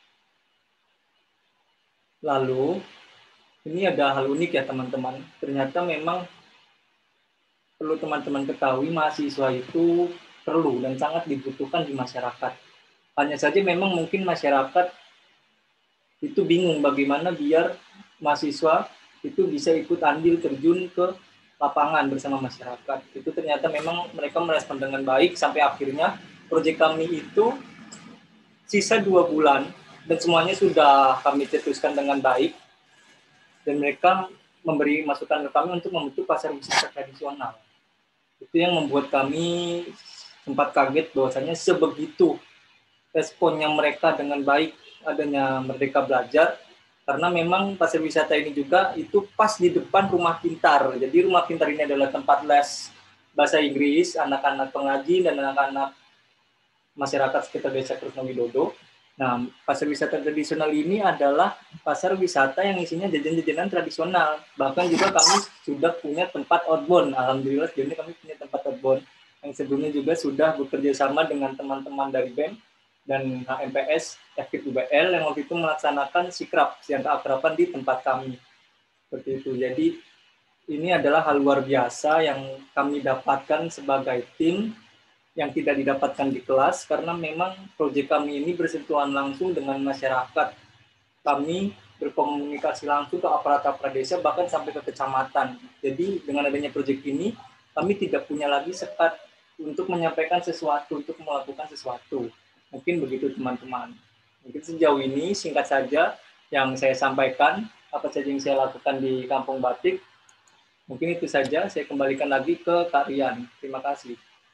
Lalu, ini ada hal unik ya teman-teman. Ternyata memang perlu teman-teman ketahui, mahasiswa itu perlu dan sangat dibutuhkan di masyarakat. Hanya saja memang mungkin masyarakat itu bingung bagaimana biar mahasiswa itu bisa ikut andil terjun ke lapangan bersama masyarakat. Itu ternyata memang mereka merespon dengan baik, sampai akhirnya proyek kami itu sisa 2 bulan dan semuanya sudah kami cetuskan dengan baik, dan mereka memberi masukan ke kami untuk membentuk pasar wisata tradisional. Itu yang membuat kami sempat kaget bahwasanya sebegitu responnya mereka dengan baik adanya Merdeka Belajar, karena memang pasar wisata ini juga itu pas di depan rumah pintar. Jadi rumah pintar ini adalah tempat les bahasa Inggris anak-anak pengrajin dan anak-anak masyarakat sekitar desa Kresna Widodo. Nah, pasar wisata tradisional ini adalah pasar wisata yang isinya jajan-jajanan tradisional. Bahkan juga kami sudah punya tempat outbound. Alhamdulillah sejauh ini kami punya tempat outbound yang sebelumnya juga sudah bekerja sama dengan teman-teman dari BEM dan HMPS FKIP UBL yang waktu itu melaksanakan sikrap, siang keakraban di tempat kami. Seperti itu. Jadi ini adalah hal luar biasa yang kami dapatkan sebagai tim yang tidak didapatkan di kelas, karena memang proyek kami ini bersentuhan langsung dengan masyarakat. Kami berkomunikasi langsung ke aparat-aparat desa, bahkan sampai ke kecamatan. Jadi dengan adanya proyek ini, kami tidak punya lagi sekat untuk menyampaikan sesuatu, untuk melakukan sesuatu. Mungkin begitu teman-teman. Mungkin sejauh ini singkat saja yang saya sampaikan, apa saja yang saya lakukan di Kampung Batik. Mungkin itu saja, saya kembalikan lagi ke Kak Rian. Terima kasih.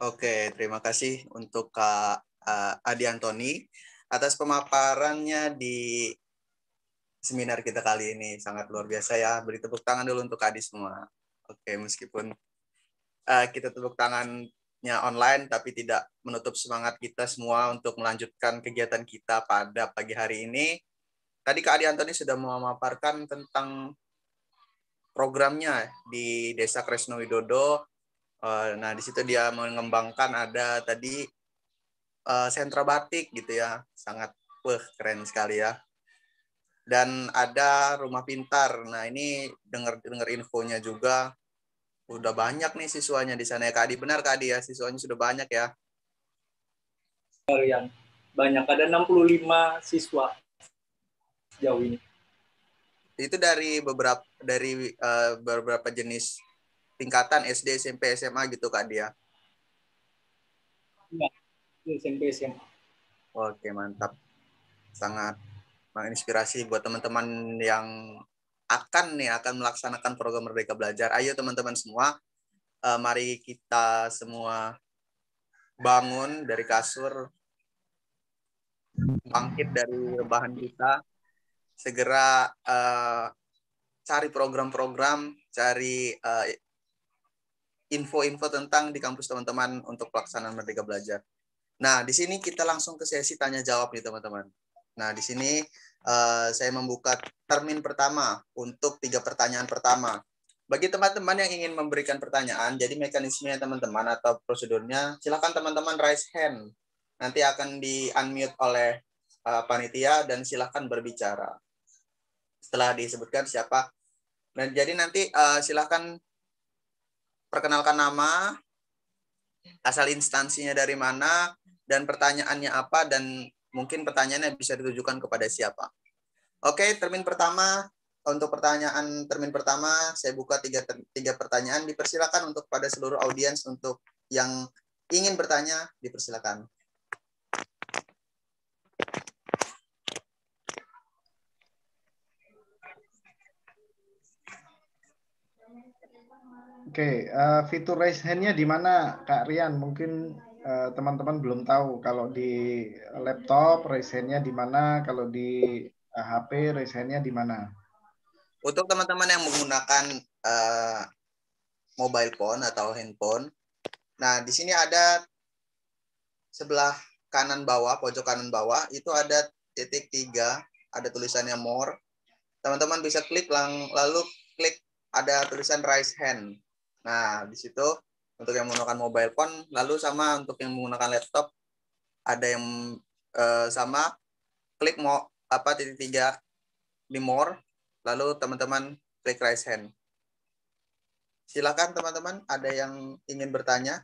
Oke, terima kasih untuk Kak Adi Antoni atas pemaparannya di seminar kita kali ini. Sangat luar biasa ya. Beri tepuk tangan dulu untuk Kak Adi semua. Oke, meskipun kita tepuk tangannya online, tapi tidak menutup semangat kita semua untuk melanjutkan kegiatan kita pada pagi hari ini. Tadi Kak Adi Antoni sudah memaparkan tentang programnya di Desa Kresno Widodo. Nah, di situ dia mengembangkan ada tadi sentra batik gitu ya. Sangat keren sekali ya. Dan ada rumah pintar. Nah, ini dengar infonya juga udah banyak nih siswanya di sana ya Kak Adi. Benar Kak Adi ya, siswanya sudah banyak ya. Yang banyak, ada 65 siswa sejauh ini. Itu dari beberapa jenis tingkatan SD, SMP, SMA gitu Kak Adi ya. Iya, SMP, SMA. Oke, mantap. Sangat menginspirasi buat teman-teman yang akan melaksanakan program Merdeka Belajar. Ayo teman-teman semua, mari kita semua bangun dari kasur, bangkit dari rebahan kita, segera cari program-program, cari info-info tentang di kampus teman-teman untuk pelaksanaan Merdeka Belajar. Nah, di sini kita langsung ke sesi tanya jawab nih teman-teman. Nah, di sini saya membuka termin pertama untuk 3 pertanyaan pertama. Bagi teman-teman yang ingin memberikan pertanyaan, jadi mekanismenya teman-teman atau prosedurnya, silakan teman-teman raise hand. Nanti akan di-unmute oleh panitia dan silakan berbicara. Setelah disebutkan siapa. Dan jadi nanti silakan perkenalkan nama, asal instansinya dari mana, dan pertanyaannya apa, dan mungkin pertanyaannya bisa ditujukan kepada siapa. Oke, termin pertama. Untuk pertanyaan termin pertama, saya buka 3 pertanyaan. Dipersilakan untuk pada seluruh audiens untuk yang ingin bertanya, dipersilakan. Oke, fitur raise hand-nya di mana Kak Rian? Mungkin teman-teman belum tahu kalau di laptop raise hand-nya di mana, kalau di HP raise hand-nya di mana. Untuk teman-teman yang menggunakan mobile phone atau handphone, nah di sini ada sebelah kanan bawah, pojok kanan bawah, itu ada titik 3, ada tulisannya more. Teman-teman bisa klik lalu klik ada tulisan raise hand. Nah, di situ untuk yang menggunakan mobile phone, lalu sama untuk yang menggunakan laptop ada yang sama klik titik 3 di more, lalu teman-teman klik raise hand. Silakan teman-teman, ada yang ingin bertanya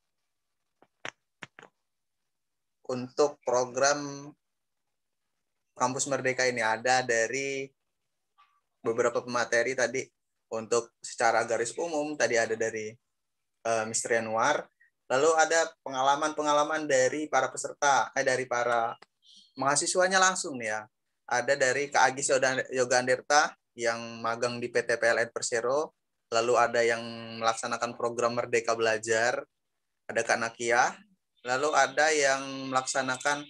untuk program Kampus Merdeka ini. Ada dari beberapa pemateri tadi. Untuk secara garis umum tadi ada dari Mr. Yanuar, lalu ada pengalaman-pengalaman dari para peserta, dari para mahasiswanya langsung ya. Ada dari Kak Agis Yoga Anderta yang magang di PT PLN Persero, lalu ada yang melaksanakan program Merdeka Belajar, ada Kak Nakia, lalu ada yang melaksanakan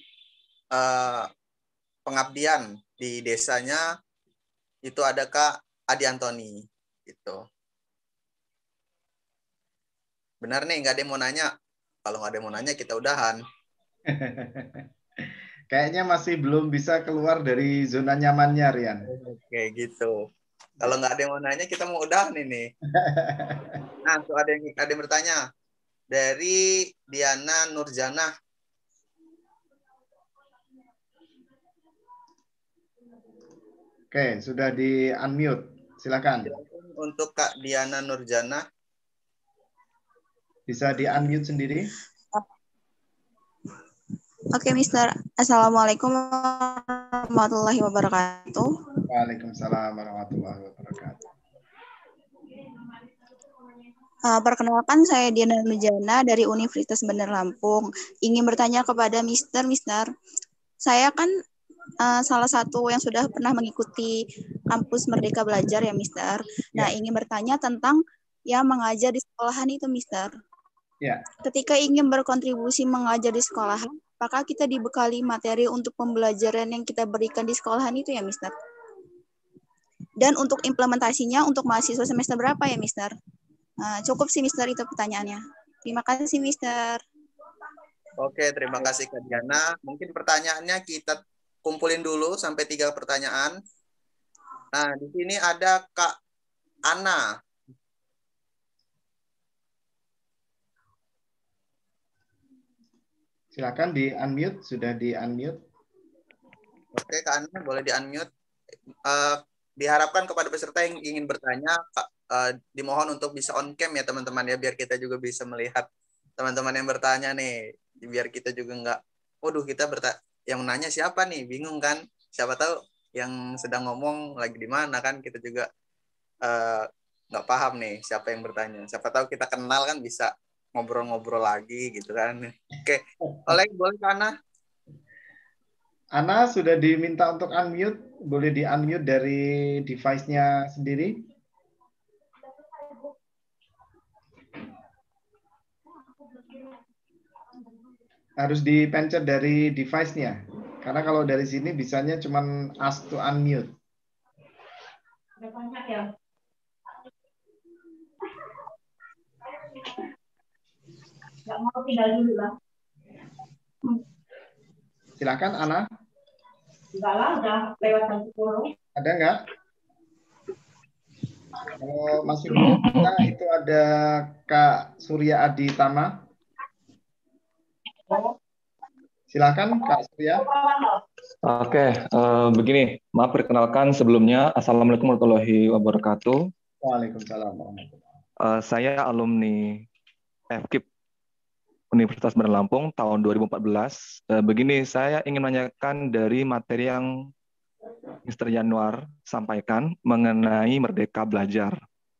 pengabdian di desanya, itu ada Kak Adi Antoni. Gitu. Benar nih, nggak ada yang mau nanya. Kalau nggak ada yang mau nanya, kita udahan. Kayaknya masih belum bisa keluar dari zona nyamannya, Rian. Oke, gitu. Kalau nggak ada yang mau nanya, kita mau udahan ini. Nah, tuh ada yang bertanya. Dari Diana Nurjana. Oke, sudah di-unmute. Silakan. Untuk Kak Diana Nurjana. Bisa di-unmute sendiri. Oke, Mister. Assalamualaikum warahmatullahi wabarakatuh. Waalaikumsalam warahmatullahi wabarakatuh. Perkenalkan, saya Diana Nurjana dari Universitas Bandar Lampung. Ingin bertanya kepada Mister. Saya kan salah satu yang sudah pernah mengikuti kampus Merdeka Belajar ya, Mister. Nah, ingin bertanya tentang yang mengajar di sekolahan itu, Mister. Ya. Ketika ingin berkontribusi mengajar di sekolahan, apakah kita dibekali materi untuk pembelajaran yang kita berikan di sekolahan itu ya, Mister? Dan untuk implementasinya untuk mahasiswa semester berapa ya, Mister? Nah, cukup sih, Mister, itu pertanyaannya. Terima kasih, Mister. Oke, terima kasih Kak Diana. Mungkin pertanyaannya kita kumpulin dulu sampai 3 pertanyaan. Nah, di sini ada Kak Ana. Silakan di-unmute, sudah di-unmute. Oke, Kak Ana, boleh di-unmute. Diharapkan kepada peserta yang ingin bertanya, dimohon untuk bisa on cam ya teman-teman ya, biar kita juga bisa melihat teman-teman yang bertanya nih, biar kita juga nggak, waduh kita yang nanya siapa nih, bingung kan, siapa tahu yang sedang ngomong lagi di mana kan, kita juga nggak paham nih siapa yang bertanya, siapa tahu kita kenal kan bisa ngobrol-ngobrol lagi gitu kan. Oke, boleh Ana? Ana sudah diminta untuk unmute, boleh di-unmute dari device-nya sendiri. Harus dipencet dari device-nya. Karena kalau dari sini bisanya cuma ask to unmute. Nggak mau tinggal dulu lah. Silakan Ana. Enggak lah, udah lewat jam 10. Ada nggak? Kalau masih belum kita itu ada Kak Surya Adi Tama. Silakan Kak Surya. Oke, begini, maaf perkenalkan sebelumnya. Assalamualaikum warahmatullahi wabarakatuh. Waalaikumsalam. Saya alumni FKIP Universitas Bandar Lampung tahun 2014. Begini, saya ingin menanyakan dari materi yang Mr. Yanuar sampaikan mengenai Merdeka Belajar.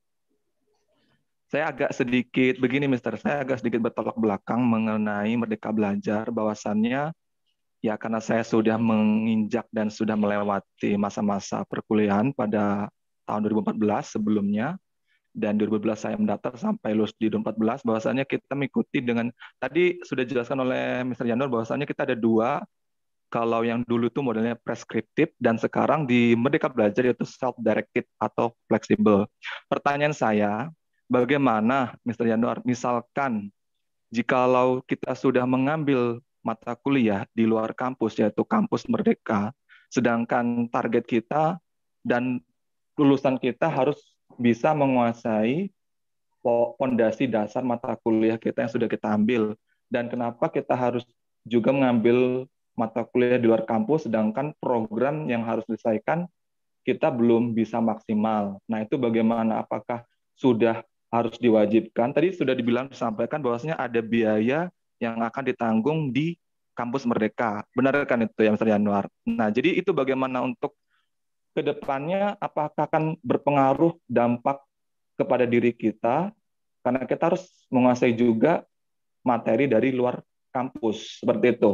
Saya agak sedikit, begini Mr., saya agak sedikit bertolak belakang mengenai Merdeka Belajar, bahwasannya ya karena saya sudah menginjak dan sudah melewati masa-masa perkuliahan pada tahun 2014 sebelumnya, dan 2012 saya mendaftar sampai lulus di 2014, bahwasannya kita mengikuti dengan, tadi sudah dijelaskan oleh Mr. Yanuar bahwasannya kita ada 2, kalau yang dulu itu modelnya preskriptif, dan sekarang di Merdeka Belajar yaitu self-directed atau fleksibel. Pertanyaan saya, bagaimana Mr. Yanuar, misalkan jikalau kita sudah mengambil mata kuliah di luar kampus, yaitu kampus Merdeka, sedangkan target kita dan lulusan kita harus bisa menguasai fondasi dasar mata kuliah kita yang sudah kita ambil. Dan kenapa kita harus juga mengambil mata kuliah di luar kampus, sedangkan program yang harus diselesaikan kita belum bisa maksimal. Nah, itu bagaimana? Apakah sudah harus diwajibkan? Tadi sudah disampaikan bahwasanya ada biaya yang akan ditanggung di kampus Merdeka. Benar kan itu ya, Mr. Yanuar? Nah, jadi itu bagaimana untuk ke depannya, apakah akan berpengaruh dampak kepada diri kita, karena kita harus menguasai juga materi dari luar kampus, seperti itu.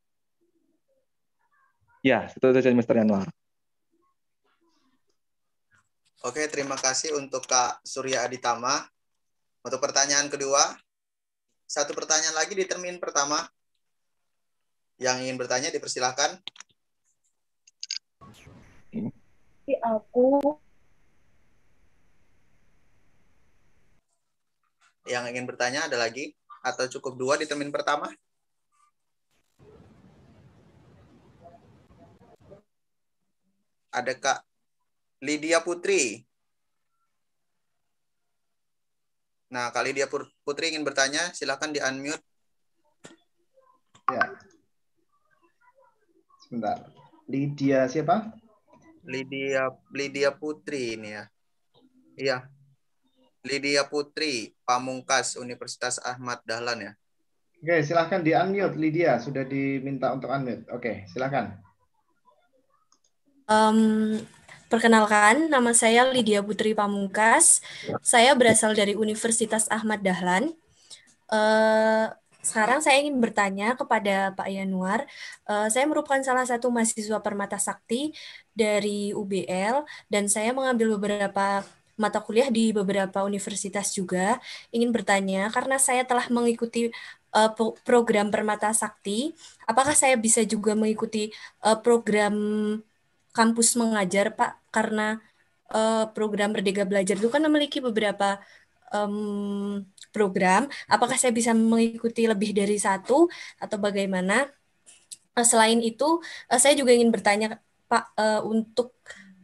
Ya, itu saja Mr. Yanuar. Oke, terima kasih untuk Kak Surya Aditama. Untuk pertanyaan kedua, 1 pertanyaan lagi di termin pertama. Yang ingin bertanya dipersilahkan. Aku. Yang ingin bertanya ada lagi? Atau cukup 2 di termin pertama? Ada Kak Lydia Putri. Nah, Kak Lydia Putri ingin bertanya, silakan di-unmute. Ya. Sebentar. Lydia siapa? Lydia Putri ini ya. Iya. Lydia Putri, Pamungkas, Universitas Ahmad Dahlan ya. Oke, silakan di-unmute Lydia, sudah diminta untuk unmute. Oke, silakan. Perkenalkan, nama saya Lydia Putri Pamungkas. Saya berasal dari Universitas Ahmad Dahlan. Sekarang saya ingin bertanya kepada Pak Yanuar. Saya merupakan salah satu mahasiswa Permata Sakti dari UBL, dan saya mengambil beberapa mata kuliah di beberapa universitas juga. Ingin bertanya, karena saya telah mengikuti program Permata Sakti, apakah saya bisa juga mengikuti program kampus mengajar, Pak? Karena program Merdeka Belajar itu kan memiliki beberapa program. Apakah saya bisa mengikuti lebih dari satu atau bagaimana? Selain itu, saya juga ingin bertanya, Pak, untuk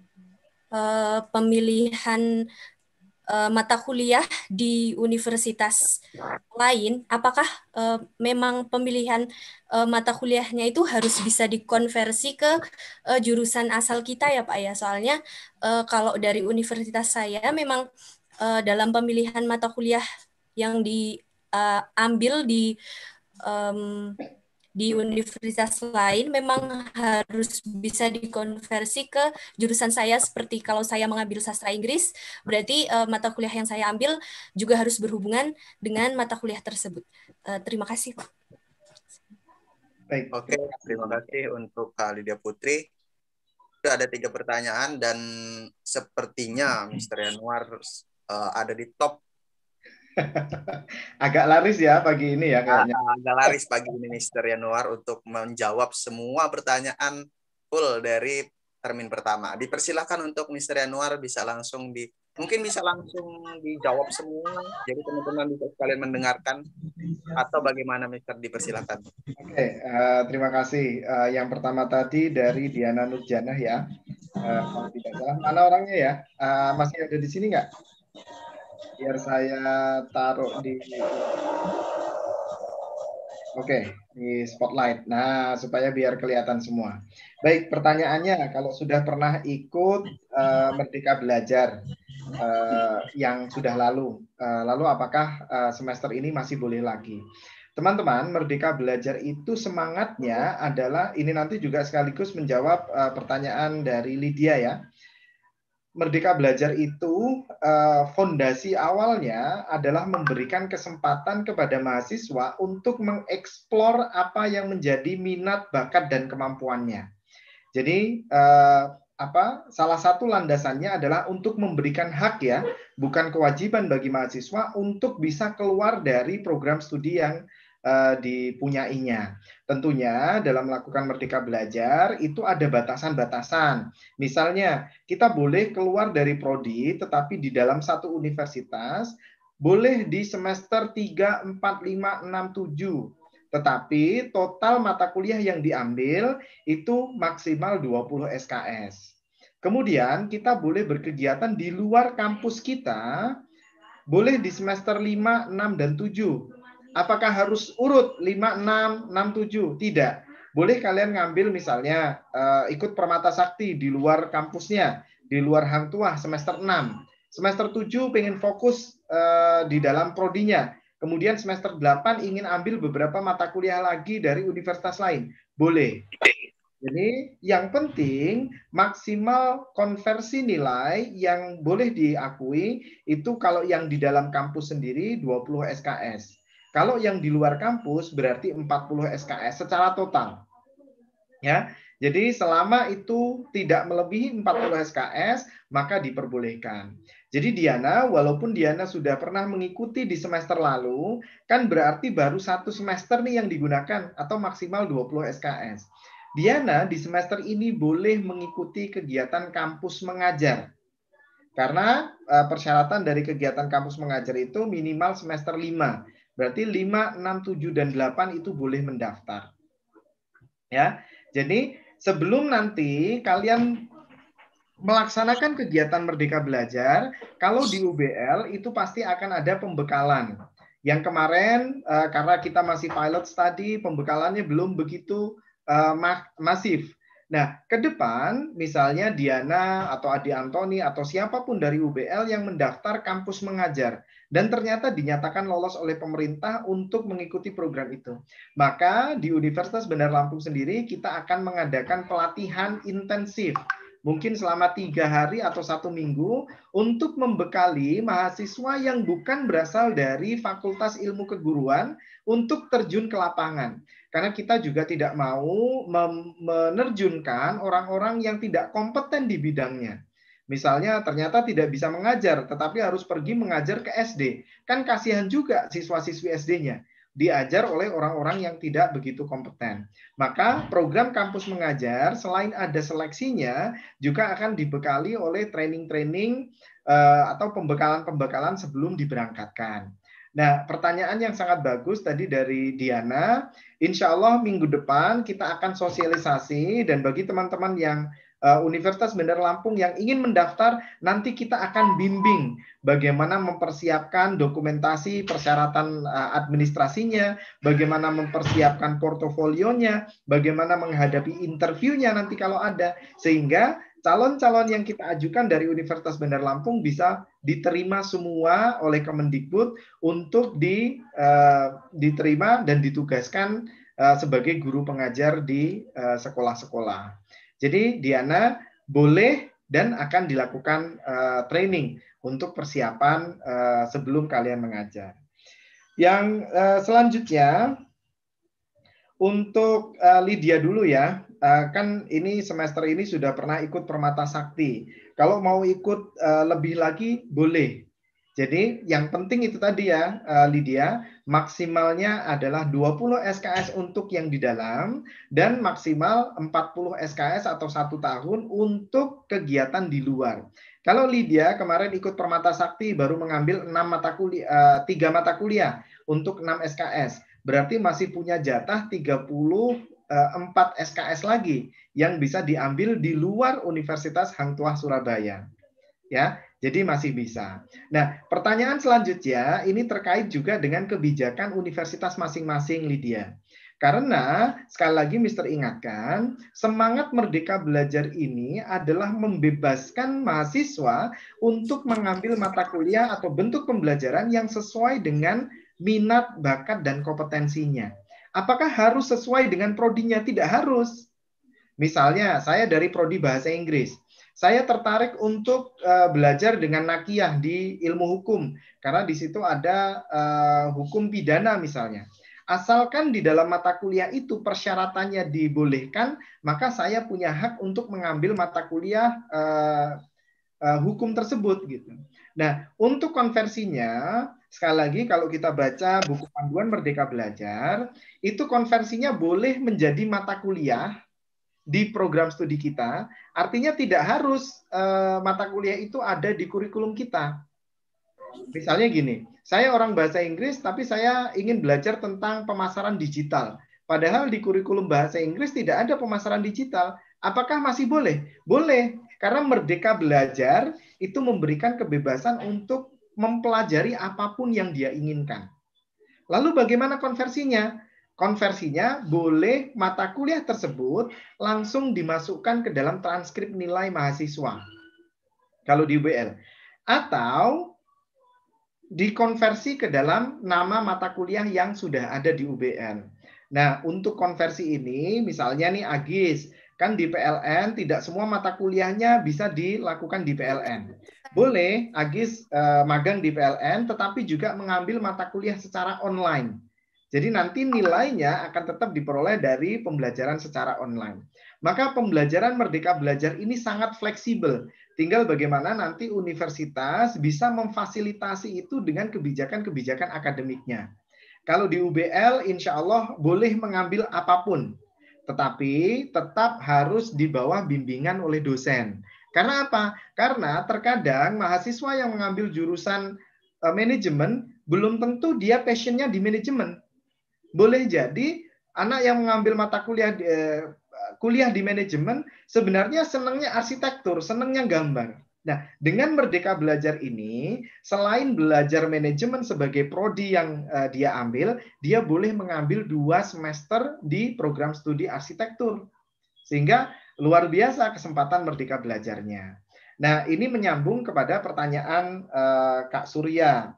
pemilihan mata kuliah di universitas lain, apakah memang pemilihan mata kuliahnya itu harus bisa dikonversi ke jurusan asal kita ya Pak ya? Soalnya kalau dari universitas saya memang dalam pemilihan mata kuliah yang diambil di universitas lain memang harus bisa dikonversi ke jurusan saya, seperti kalau saya mengambil sastra Inggris, berarti mata kuliah yang saya ambil juga harus berhubungan dengan mata kuliah tersebut. Terima kasih, Pak. Baik. Oke, terima kasih untuk Kak Lydia Putri. Sudah ada 3 pertanyaan dan sepertinya Mr. Yanuar ada di top. Agak laris ya pagi ini ya kayaknya. Agak laris pagi ini Mr. Yanuar untuk menjawab semua pertanyaan full dari termin pertama. Dipersilahkan untuk Mr. Yanuar mungkin bisa langsung dijawab semua. Jadi teman-teman bisa sekalian mendengarkan atau bagaimana Mr. Dipersilahkan. Oke, terima kasih. Yang pertama tadi dari Diana Nurjanah ya. Kalau tidak salah, mana orangnya ya? Masih ada di sini nggak? Biar saya taruh di di spotlight. Nah, supaya biar kelihatan semua. Baik, pertanyaannya, kalau sudah pernah ikut Merdeka Belajar yang sudah lalu apakah semester ini masih boleh lagi? Teman-teman, Merdeka Belajar itu semangatnya adalah, ini nanti juga sekaligus menjawab pertanyaan dari Lydia ya. Merdeka Belajar itu fondasi awalnya adalah memberikan kesempatan kepada mahasiswa untuk mengeksplor apa yang menjadi minat, bakat, dan kemampuannya. Jadi salah satu landasannya adalah untuk memberikan hak ya, bukan kewajiban bagi mahasiswa untuk bisa keluar dari program studi yang dipunyainya. Tentunya dalam melakukan Merdeka Belajar itu ada batasan-batasan. Misalnya kita boleh keluar dari prodi tetapi di dalam satu universitas boleh di semester 3, 4, 5, 6, 7. Tetapi total mata kuliah yang diambil itu maksimal 20 SKS. Kemudian kita boleh berkegiatan di luar kampus kita, boleh di semester 5, 6, dan 7. Apakah harus urut 5, 6, 6, 7? Tidak. Boleh kalian ngambil misalnya ikut Permata Sakti di luar kampusnya, di luar Hang Tuah semester 6. Semester 7 pengen fokus di dalam prodinya. Kemudian semester 8 ingin ambil beberapa mata kuliah lagi dari universitas lain. Boleh. Jadi yang penting maksimal konversi nilai yang boleh diakui itu kalau yang di dalam kampus sendiri 20 SKS. Kalau yang di luar kampus berarti 40 SKS secara total. Ya. Jadi selama itu tidak melebihi 40 SKS maka diperbolehkan. Jadi Diana, walaupun Diana sudah pernah mengikuti di semester lalu, kan berarti baru 1 semester nih yang digunakan atau maksimal 20 SKS. Diana di semester ini boleh mengikuti kegiatan kampus mengajar. Karena persyaratan dari kegiatan kampus mengajar itu minimal semester 5. Berarti 5, 6, 7, dan 8 itu boleh mendaftar. Ya, jadi sebelum nanti kalian melaksanakan kegiatan Merdeka Belajar, kalau di UBL itu pasti akan ada pembekalan. Yang kemarin karena kita masih pilot study, pembekalannya belum begitu masif. Nah, ke depan misalnya Diana atau Adi Antoni atau siapapun dari UBL yang mendaftar kampus mengajar dan ternyata dinyatakan lolos oleh pemerintah untuk mengikuti program itu. Maka di Universitas Bandar Lampung sendiri kita akan mengadakan pelatihan intensif. Mungkin selama 3 hari atau 1 minggu untuk membekali mahasiswa yang bukan berasal dari Fakultas Ilmu Keguruan untuk terjun ke lapangan. Karena kita juga tidak mau menerjunkan orang-orang yang tidak kompeten di bidangnya. Misalnya ternyata tidak bisa mengajar, tetapi harus pergi mengajar ke SD. Kan kasihan juga siswa-siswi SD-nya. Diajar oleh orang-orang yang tidak begitu kompeten. Maka program kampus mengajar, selain ada seleksinya, juga akan dibekali oleh training-training atau pembekalan-pembekalan sebelum diberangkatkan. Nah, pertanyaan yang sangat bagus tadi dari Diana. Insya Allah minggu depan kita akan sosialisasi, dan bagi teman-teman yang Universitas Bandar Lampung yang ingin mendaftar, nanti kita akan bimbing bagaimana mempersiapkan dokumentasi persyaratan administrasinya, bagaimana mempersiapkan portofolionya, bagaimana menghadapi interviewnya nanti kalau ada, sehingga calon-calon yang kita ajukan dari Universitas Bandar Lampung bisa diterima semua oleh Kemendikbud untuk diterima dan ditugaskan sebagai guru pengajar di sekolah-sekolah. Jadi Diana boleh dan akan dilakukan training untuk persiapan sebelum kalian mengajar. Yang selanjutnya untuk Lydia dulu ya. Kan ini semester ini sudah pernah ikut Permata Sakti. Kalau mau ikut lebih lagi boleh. Jadi yang penting itu tadi ya Lydia, maksimalnya adalah 20 SKS untuk yang di dalam dan maksimal 40 SKS atau 1 tahun untuk kegiatan di luar. Kalau Lydia kemarin ikut Permata Sakti baru mengambil 3 mata kuliah untuk 6 SKS. Berarti masih punya jatah 34 SKS lagi yang bisa diambil di luar Universitas Hang Tuah Surabaya. Ya, jadi masih bisa. Nah, pertanyaan selanjutnya ini terkait juga dengan kebijakan universitas masing-masing, Lydia. Karena sekali lagi Mister ingatkan, semangat Merdeka Belajar ini adalah membebaskan mahasiswa untuk mengambil mata kuliah atau bentuk pembelajaran yang sesuai dengan minat, bakat, dan kompetensinya. Apakah harus sesuai dengan prodinya? Tidak harus. Misalnya, saya dari prodi Bahasa Inggris. Saya tertarik untuk belajar dengan nakiyah di ilmu hukum, karena di situ ada hukum pidana misalnya. Asalkan di dalam mata kuliah itu persyaratannya dibolehkan, maka saya punya hak untuk mengambil mata kuliah hukum tersebut gitu. Nah, untuk konversinya, sekali lagi kalau kita baca buku panduan Merdeka Belajar, itu konversinya boleh menjadi mata kuliah di program studi kita, artinya tidak harus mata kuliah itu ada di kurikulum kita. Misalnya gini, saya orang bahasa Inggris, tapi saya ingin belajar tentang pemasaran digital. Padahal di kurikulum bahasa Inggris tidak ada pemasaran digital. Apakah masih boleh? Boleh, karena Merdeka Belajar itu memberikan kebebasan untuk mempelajari apapun yang dia inginkan. Lalu bagaimana konversinya? Konversinya boleh mata kuliah tersebut langsung dimasukkan ke dalam transkrip nilai mahasiswa. Kalau di UBL. Atau dikonversi ke dalam nama mata kuliah yang sudah ada di UBL. Nah, untuk konversi ini, misalnya nih Agis, kan di PLN tidak semua mata kuliahnya bisa dilakukan di PLN. Boleh Agis magang di PLN, tetapi juga mengambil mata kuliah secara online. Jadi nanti nilainya akan tetap diperoleh dari pembelajaran secara online. Maka pembelajaran Merdeka Belajar ini sangat fleksibel. Tinggal bagaimana nanti universitas bisa memfasilitasi itu dengan kebijakan-kebijakan akademiknya. Kalau di UBL, insya Allah boleh mengambil apapun. Tetapi tetap harus di bawah bimbingan oleh dosen. Karena apa? Karena terkadang mahasiswa yang mengambil jurusan manajemen, belum tentu dia passionnya di manajemen. Boleh jadi anak yang mengambil mata kuliah di manajemen sebenarnya senangnya arsitektur, senangnya gambar. Nah, dengan Merdeka Belajar ini, selain belajar manajemen sebagai prodi yang dia ambil, dia boleh mengambil 2 semester di program studi arsitektur. Sehingga luar biasa kesempatan Merdeka Belajarnya. Nah, ini menyambung kepada pertanyaan Kak Surya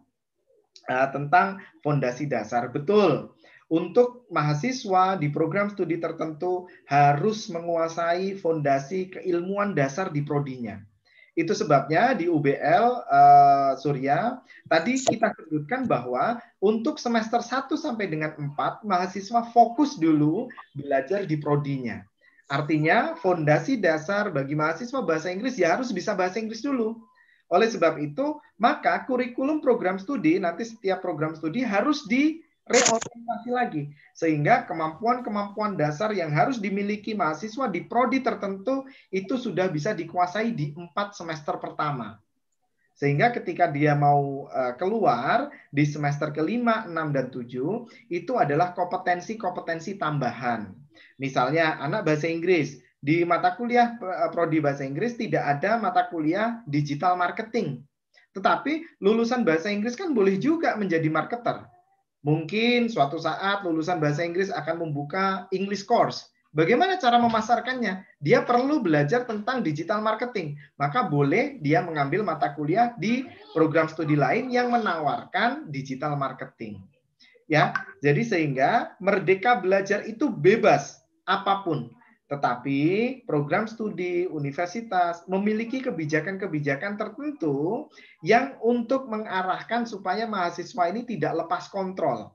tentang fondasi dasar. Betul. Untuk mahasiswa di program studi tertentu harus menguasai fondasi keilmuan dasar di prodinya. Itu sebabnya di UBL Surya tadi kita sebutkan bahwa untuk semester 1 sampai dengan 4 mahasiswa fokus dulu belajar di prodinya. Artinya fondasi dasar bagi mahasiswa bahasa Inggris ya harus bisa bahasa Inggris dulu. Oleh sebab itu, maka kurikulum program studi, nanti setiap program studi harus direorientasi lagi. Sehingga kemampuan-kemampuan dasar yang harus dimiliki mahasiswa di prodi tertentu itu sudah bisa dikuasai di 4 semester pertama. Sehingga ketika dia mau keluar di semester kelima, 6, dan 7, itu adalah kompetensi-kompetensi tambahan. Misalnya anak bahasa Inggris, di mata kuliah prodi bahasa Inggris tidak ada mata kuliah digital marketing. Tetapi lulusan bahasa Inggris kan boleh juga menjadi marketer. Mungkin suatu saat lulusan bahasa Inggris akan membuka English course. Bagaimana cara memasarkannya? Dia perlu belajar tentang digital marketing. Maka boleh dia mengambil mata kuliah di program studi lain yang menawarkan digital marketing. Ya, jadi sehingga merdeka belajar itu bebas apapun. Tetapi program studi universitas memiliki kebijakan-kebijakan tertentu yang untuk mengarahkan supaya mahasiswa ini tidak lepas kontrol.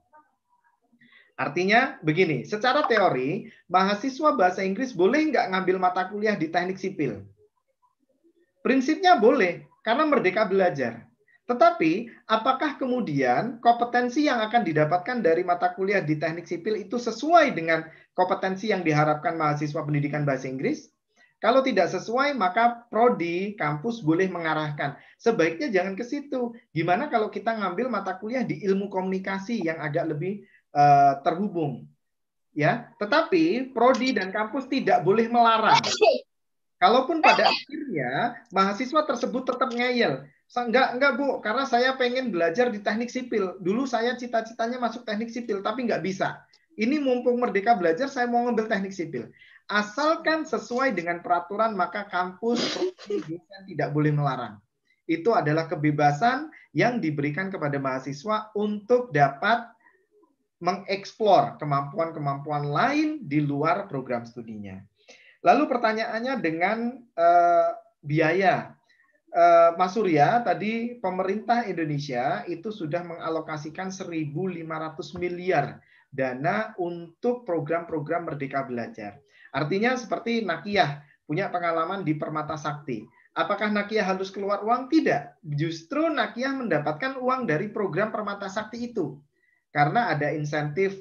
Artinya begini, secara teori, mahasiswa bahasa Inggris boleh nggak ngambil mata kuliah di teknik sipil? Prinsipnya boleh, karena merdeka belajar. Tetapi, apakah kemudian kompetensi yang akan didapatkan dari mata kuliah di teknik sipil itu sesuai dengan kompetensi yang diharapkan mahasiswa pendidikan bahasa Inggris? Kalau tidak sesuai, maka prodi, kampus boleh mengarahkan. Sebaiknya jangan ke situ. Gimana kalau kita ngambil mata kuliah di ilmu komunikasi yang agak lebih terhubung, ya. Tetapi prodi dan kampus tidak boleh melarang. Kalaupun pada akhirnya mahasiswa tersebut tetap ngeyel, enggak Bu, karena saya pengen belajar di teknik sipil. Dulu saya cita-citanya masuk teknik sipil, tapi nggak bisa. Ini mumpung merdeka belajar, saya mau ngambil teknik sipil. Asalkan sesuai dengan peraturan, maka kampus, prodi, dosen tidak boleh melarang. Itu adalah kebebasan yang diberikan kepada mahasiswa untuk dapat mengeksplor kemampuan-kemampuan lain di luar program studinya. Lalu pertanyaannya dengan biaya. Mas Surya, tadi pemerintah Indonesia itu sudah mengalokasikan 1.500 miliar dana untuk program-program Merdeka Belajar. Artinya seperti Nakiyah punya pengalaman di Permata Sakti. Apakah Nakiyah harus keluar uang? Tidak. Justru Nakiyah mendapatkan uang dari program Permata Sakti itu. Karena ada insentif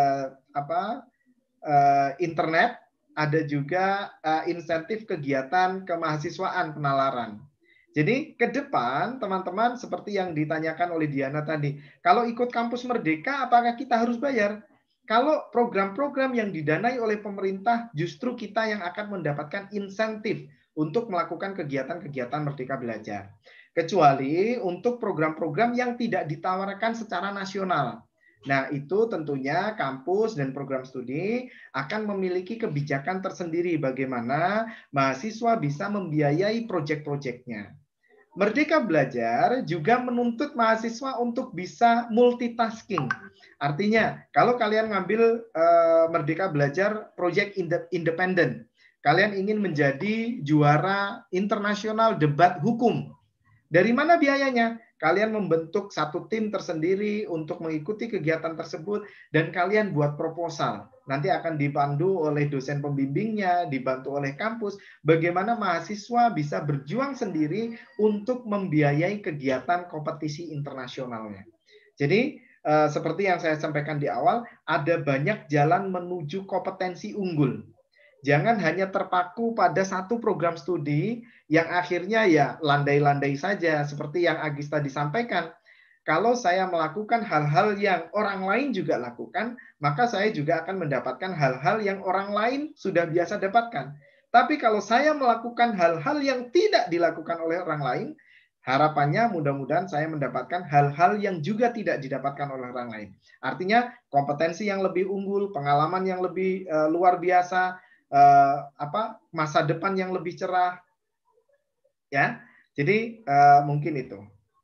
internet, ada juga insentif kegiatan kemahasiswaan penalaran. Jadi ke depan teman-teman seperti yang ditanyakan oleh Diana tadi, kalau ikut kampus Merdeka apakah kita harus bayar? Kalau program-program yang didanai oleh pemerintah justru kita yang akan mendapatkan insentif untuk melakukan kegiatan-kegiatan Merdeka Belajar. Kecuali untuk program-program yang tidak ditawarkan secara nasional. Nah, itu tentunya kampus dan program studi akan memiliki kebijakan tersendiri bagaimana mahasiswa bisa membiayai proyek-proyeknya. Merdeka Belajar juga menuntut mahasiswa untuk bisa multitasking. Artinya, kalau kalian ngambil Merdeka Belajar proyek independen, kalian ingin menjadi juara internasional debat hukum. Dari mana biayanya? Kalian membentuk satu tim tersendiri untuk mengikuti kegiatan tersebut dan kalian buat proposal. Nanti akan dipandu oleh dosen pembimbingnya, dibantu oleh kampus, bagaimana mahasiswa bisa berjuang sendiri untuk membiayai kegiatan kompetisi internasionalnya. Jadi, seperti yang saya sampaikan di awal, ada banyak jalan menuju kompetensi unggul. Jangan hanya terpaku pada satu program studi yang akhirnya ya landai-landai saja seperti yang Agis tadi sampaikan. Kalau saya melakukan hal-hal yang orang lain juga lakukan, maka saya juga akan mendapatkan hal-hal yang orang lain sudah biasa dapatkan. Tapi kalau saya melakukan hal-hal yang tidak dilakukan oleh orang lain, harapannya mudah-mudahan saya mendapatkan hal-hal yang juga tidak didapatkan oleh orang lain. Artinya kompetensi yang lebih unggul, pengalaman yang lebih luar biasa, masa depan yang lebih cerah, ya. Jadi mungkin itu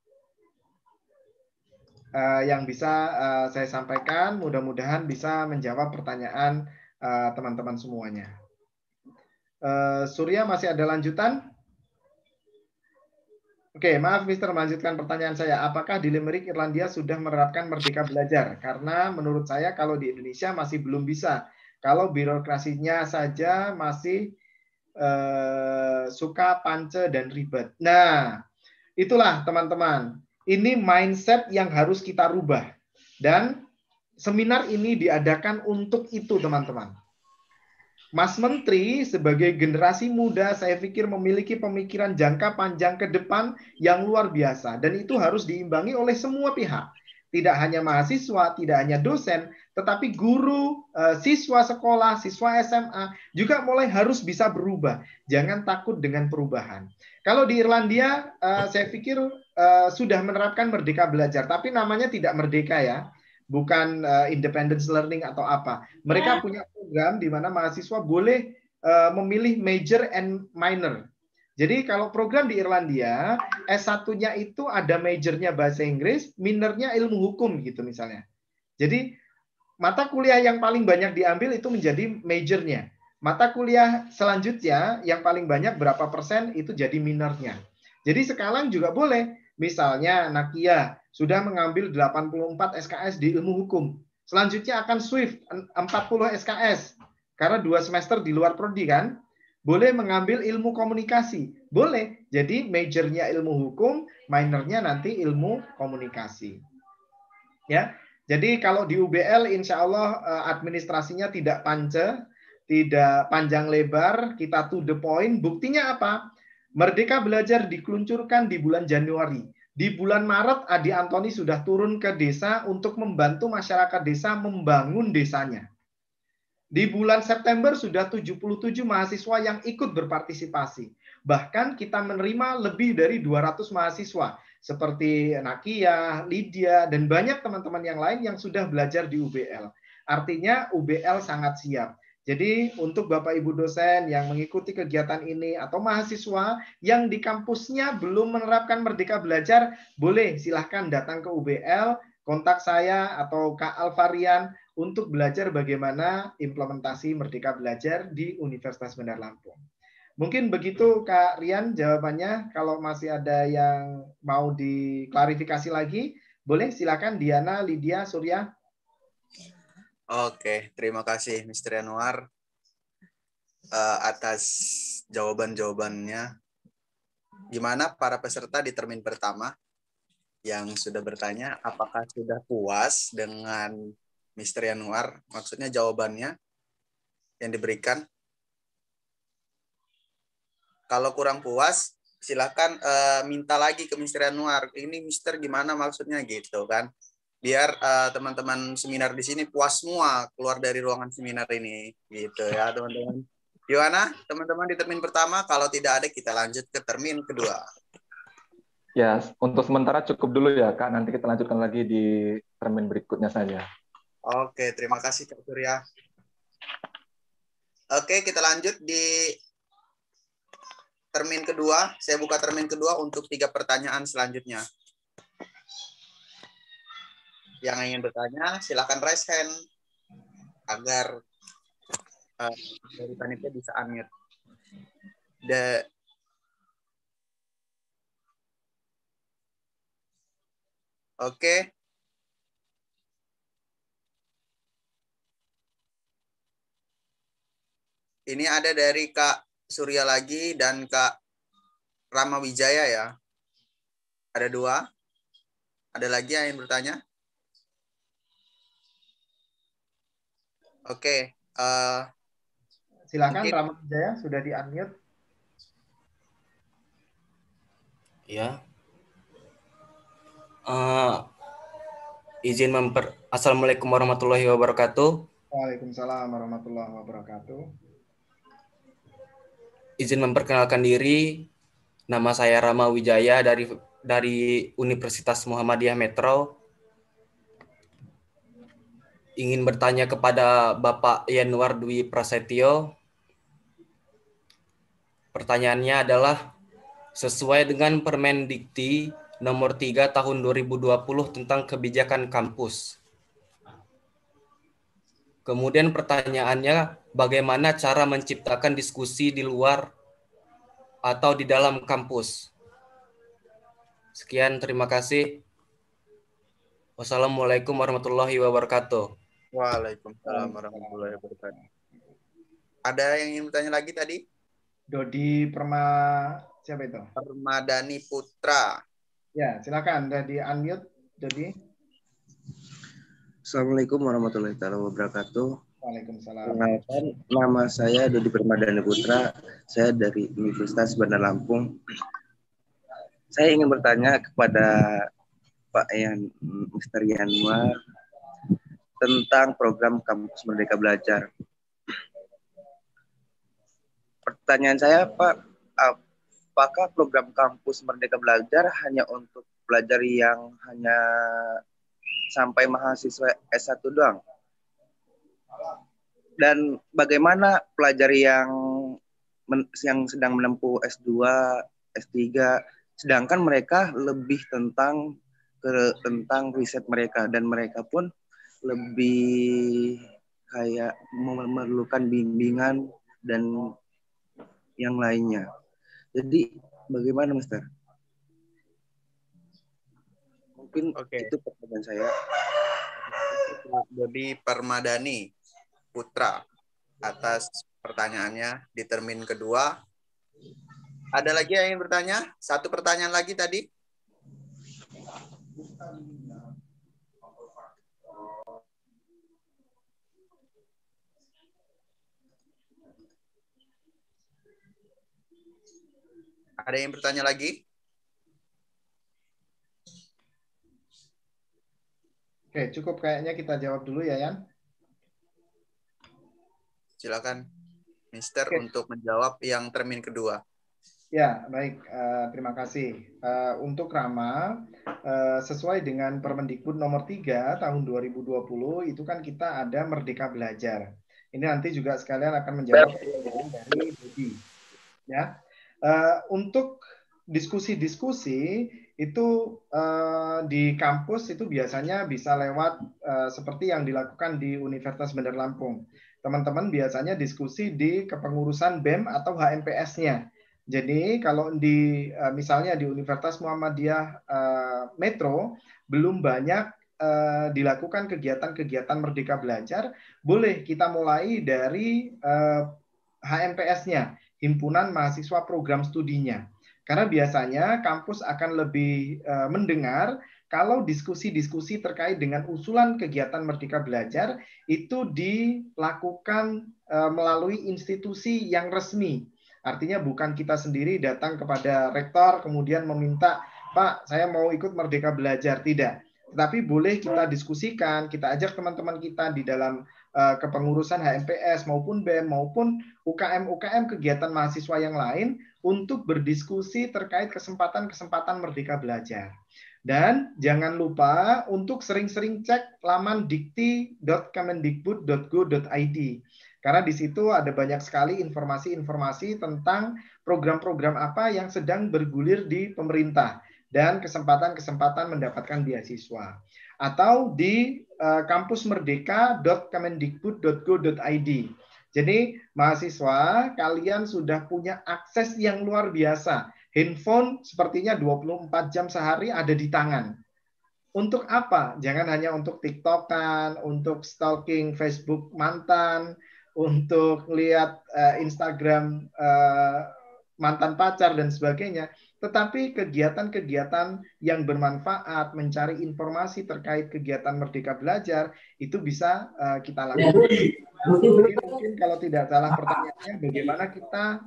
yang bisa saya sampaikan. Mudah-mudahan bisa menjawab pertanyaan teman-teman semuanya. Surya, masih ada lanjutan? Oke, maaf Mister, melanjutkan pertanyaan saya. Apakah di Limerick, Irlandia sudah menerapkan Merdeka Belajar? Karena menurut saya kalau di Indonesia masih belum bisa. Kalau birokrasinya saja masih suka pance dan ribet. Nah, itulah teman-teman. Ini mindset yang harus kita rubah. Dan seminar ini diadakan untuk itu, teman-teman. Mas Menteri sebagai generasi muda saya pikir memiliki pemikiran jangka panjang ke depan yang luar biasa. Dan itu harus diimbangi oleh semua pihak. Tidak hanya mahasiswa, tidak hanya dosen, tetapi guru, siswa sekolah, siswa SMA juga mulai harus bisa berubah. Jangan takut dengan perubahan. Kalau di Irlandia, saya pikir sudah menerapkan Merdeka Belajar, tapi namanya tidak merdeka ya. Bukan independence learning atau apa. Mereka punya program di mana mahasiswa boleh memilih major and minor. Jadi kalau program di Irlandia, S1-nya itu ada majornya bahasa Inggris, minornya ilmu hukum gitu misalnya. Jadi mata kuliah yang paling banyak diambil itu menjadi majornya. Mata kuliah selanjutnya yang paling banyak berapa persen itu jadi minornya. Jadi sekarang juga boleh. Misalnya Nakia sudah mengambil 84 SKS di ilmu hukum. Selanjutnya akan Swift 40 SKS. Karena 2 semester di luar prodi kan. Boleh mengambil ilmu komunikasi. Boleh. Jadi majornya ilmu hukum, minornya nanti ilmu komunikasi. Ya. Jadi kalau di UBL insya Allah administrasinya tidak pance, tidak panjang lebar, kita to the point. Buktinya apa? Merdeka Belajar dikeluncurkan di bulan Januari. Di bulan Maret, Adi Antoni sudah turun ke desa untuk membantu masyarakat desa membangun desanya. Di bulan September sudah 77 mahasiswa yang ikut berpartisipasi. Bahkan kita menerima lebih dari 200 mahasiswa, seperti Nakia, Lydia, dan banyak teman-teman yang lain yang sudah belajar di UBL. Artinya UBL sangat siap. Jadi untuk Bapak Ibu dosen yang mengikuti kegiatan ini atau mahasiswa yang di kampusnya belum menerapkan Merdeka Belajar, boleh silahkan datang ke UBL, kontak saya atau Kak Alvarian untuk belajar bagaimana implementasi Merdeka Belajar di Universitas Bandar Lampung. Mungkin begitu Kak Rian jawabannya. Kalau masih ada yang mau diklarifikasi lagi, boleh silakan Diana, Lydia, Surya. Oke, terima kasih Mr. Anwar atas jawaban-jawabannya. Gimana para peserta di termin pertama yang sudah bertanya, apakah sudah puas dengan Mr. Anwar? Maksudnya jawabannya yang diberikan. Kalau kurang puas, silakan minta lagi ke Mr. Anwar. Ini Mr. gimana maksudnya gitu kan? Biar teman-teman seminar di sini puas semua keluar dari ruangan seminar ini gitu ya teman-teman. Gimana teman-teman di termin pertama? Kalau tidak ada kita lanjut ke termin kedua. Ya, untuk sementara cukup dulu ya Kak. Nanti kita lanjutkan lagi di termin berikutnya saja. Oke, terima kasih Kak Surya. Oke, kita lanjut di termin kedua. Saya buka termin kedua untuk 3 pertanyaan selanjutnya. Yang ingin bertanya, silakan raise hand agar dari panitia bisa unmute. Oke. Ini ada dari Kak Surya lagi dan Kak Rama Wijaya ya. Ada 2. Ada lagi yang ingin bertanya? Oke, silakan mungkin... Rama Wijaya sudah di-unmute. Ya. Assalamualaikum warahmatullahi wabarakatuh. Waalaikumsalam warahmatullahi wabarakatuh. Izin memperkenalkan diri. Nama saya Rama Wijaya dari Universitas Muhammadiyah Metro. Ingin bertanya kepada Bapak Yanwar Dwi Prasetyo. Pertanyaannya adalah, sesuai dengan Permendikti nomor 3 tahun 2020 tentang kebijakan kampus. Kemudian pertanyaannya, bagaimana cara menciptakan diskusi di luar atau di dalam kampus? Sekian, terima kasih. Wassalamualaikum warahmatullahi wabarakatuh. Waalaikumsalam warahmatullahi wabarakatuh. Ada yang ingin bertanya lagi tadi? Dodi siapa itu? Permadani Putra. Ya, silakan. Udah di unmute, Dodi. Assalamualaikum warahmatullahi wabarakatuh. Waalaikumsalam. Perkenalkan, nama saya Dodi Permadani Putra. Saya dari Universitas Bandar Lampung. Saya ingin bertanya kepada Pak Mr. Yanwar tentang program Kampus Merdeka Belajar. Pertanyaan saya, Pak, apakah program Kampus Merdeka Belajar hanya untuk pelajar yang hanya sampai mahasiswa S1 doang? Dan bagaimana pelajar yang sedang menempuh S2, S3, sedangkan mereka lebih tentang riset mereka, dan mereka pun lebih kayak memerlukan bimbingan dan yang lainnya. Jadi bagaimana, Mister? Mungkin itu pertanyaan saya. Dodi Permadani Putra atas pertanyaannya di termin kedua. Ada lagi yang ingin bertanya? Satu pertanyaan lagi tadi. Ada yang bertanya lagi? Oke, cukup kayaknya kita jawab dulu ya, Yan. Silakan, Mister, untuk menjawab yang termin kedua. Ya, baik. Terima kasih. Untuk Rama, sesuai dengan Permendikbud nomor 3 tahun 2020, itu kan kita ada Merdeka Belajar. Ini nanti juga sekalian akan menjawab dari Dodi. Ya. Untuk diskusi-diskusi itu di kampus itu biasanya bisa lewat seperti yang dilakukan di Universitas Bandar Lampung. Teman-teman biasanya diskusi di kepengurusan BEM atau HMPS-nya. Jadi kalau misalnya di Universitas Muhammadiyah Metro belum banyak dilakukan kegiatan-kegiatan Merdeka Belajar, boleh kita mulai dari HMPS-nya, Himpunan Mahasiswa Program Studinya. Karena biasanya kampus akan lebih mendengar kalau diskusi-diskusi terkait dengan usulan kegiatan Merdeka Belajar itu dilakukan melalui institusi yang resmi. Artinya bukan kita sendiri datang kepada rektor kemudian meminta, Pak, saya mau ikut Merdeka Belajar. Tidak. Tetapi boleh kita diskusikan, kita ajak teman-teman kita di dalam kepengurusan HMPS maupun BEM maupun UKM kegiatan mahasiswa yang lain untuk berdiskusi terkait kesempatan-kesempatan Merdeka Belajar. Dan jangan lupa untuk sering-sering cek laman dikti.kemendikbud.go.id. Karena di situ ada banyak sekali informasi-informasi tentang program-program apa yang sedang bergulir di pemerintah dan kesempatan-kesempatan mendapatkan beasiswa. Atau di kampusmerdeka.kemendikbud.go.id. Jadi mahasiswa, kalian sudah punya akses yang luar biasa. Handphone sepertinya 24 jam sehari ada di tangan. Untuk apa? Jangan hanya untuk TikTok-an, untuk stalking Facebook mantan, untuk lihat Instagram mantan pacar dan sebagainya. Tetapi kegiatan-kegiatan yang bermanfaat, mencari informasi terkait kegiatan Merdeka Belajar, itu bisa kita lakukan. Mungkin kalau tidak salah pertanyaannya, bagaimana kita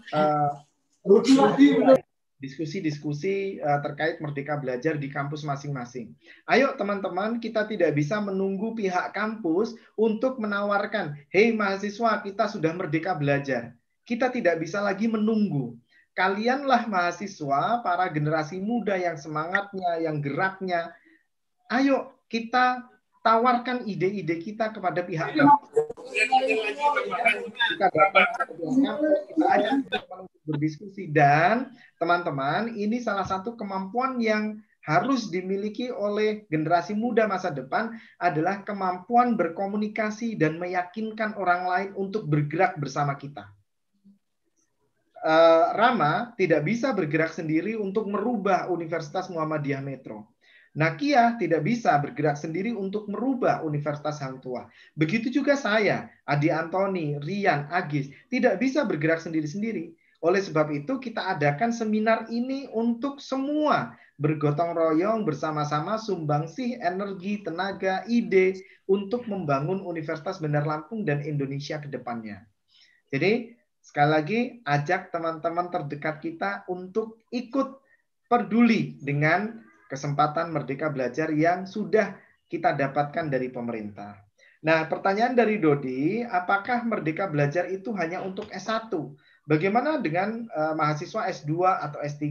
diskusi-diskusi terkait Merdeka Belajar di kampus masing-masing. Ayo teman-teman, kita tidak bisa menunggu pihak kampus untuk menawarkan, hei mahasiswa, kita sudah Merdeka Belajar. Kita tidak bisa lagi menunggu. Kalianlah mahasiswa, para generasi muda yang semangatnya, yang geraknya. Ayo kita tawarkan ide-ide kita kepada pihak kampus. Kita datang ke kampus, kita ajak untuk berdiskusi. Dan teman-teman, ini salah satu kemampuan yang harus dimiliki oleh generasi muda masa depan adalah kemampuan berkomunikasi dan meyakinkan orang lain untuk bergerak bersama kita. Rama tidak bisa bergerak sendiri untuk merubah Universitas Muhammadiyah Metro. Nakia tidak bisa bergerak sendiri untuk merubah Universitas Hang Tuah. Begitu juga saya, Adi Antoni, Rian, Agis, tidak bisa bergerak sendiri-sendiri. Oleh sebab itu kita adakan seminar ini untuk semua bergotong royong bersama-sama sumbangsih energi, tenaga, ide untuk membangun Universitas Bandar Lampung dan Indonesia ke depannya. Jadi sekali lagi ajak teman-teman terdekat kita untuk ikut peduli dengan kesempatan Merdeka Belajar yang sudah kita dapatkan dari pemerintah. Nah, pertanyaan dari Dodi, apakah Merdeka Belajar itu hanya untuk S1? Bagaimana dengan mahasiswa S2 atau S3?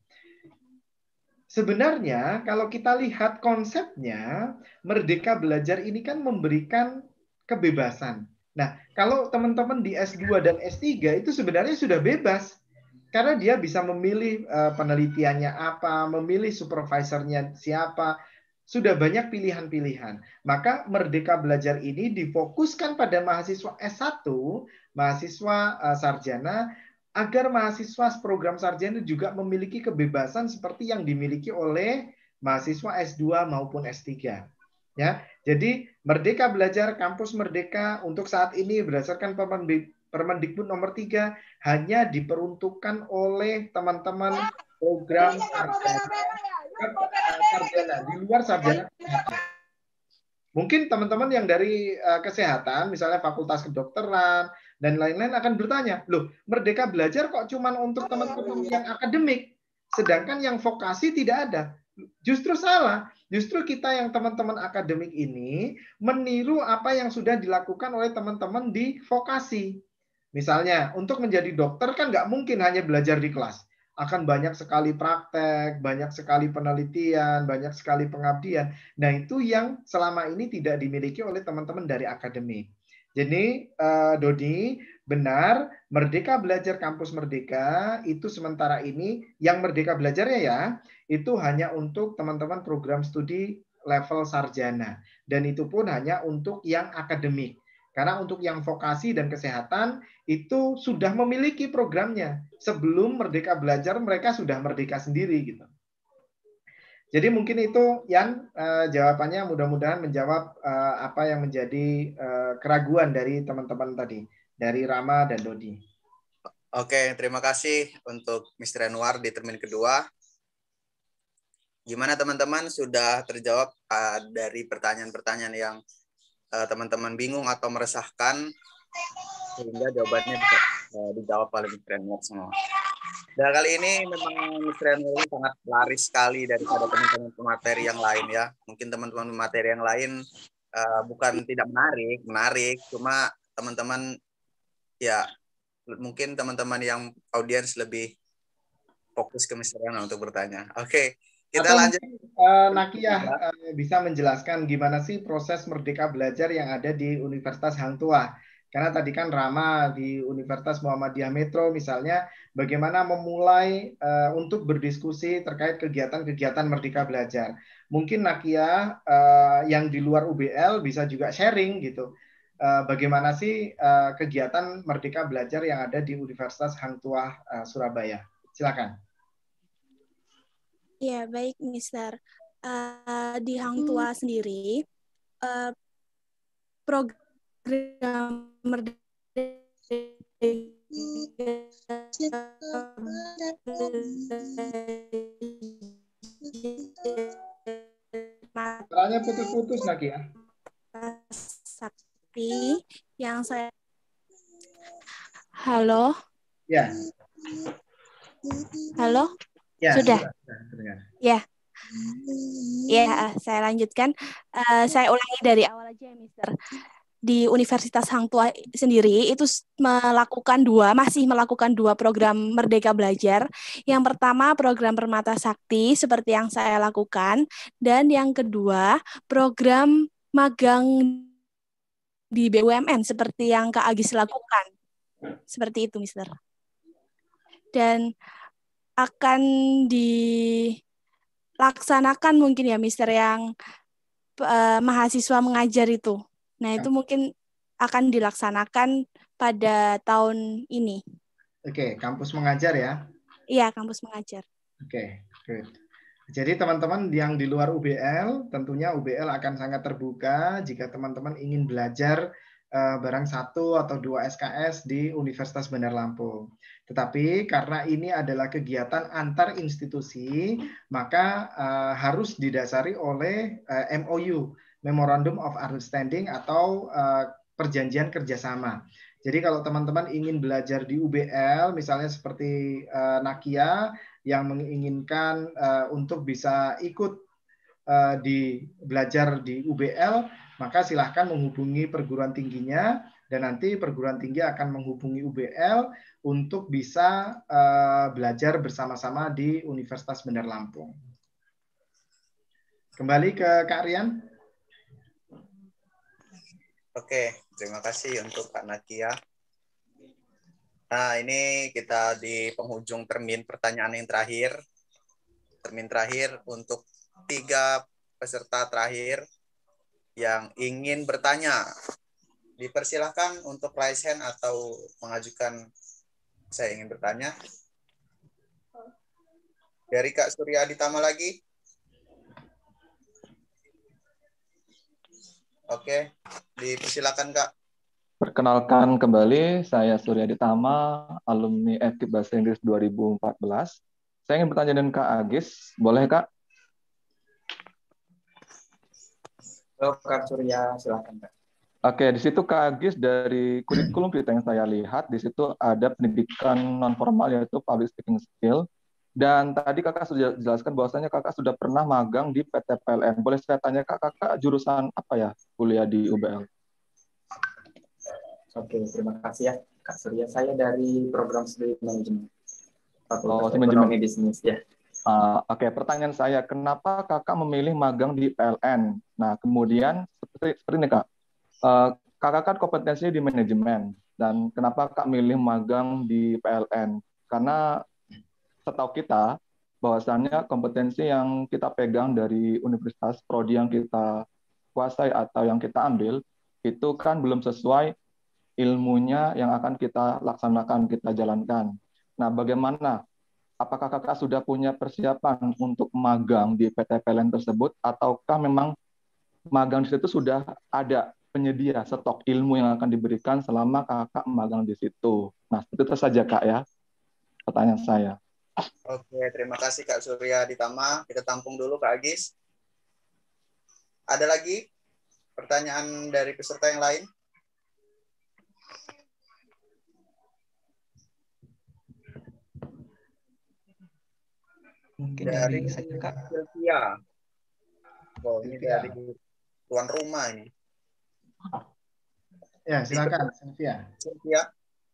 Sebenarnya kalau kita lihat konsepnya, Merdeka Belajar ini kan memberikan kebebasan. Nah, kalau teman-teman di S2 dan S3 itu sebenarnya sudah bebas. Karena dia bisa memilih penelitiannya apa, memilih supervisornya siapa, sudah banyak pilihan-pilihan. Maka Merdeka Belajar ini difokuskan pada mahasiswa S1, mahasiswa sarjana, agar mahasiswa program sarjana juga memiliki kebebasan seperti yang dimiliki oleh mahasiswa S2 maupun S3. Ya, jadi Merdeka Belajar, Kampus Merdeka untuk saat ini berdasarkan Permendikbud nomor 3 hanya diperuntukkan oleh teman-teman program sarjana di luar sarjana kesehatan. Mungkin teman-teman yang dari kesehatan, misalnya Fakultas Kedokteran dan lain-lain akan bertanya, loh Merdeka Belajar kok cuma untuk teman-teman yang akademik, sedangkan yang vokasi tidak ada. Justru salah. Justru kita yang teman-teman akademik ini meniru apa yang sudah dilakukan oleh teman-teman di vokasi. Misalnya, untuk menjadi dokter kan nggak mungkin hanya belajar di kelas. Akan banyak sekali praktek, banyak sekali penelitian, banyak sekali pengabdian. Nah, itu yang selama ini tidak dimiliki oleh teman-teman dari akademik. Jadi, Dodi, benar, Merdeka Belajar Kampus Merdeka itu sementara ini, yang Merdeka Belajarnya ya, itu hanya untuk teman-teman program studi level sarjana. Dan itu pun hanya untuk yang akademik. Karena untuk yang vokasi dan kesehatan itu sudah memiliki programnya. Sebelum Merdeka Belajar mereka sudah merdeka sendiri gitu. Jadi mungkin itu Yan jawabannya, mudah-mudahan menjawab apa yang menjadi keraguan dari teman-teman tadi, dari Rama dan Dodi. Oke, terima kasih untuk Mr. Anwar di termin kedua. Gimana teman-teman, sudah terjawab dari pertanyaan-pertanyaan yang teman-teman bingung atau meresahkan, sehingga jawabannya bisa dijawab oleh Mr. Anwar semua. Dan kali ini memang Mr. Anwar ini sangat laris sekali daripada teman-teman pemateri yang lain ya. Mungkin teman-teman pemateri yang lain bukan tidak menarik, cuma teman-teman ya mungkin teman-teman yang audiens lebih fokus ke Mr. Anwar untuk bertanya. Oke. Kita lanjut. Nakia bisa menjelaskan gimana sih proses Merdeka Belajar yang ada di Universitas Hang Tuah? Karena tadi kan Rama di Universitas Muhammadiyah Metro misalnya, bagaimana memulai untuk berdiskusi terkait kegiatan-kegiatan Merdeka Belajar. Mungkin Nakia yang di luar UBL bisa juga sharing gitu. Bagaimana sih kegiatan Merdeka Belajar yang ada di Universitas Hang Tuah Surabaya? Silakan. Ya, baik, Mister. Di Hang Tuah sendiri, program Merdeka Suaranya putus-putus, Nakia. Sakti yang saya... Halo? Ya. Halo? Ya, sudah. Ya. Ya, saya lanjutkan. Saya ulangi dari awal aja ya, Mister. Di Universitas Hang Tuah sendiri itu masih melakukan dua program Merdeka Belajar. Yang pertama program Permata Sakti seperti yang saya lakukan, dan yang kedua program magang di BUMN seperti yang Kak Agis lakukan. Seperti itu, Mister. Dan akan dilaksanakan mungkin ya, Mister, yang mahasiswa mengajar itu. Nah, itu mungkin akan dilaksanakan pada tahun ini. Oke, kampus mengajar ya? Iya, kampus mengajar. Oke, good. Jadi teman-teman yang di luar UBL, tentunya UBL akan sangat terbuka jika teman-teman ingin belajar barang 1 atau 2 SKS di Universitas Bandar Lampung. Tetapi karena ini adalah kegiatan antar institusi, maka harus didasari oleh MOU, Memorandum of Understanding, atau perjanjian kerjasama. Jadi kalau teman-teman ingin belajar di UBL, misalnya seperti Nakia, yang menginginkan untuk bisa ikut belajar di UBL, maka silahkan menghubungi perguruan tingginya, dan nanti perguruan tinggi akan menghubungi UBL untuk bisa belajar bersama-sama di Universitas Bandar Lampung. Kembali ke Kak Rian. Oke, terima kasih untuk Kak Nakia. Nah, ini kita di penghujung termin pertanyaan yang terakhir. Termin terakhir untuk 3 peserta terakhir yang ingin bertanya. Dipersilahkan untuk raise hand atau mengajukan saya ingin bertanya. Dari Kak Surya Aditama lagi. Oke, dipersilakan Kak. Perkenalkan kembali, saya Surya Aditama, alumni FKIP Bahasa Inggris 2014. Saya ingin bertanya dengan Kak Agis, boleh Kak? Halo Kak Surya, silakan Kak. Oke, di situ Kak Agis dari kurikulum kita yang saya lihat, di situ ada pendidikan non formal yaitu public speaking skill. Dan tadi Kakak sudah jelaskan bahwasanya Kakak sudah pernah magang di PT PLN. Boleh saya tanya Kakak jurusan apa ya kuliah di UBL? Oke, terima kasih ya Kak Surya. Saya dari program studi manajemen. Oh, Fakultas Ekonomi Bisnis ya. Oke, pertanyaan saya, kenapa Kakak memilih magang di PLN? Nah, kemudian seperti ini Kak, Kakak kan kompetensinya di manajemen, dan kenapa Kak milih magang di PLN? Karena setahu kita, bahwasannya kompetensi yang kita pegang dari universitas, prodi yang kita kuasai atau yang kita ambil, itu kan belum sesuai ilmunya yang akan kita laksanakan, kita jalankan. Nah, bagaimana? Apakah Kakak sudah punya persiapan untuk magang di PT PLN tersebut, ataukah memang magang di situ sudah ada penyedia stok ilmu yang akan diberikan selama Kakak magang di situ? Nah, itu saja Kak ya, pertanyaan saya. Oke, terima kasih Kak Surya Aditama. Kita tampung dulu Kak Agis. Ada lagi pertanyaan dari peserta yang lain? Mungkin dari saya Kak. Sylvia. Oh, ini dari tuan rumah ini. Ya, silakan Sylvia. Sylvia.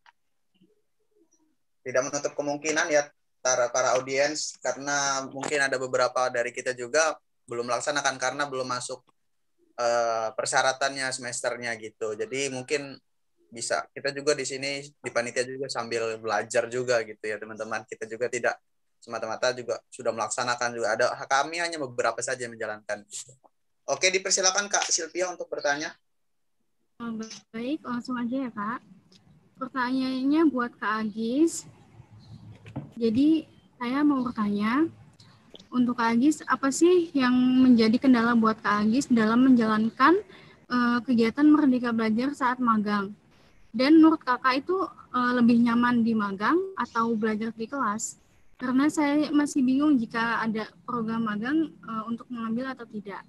Tidak menutup kemungkinan ya para audiens, karena mungkin ada beberapa dari kita juga belum melaksanakan karena belum masuk persyaratannya semesternya gitu. Jadi mungkin bisa kita juga di sini di panitia juga sambil belajar juga gitu ya teman-teman. Kita juga tidak semata-mata juga sudah melaksanakan juga. Kami hanya beberapa saja yang menjalankan. Oke, dipersilakan Kak Sylvia untuk bertanya. Baik, langsung aja ya Kak. Pertanyaannya buat Kak Agis. Jadi saya mau bertanya, untuk Kak Agis, apa sih yang menjadi kendala buat Kak Agis dalam menjalankan kegiatan Merdeka Belajar saat magang? Dan menurut Kakak itu lebih nyaman di magang atau belajar di kelas? Karena saya masih bingung jika ada program magang untuk mengambil atau tidak.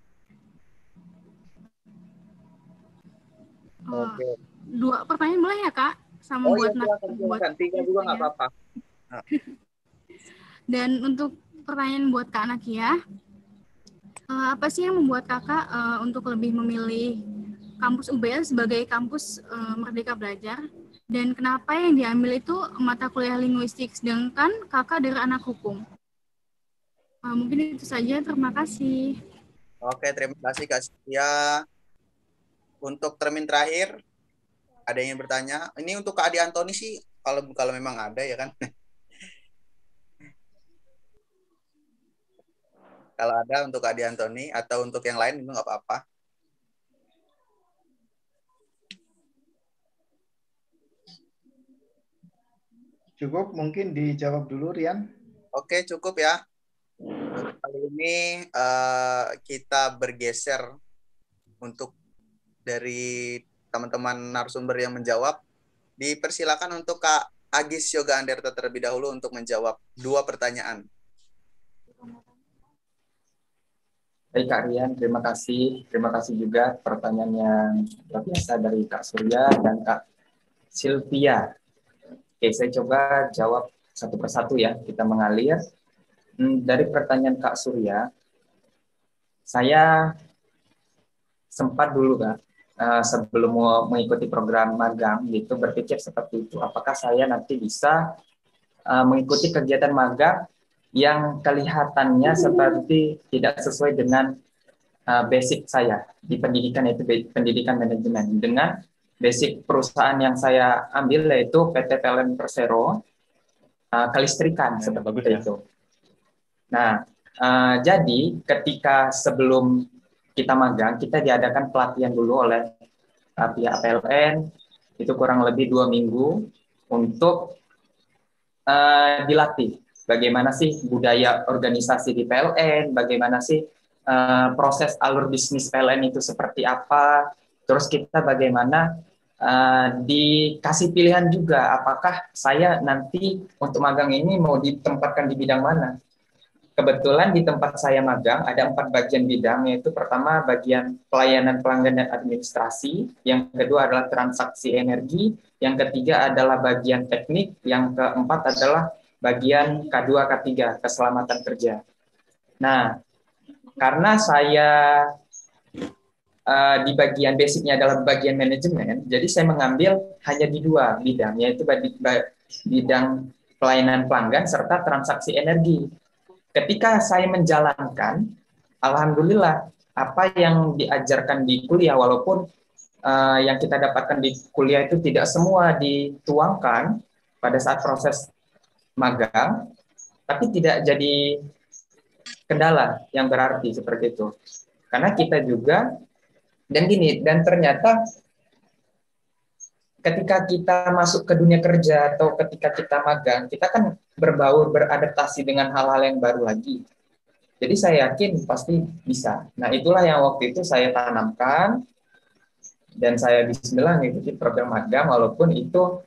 Oke. 2 pertanyaan boleh ya Kak? Sama buat silakan. 3 juga nggak apa-apa. Nah. Dan untuk pertanyaan buat Kak Nakia, apa sih yang membuat Kakak untuk lebih memilih kampus UBL sebagai kampus Merdeka Belajar? Dan kenapa yang diambil itu mata kuliah linguistik, sedangkan Kakak dari anak hukum? Mungkin itu saja, terima kasih. Oke, terima kasih Kak Sylvia. Untuk termin terakhir, ada yang bertanya. Ini untuk Kak Adi Antoni sih, kalau memang ada ya kan. Kalau ada untuk Kak Adi Antoni atau untuk yang lain itu nggak apa-apa. Cukup, mungkin dijawab dulu Rian. Oke, cukup ya. ini kita bergeser untuk dari teman-teman narasumber yang menjawab. Dipersilakan untuk Kak Agis Yoga Anderta terlebih dahulu untuk menjawab 2 pertanyaan. Baik Kak Rian, terima kasih. Terima kasih juga pertanyaan yang luar biasa dari Kak Surya dan Kak Sylvia. Oke, saya coba jawab satu persatu ya, kita mengalir. Dari pertanyaan Kak Surya, saya sempat dulu Kak, sebelum mau mengikuti program magang gitu, berpikir seperti itu. Apakah saya nanti bisa mengikuti kegiatan magang yang kelihatannya seperti tidak sesuai dengan basic saya di pendidikan, yaitu pendidikan manajemen. Dengan basic perusahaan yang saya ambil yaitu PT PLN Persero, kelistrikan seperti itu. Nah, jadi ketika sebelum kita magang, kita diadakan pelatihan dulu oleh pihak PLN, itu kurang lebih 2 minggu untuk dilatih. Bagaimana sih budaya organisasi di PLN, bagaimana sih proses alur bisnis PLN itu seperti apa, terus kita bagaimana dikasih pilihan juga, apakah saya nanti untuk magang ini mau ditempatkan di bidang mana. Kebetulan di tempat saya magang ada 4 bagian bidang, yaitu pertama bagian pelayanan pelanggan dan administrasi, yang kedua adalah transaksi energi, yang ketiga adalah bagian teknik, yang keempat adalah bagian K2, K3, keselamatan kerja. Nah, karena saya di bagian basicnya adalah bagian manajemen, jadi saya mengambil hanya di 2 bidang, yaitu bidang pelayanan pelanggan serta transaksi energi. Ketika saya menjalankan, alhamdulillah apa yang diajarkan di kuliah, walaupun yang kita dapatkan di kuliah itu tidak semua dituangkan pada saat proses magang, tapi tidak jadi kendala yang berarti seperti itu. Karena kita juga, dan ternyata ketika kita masuk ke dunia kerja atau ketika kita magang, kita kan berbaur, beradaptasi dengan hal-hal yang baru lagi. Jadi saya yakin pasti bisa. Nah, itulah yang waktu itu saya tanamkan, dan saya bismillah mengikuti program magang, walaupun itu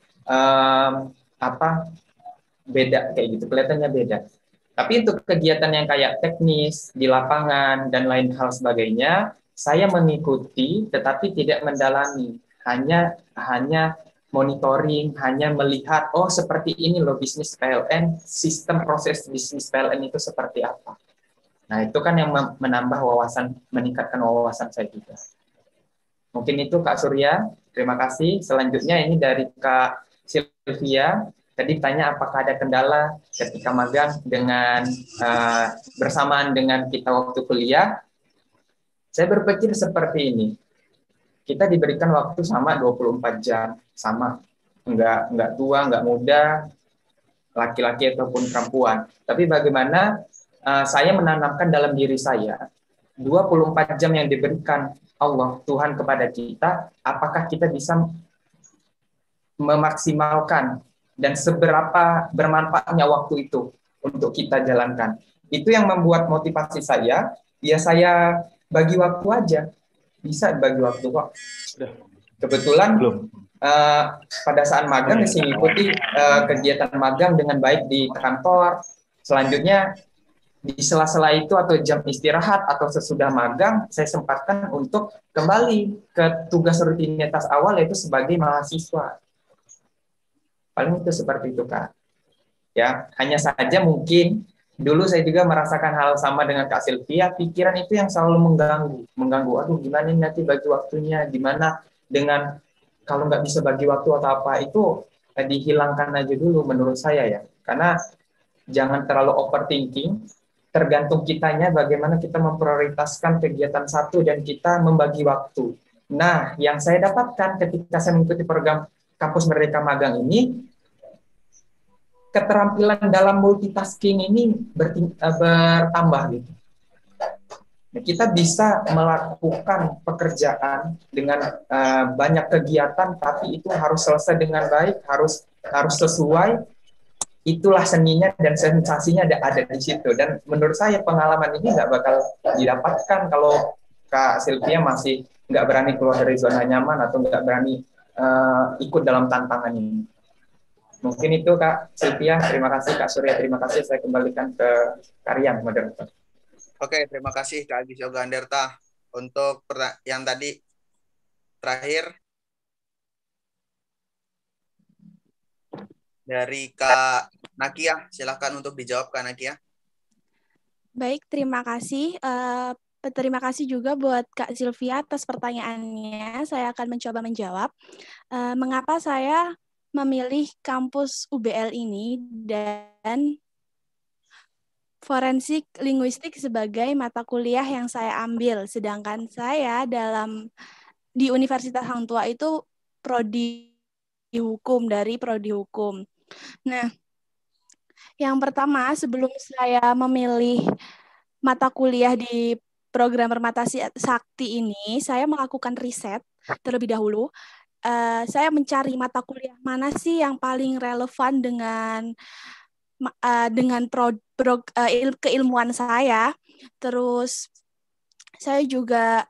beda kayak gitu, kelihatannya beda. Tapi untuk kegiatan yang kayak teknis di lapangan dan lain hal sebagainya, saya mengikuti tetapi tidak mendalami, hanya monitoring, hanya melihat, oh seperti ini loh bisnis PLN, sistem proses bisnis PLN itu seperti apa. Nah, itu kan yang menambah wawasan, meningkatkan wawasan saya juga. Mungkin itu Kak Surya, terima kasih. Selanjutnya ini dari Kak Sylvia. Tadi tanya apakah ada kendala ketika magang dengan bersamaan dengan kita waktu kuliah. Saya berpikir seperti ini. Kita diberikan waktu sama 24 jam, sama. Enggak tua, enggak muda, laki-laki ataupun perempuan. Tapi bagaimana saya menanamkan dalam diri saya 24 jam yang diberikan Allah, Tuhan kepada kita, apakah kita bisa memaksimalkan dan seberapa bermanfaatnya waktu itu untuk kita jalankan. Itu yang membuat motivasi saya, ya saya bagi waktu aja. Bisa bagi waktu kok. Kebetulan pada saat magang saya mengikuti kegiatan magang dengan baik di kantor. Selanjutnya di sela-sela itu atau jam istirahat atau sesudah magang, saya sempatkan untuk kembali ke tugas rutinitas awal, yaitu sebagai mahasiswa. Paling itu seperti itu, Kak. Ya, hanya saja mungkin dulu saya juga merasakan hal sama dengan Kak Sylvia, pikiran itu yang selalu mengganggu. Aduh, gimana ini nanti bagi waktunya, gimana dengan kalau nggak bisa bagi waktu atau apa, itu dihilangkan aja dulu menurut saya ya. Karena jangan terlalu overthinking, tergantung kitanya bagaimana kita memprioritaskan kegiatan satu dan kita membagi waktu. Nah, yang saya dapatkan ketika saya mengikuti program Kampus Merdeka Magang ini, keterampilan dalam multitasking ini bertambah gitu. Kita bisa melakukan pekerjaan dengan banyak kegiatan, tapi itu harus selesai dengan baik, harus sesuai itulah seninya dan sensasinya ada di situ. Dan menurut saya pengalaman ini nggak bakal didapatkan kalau Kak Sylvia masih nggak berani keluar dari zona nyaman atau nggak berani ikut dalam tantangan ini. Mungkin itu Kak Sylvia, terima kasih. Kak Surya, terima kasih. Saya kembalikan ke Karian, moderator. Oke, terima kasih Kak Agis Yoga Anderta. Untuk yang tadi terakhir dari Kak Nakia, silakan untuk dijawab Kak Nakia. Baik, terima kasih. Terima kasih juga buat Kak Sylvia atas pertanyaannya. Saya akan mencoba menjawab. Mengapa saya memilih kampus UBL ini dan forensik linguistik sebagai mata kuliah yang saya ambil, sedangkan saya di Universitas Hang Tuah itu prodi hukum, dari prodi hukum. Nah, yang pertama, sebelum saya memilih mata kuliah di program Permata Sakti ini, saya melakukan riset terlebih dahulu. Saya mencari mata kuliah mana sih yang paling relevan dengan keilmuan saya. Terus saya juga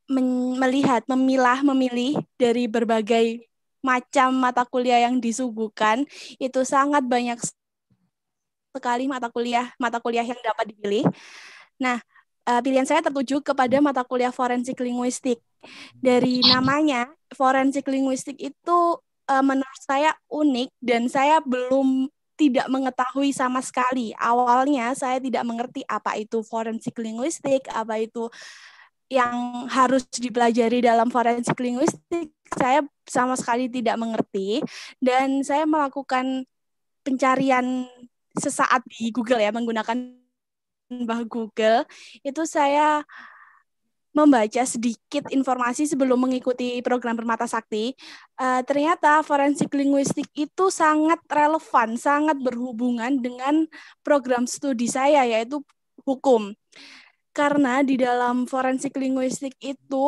memilih dari berbagai macam mata kuliah yang disuguhkan. Itu sangat banyak sekali mata kuliah yang dapat dipilih. Nah, pilihan saya tertuju kepada mata kuliah forensik linguistik. Dari namanya, forensik linguistik itu menurut saya unik dan saya tidak mengetahui sama sekali. Awalnya saya tidak mengerti apa itu forensik linguistik, apa itu yang harus dipelajari dalam forensik linguistik. Saya sama sekali tidak mengerti dan saya melakukan pencarian sesaat di Google ya, menggunakan Google. Itu saya membaca sedikit informasi sebelum mengikuti program Permata Sakti. Ternyata forensik linguistik itu sangat relevan, sangat berhubungan dengan program studi saya, yaitu hukum. Karena di dalam forensik linguistik itu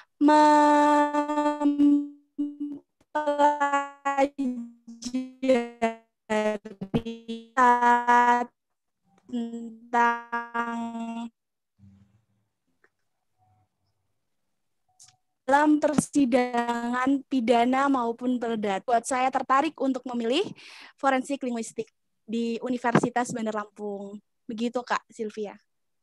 mempelajari tentang dalam persidangan pidana maupun perdata. Buat saya tertarik untuk memilih forensik linguistik di Universitas Bandar Lampung. Begitu Kak Sylvia.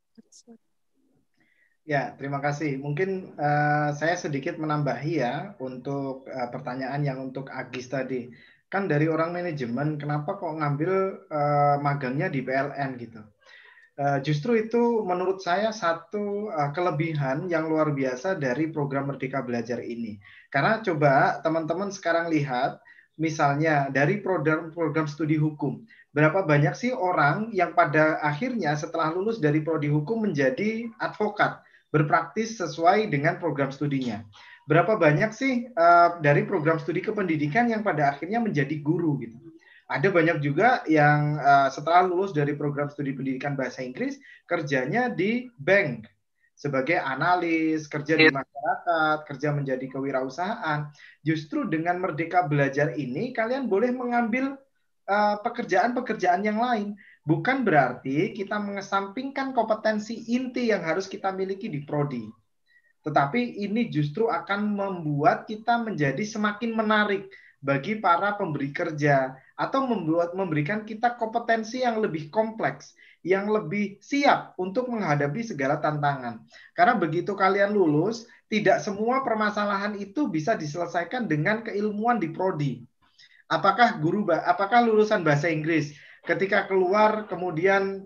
Ya, terima kasih. Mungkin saya sedikit menambahi ya untuk pertanyaan yang untuk Agis tadi. Kan dari orang manajemen, kenapa kok ngambil magangnya di PLN gitu? Justru itu menurut saya satu kelebihan yang luar biasa dari program Merdeka Belajar ini. Karena coba teman-teman sekarang lihat, misalnya dari program studi hukum, berapa banyak sih orang yang pada akhirnya setelah lulus dari prodi hukum menjadi advokat, berpraktis sesuai dengan program studinya. Berapa banyak sih dari program studi kependidikan yang pada akhirnya menjadi guru gitu. Ada banyak juga yang setelah lulus dari program studi pendidikan bahasa Inggris, kerjanya di bank sebagai analis, kerja di masyarakat, kerja menjadi kewirausahaan. Justru dengan Merdeka Belajar ini, kalian boleh mengambil pekerjaan-pekerjaan yang lain. Bukan berarti kita mengesampingkan kompetensi inti yang harus kita miliki di prodi. Tetapi ini justru akan membuat kita menjadi semakin menarik bagi para pemberi kerja atau memberikan kita kompetensi yang lebih kompleks, yang lebih siap untuk menghadapi segala tantangan. Karena begitu kalian lulus, tidak semua permasalahan itu bisa diselesaikan dengan keilmuan di prodi. Apakah lulusan bahasa Inggris ketika keluar kemudian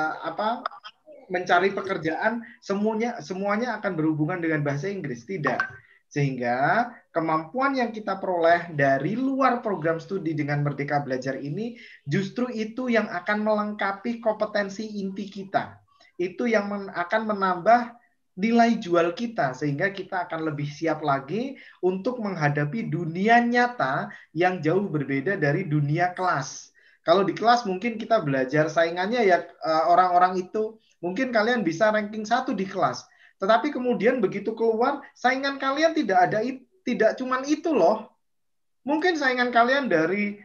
mencari pekerjaan semuanya akan berhubungan dengan bahasa Inggris? Tidak. Sehingga kemampuan yang kita peroleh dari luar program studi dengan Merdeka Belajar ini justru itu yang akan melengkapi kompetensi inti kita. Itu yang akan menambah nilai jual kita sehingga kita akan lebih siap lagi untuk menghadapi dunia nyata yang jauh berbeda dari dunia kelas. Kalau di kelas mungkin kita belajar saingannya ya orang-orang itu, mungkin kalian bisa ranking 1 di kelas. Tetapi kemudian begitu keluar, saingan kalian tidak cuman itu loh. Mungkin saingan kalian dari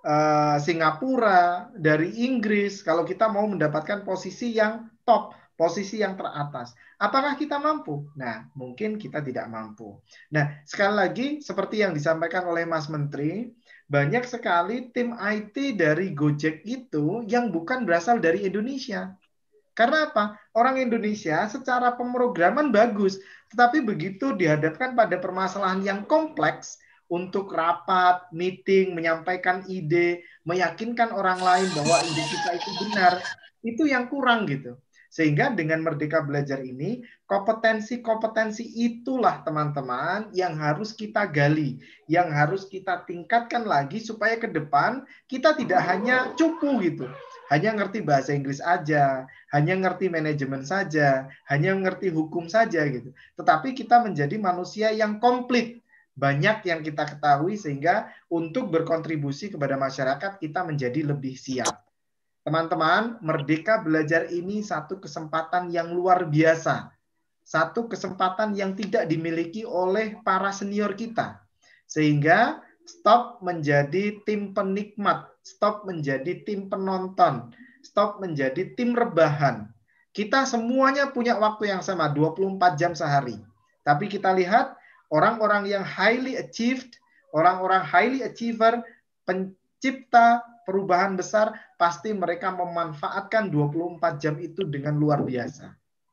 Singapura, dari Inggris, kalau kita mau mendapatkan posisi yang top, posisi yang teratas. Apakah kita mampu? Nah, mungkin kita tidak mampu. Nah, sekali lagi, seperti yang disampaikan oleh Mas Menteri, banyak sekali tim IT dari Gojek itu yang bukan berasal dari Indonesia. Karena apa? Orang Indonesia secara pemrograman bagus, tetapi begitu dihadapkan pada permasalahan yang kompleks untuk rapat, meeting, menyampaikan ide, meyakinkan orang lain bahwa ide kita itu benar, itu yang kurang gitu. Sehingga dengan Merdeka Belajar ini, kompetensi-kompetensi itulah teman-teman yang harus kita gali, yang harus kita tingkatkan lagi supaya ke depan kita tidak hanya cupu gitu, hanya ngerti bahasa Inggris aja, hanya ngerti manajemen saja, hanya ngerti hukum saja gitu. Tetapi kita menjadi manusia yang komplit, banyak yang kita ketahui sehingga untuk berkontribusi kepada masyarakat kita menjadi lebih siap. Teman-teman, Merdeka Belajar ini satu kesempatan yang luar biasa. Satu kesempatan yang tidak dimiliki oleh para senior kita. Sehingga stop menjadi tim penikmat, stop menjadi tim penonton, stop menjadi tim rebahan. Kita semuanya punya waktu yang sama, 24 jam sehari. Tapi kita lihat orang-orang yang highly achieved, orang-orang highly achiever, pencipta perubahan besar, pasti mereka memanfaatkan 24 jam itu dengan luar biasa.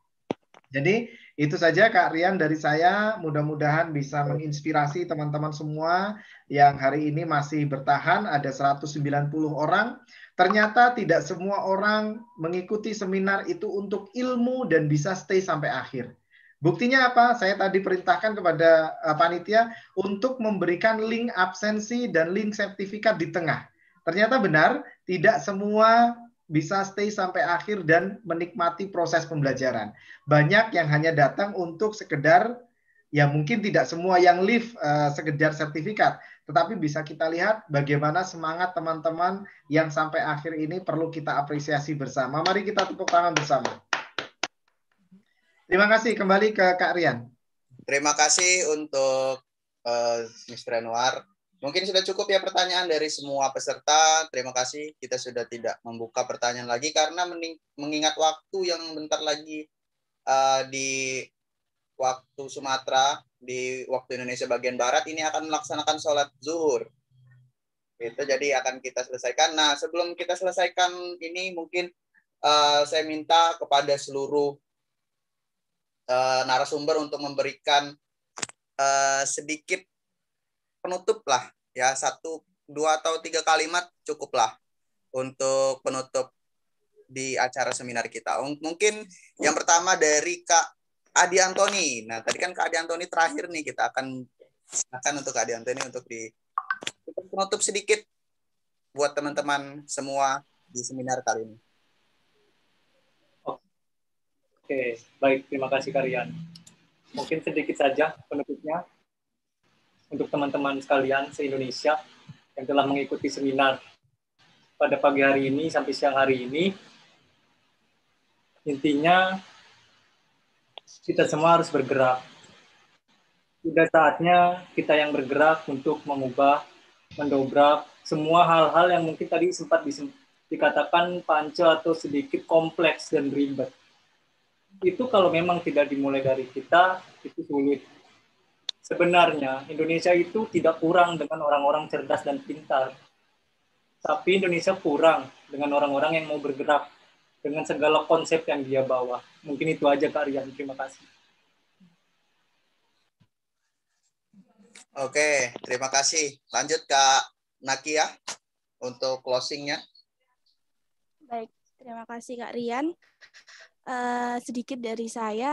Jadi itu saja Kak Rian dari saya, mudah-mudahan bisa menginspirasi teman-teman semua yang hari ini masih bertahan, ada 190 orang. Ternyata tidak semua orang mengikuti seminar itu untuk ilmu dan bisa stay sampai akhir. Buktinya apa? Saya tadi perintahkan kepada panitia untuk memberikan link absensi dan link sertifikat di tengah. Ternyata benar, tidak semua bisa stay sampai akhir dan menikmati proses pembelajaran. Banyak yang hanya datang untuk sekedar, ya mungkin tidak semua yang live sekedar sertifikat, tetapi bisa kita lihat bagaimana semangat teman-teman yang sampai akhir ini perlu kita apresiasi bersama. Mari kita tepuk tangan bersama. Terima kasih, kembali ke Kak Rian. Terima kasih untuk Mr. Anwar. Mungkin sudah cukup ya pertanyaan dari semua peserta. Terima kasih, kita sudah tidak membuka pertanyaan lagi karena mengingat waktu yang bentar lagi di waktu Sumatera, di waktu Indonesia bagian Barat ini akan melaksanakan sholat zuhur. Itu jadi akan kita selesaikan. Nah, sebelum kita selesaikan ini mungkin saya minta kepada seluruh narasumber untuk memberikan sedikit penutup lah ya, 1, 2 atau 3 kalimat cukuplah untuk penutup di acara seminar kita. Mungkin yang pertama dari Kak Adi Antoni. Nah tadi kan Kak Adi Antoni terakhir nih, kita akan untuk Kak Adi Antoni untuk di penutup sedikit buat teman-teman semua di seminar kali ini. Oke, baik. Terima kasih Kak Rian. Mungkin sedikit saja penutupnya untuk teman-teman sekalian se-Indonesia yang telah mengikuti seminar pada pagi hari ini sampai siang hari ini. Intinya, kita semua harus bergerak. Sudah saatnya kita yang bergerak untuk mengubah, mendobrak semua hal-hal yang mungkin tadi sempat dikatakan panco atau sedikit kompleks dan ribet. Itu kalau memang tidak dimulai dari kita, itu sulit. Sebenarnya Indonesia itu tidak kurang dengan orang-orang cerdas dan pintar. Tapi Indonesia kurang dengan orang-orang yang mau bergerak dengan segala konsep yang dia bawa. Mungkin itu aja Kak Rian, terima kasih. Oke, terima kasih. Lanjut Kak Nakia untuk closing-nya. Baik, terima kasih Kak Rian. Sedikit dari saya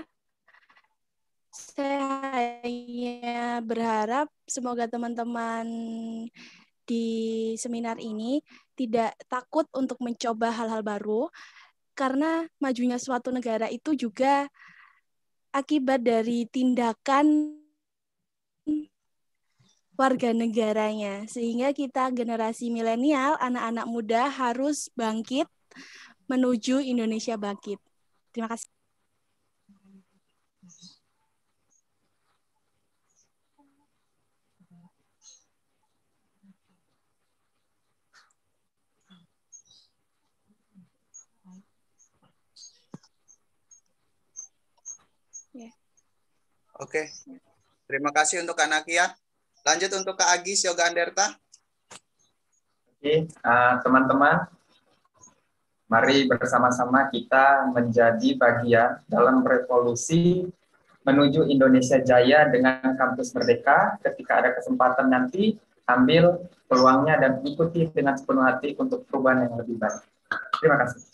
hanya berharap semoga teman-teman di seminar ini tidak takut untuk mencoba hal-hal baru, karena majunya suatu negara itu juga akibat dari tindakan warga negaranya. Sehingga kita generasi milenial, anak-anak muda harus bangkit menuju Indonesia bangkit. Terima kasih. Oke. Terima kasih untuk Kak Nakia. Lanjut untuk Kak Agis Yoga Anderta. Oke, teman-teman, mari bersama-sama kita menjadi bagian dalam revolusi menuju Indonesia Jaya dengan Kampus Merdeka. Ketika ada kesempatan nanti, ambil peluangnya dan ikuti dengan sepenuh hati untuk perubahan yang lebih baik. Terima kasih.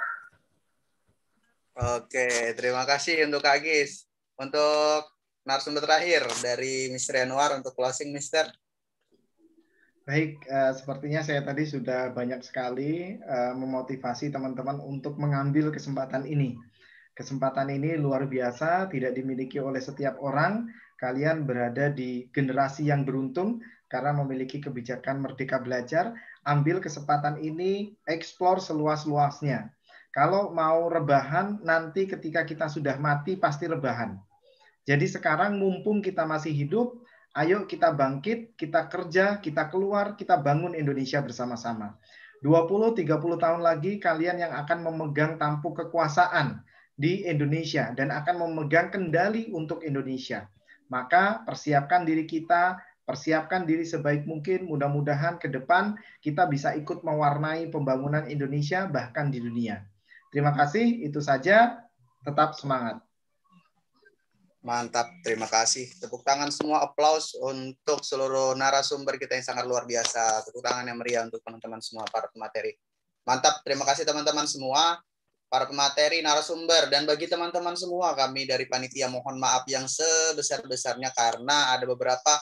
Oke, terima kasih untuk Kak Agis. Untuk narasumber terakhir dari Mr. Yanuar untuk closing, Mr. Baik, sepertinya saya tadi sudah banyak sekali memotivasi teman-teman untuk mengambil kesempatan ini. Kesempatan ini luar biasa, tidak dimiliki oleh setiap orang. Kalian berada di generasi yang beruntung karena memiliki kebijakan Merdeka Belajar. Ambil kesempatan ini, explore seluas-luasnya. Kalau mau rebahan, nanti ketika kita sudah mati pasti rebahan. Jadi sekarang mumpung kita masih hidup, ayo kita bangkit, kita kerja, kita keluar, kita bangun Indonesia bersama-sama. 20-30 tahun lagi kalian yang akan memegang tampuk kekuasaan di Indonesia dan akan memegang kendali untuk Indonesia. Maka persiapkan diri kita, persiapkan diri sebaik mungkin, mudah-mudahan ke depan kita bisa ikut mewarnai pembangunan Indonesia bahkan di dunia. Terima kasih, itu saja. Tetap semangat. Mantap, terima kasih. Tepuk tangan semua, aplaus untuk seluruh narasumber kita yang sangat luar biasa. Tepuk tangan yang meriah untuk teman-teman semua, para pemateri. Mantap, terima kasih teman-teman semua, para pemateri, narasumber, dan bagi teman-teman semua, kami dari panitia mohon maaf yang sebesar-besarnya karena ada beberapa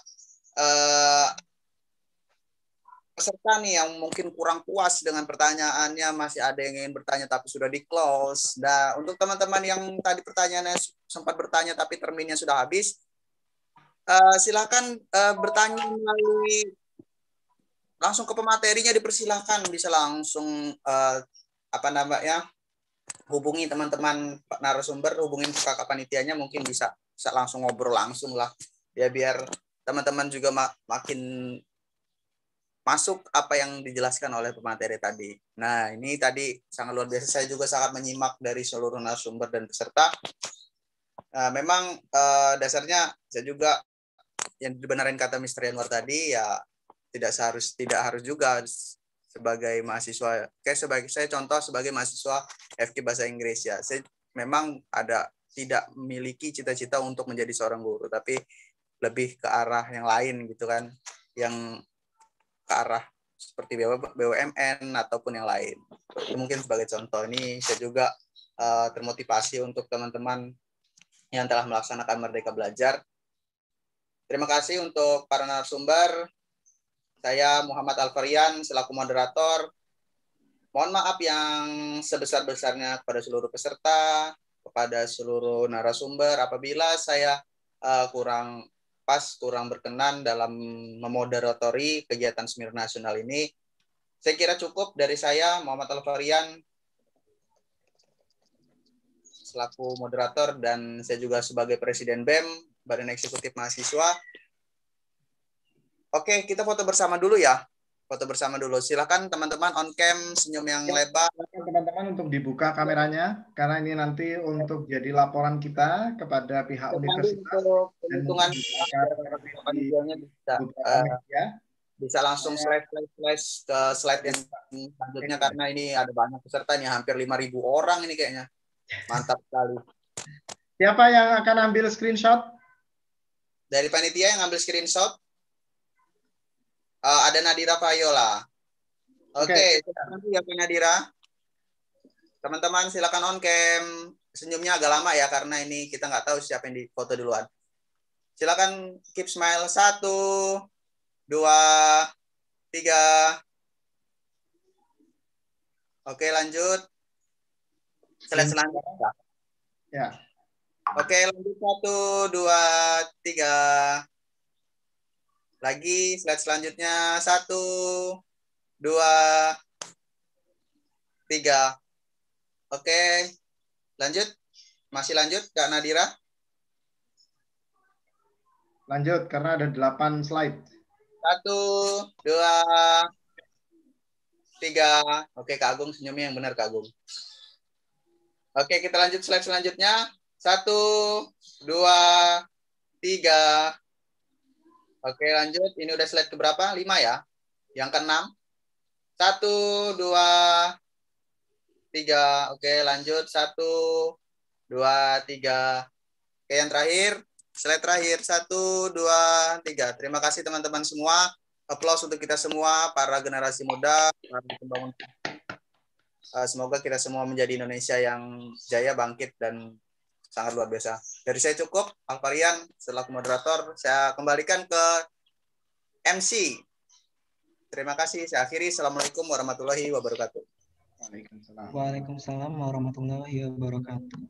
peserta nih yang mungkin kurang puas dengan pertanyaannya, masih ada yang ingin bertanya tapi sudah di close. Nah, untuk teman-teman yang tadi pertanyaannya sempat bertanya tapi terminnya sudah habis, silakan bertanya melalui langsung ke pematerinya, dipersilahkan, bisa langsung hubungi teman-teman narasumber, hubungin kakak panitianya, mungkin bisa langsung ngobrol langsung lah ya, biar teman-teman juga makin masuk apa yang dijelaskan oleh pemateri tadi. Nah, ini tadi sangat luar biasa. Saya juga sangat menyimak dari seluruh narasumber dan peserta. Memang dasarnya saya juga yang dibenarin kata Mr. Yanuar tadi, ya tidak harus juga sebagai mahasiswa. Saya contoh sebagai mahasiswa FK Bahasa Inggris ya. Saya memang tidak memiliki cita-cita untuk menjadi seorang guru, tapi lebih ke arah yang lain gitu kan, yang ke arah seperti BUMN ataupun yang lain. Mungkin sebagai contoh ini saya juga termotivasi untuk teman-teman yang telah melaksanakan Merdeka Belajar. Terima kasih untuk para narasumber. Saya Muhammad Alfarian selaku moderator. Mohon maaf yang sebesar-besarnya kepada seluruh peserta, kepada seluruh narasumber apabila saya kurang berkenan dalam memoderatori kegiatan Seminar Nasional ini. Saya kira cukup dari saya, Muhammad Alfarian, selaku moderator, dan saya juga sebagai Presiden BEM, Badan Eksekutif Mahasiswa. Oke, kita foto bersama dulu ya. Foto bersama dulu. Silakan teman-teman on cam, senyum yang lebar. Teman-teman untuk dibuka kameranya, karena ini nanti untuk jadi laporan kita kepada pihak universitas. Dan bisa langsung slide ke slide yang selanjutnya, karena ini ada banyak pesertanya, hampir 5.000 orang ini kayaknya. Mantap sekali. Siapa yang akan ambil screenshot? Dari panitia yang ambil screenshot? Ada Nadira Fayola. Oke, nanti ya Nadira. Teman-teman silakan on cam. Senyumnya agak lama ya karena ini kita nggak tahu siapa yang difoto duluan. Silakan keep smile. 1, 2, 3. Oke, lanjut. Slide selanjutnya. Ya. Oke, lanjut 1, 2, 3. Lagi slide selanjutnya 1, 2, 3. Oke, lanjut. Masih lanjut Kak Nadira? Lanjut karena ada 8 slide. 1, 2, 3. Oke, Kak Agung senyumnya yang benar Kak Agung. Oke, kita lanjut slide selanjutnya. 1, 2, 3. Oke, lanjut. Ini udah slide keberapa? 5 ya? Yang ke-6. 1, 2, 3. Oke, lanjut. 1, 2, 3. Oke, yang terakhir. Slide terakhir. 1, 2, 3. Terima kasih teman-teman semua. Applause untuk kita semua, para generasi muda, para pembangun. Semoga kita semua menjadi Indonesia yang jaya, bangkit, dan sangat luar biasa. Dari saya cukup. Alvarian, selaku moderator, saya kembalikan ke MC. Terima kasih. Saya akhiri. Assalamualaikum warahmatullahi wabarakatuh. Waalaikumsalam warahmatullahi wabarakatuh.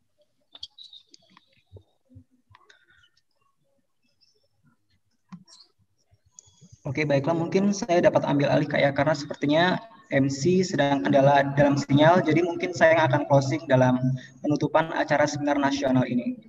Oke, baiklah, mungkin saya dapat ambil alih Kak ya, karena sepertinya MC sedang kendala dalam sinyal, jadi mungkin saya yang akan closing dalam penutupan acara seminar nasional ini.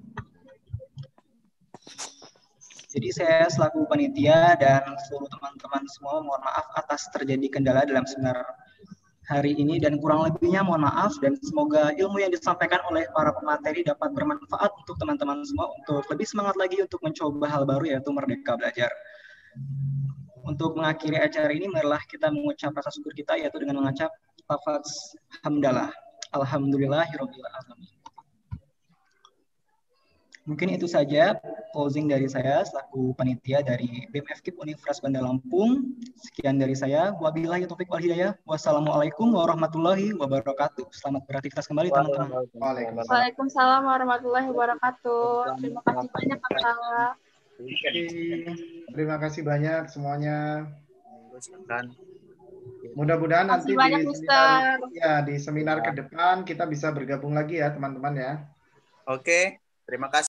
Jadi saya selaku panitia dan seluruh teman-teman semua mohon maaf atas terjadi kendala dalam seminar hari ini, dan kurang lebihnya mohon maaf, dan semoga ilmu yang disampaikan oleh para pemateri dapat bermanfaat untuk teman-teman semua untuk lebih semangat lagi untuk mencoba hal baru, yaitu Merdeka Belajar. Untuk mengakhiri acara ini, marilah kita mengucap rasa syukur kita, yaitu dengan mengucap lafaz hamdalah. Alhamdulillahirabbil alamin. Mungkin itu saja closing dari saya selaku panitia dari BEM FKIP Universitas Bandar Lampung. Sekian dari saya. Wabillahi taufiq wal hidayah. Wassalamualaikum warahmatullahi wabarakatuh. Selamat beraktivitas kembali teman-teman. Waalaikumsalam warahmatullahi wabarakatuh. Terima kasih banyak Kakak. Terima kasih banyak semuanya. Mudah-mudahan nanti di seminar ke depan kita bisa bergabung lagi ya teman-teman ya. Oke, terima kasih.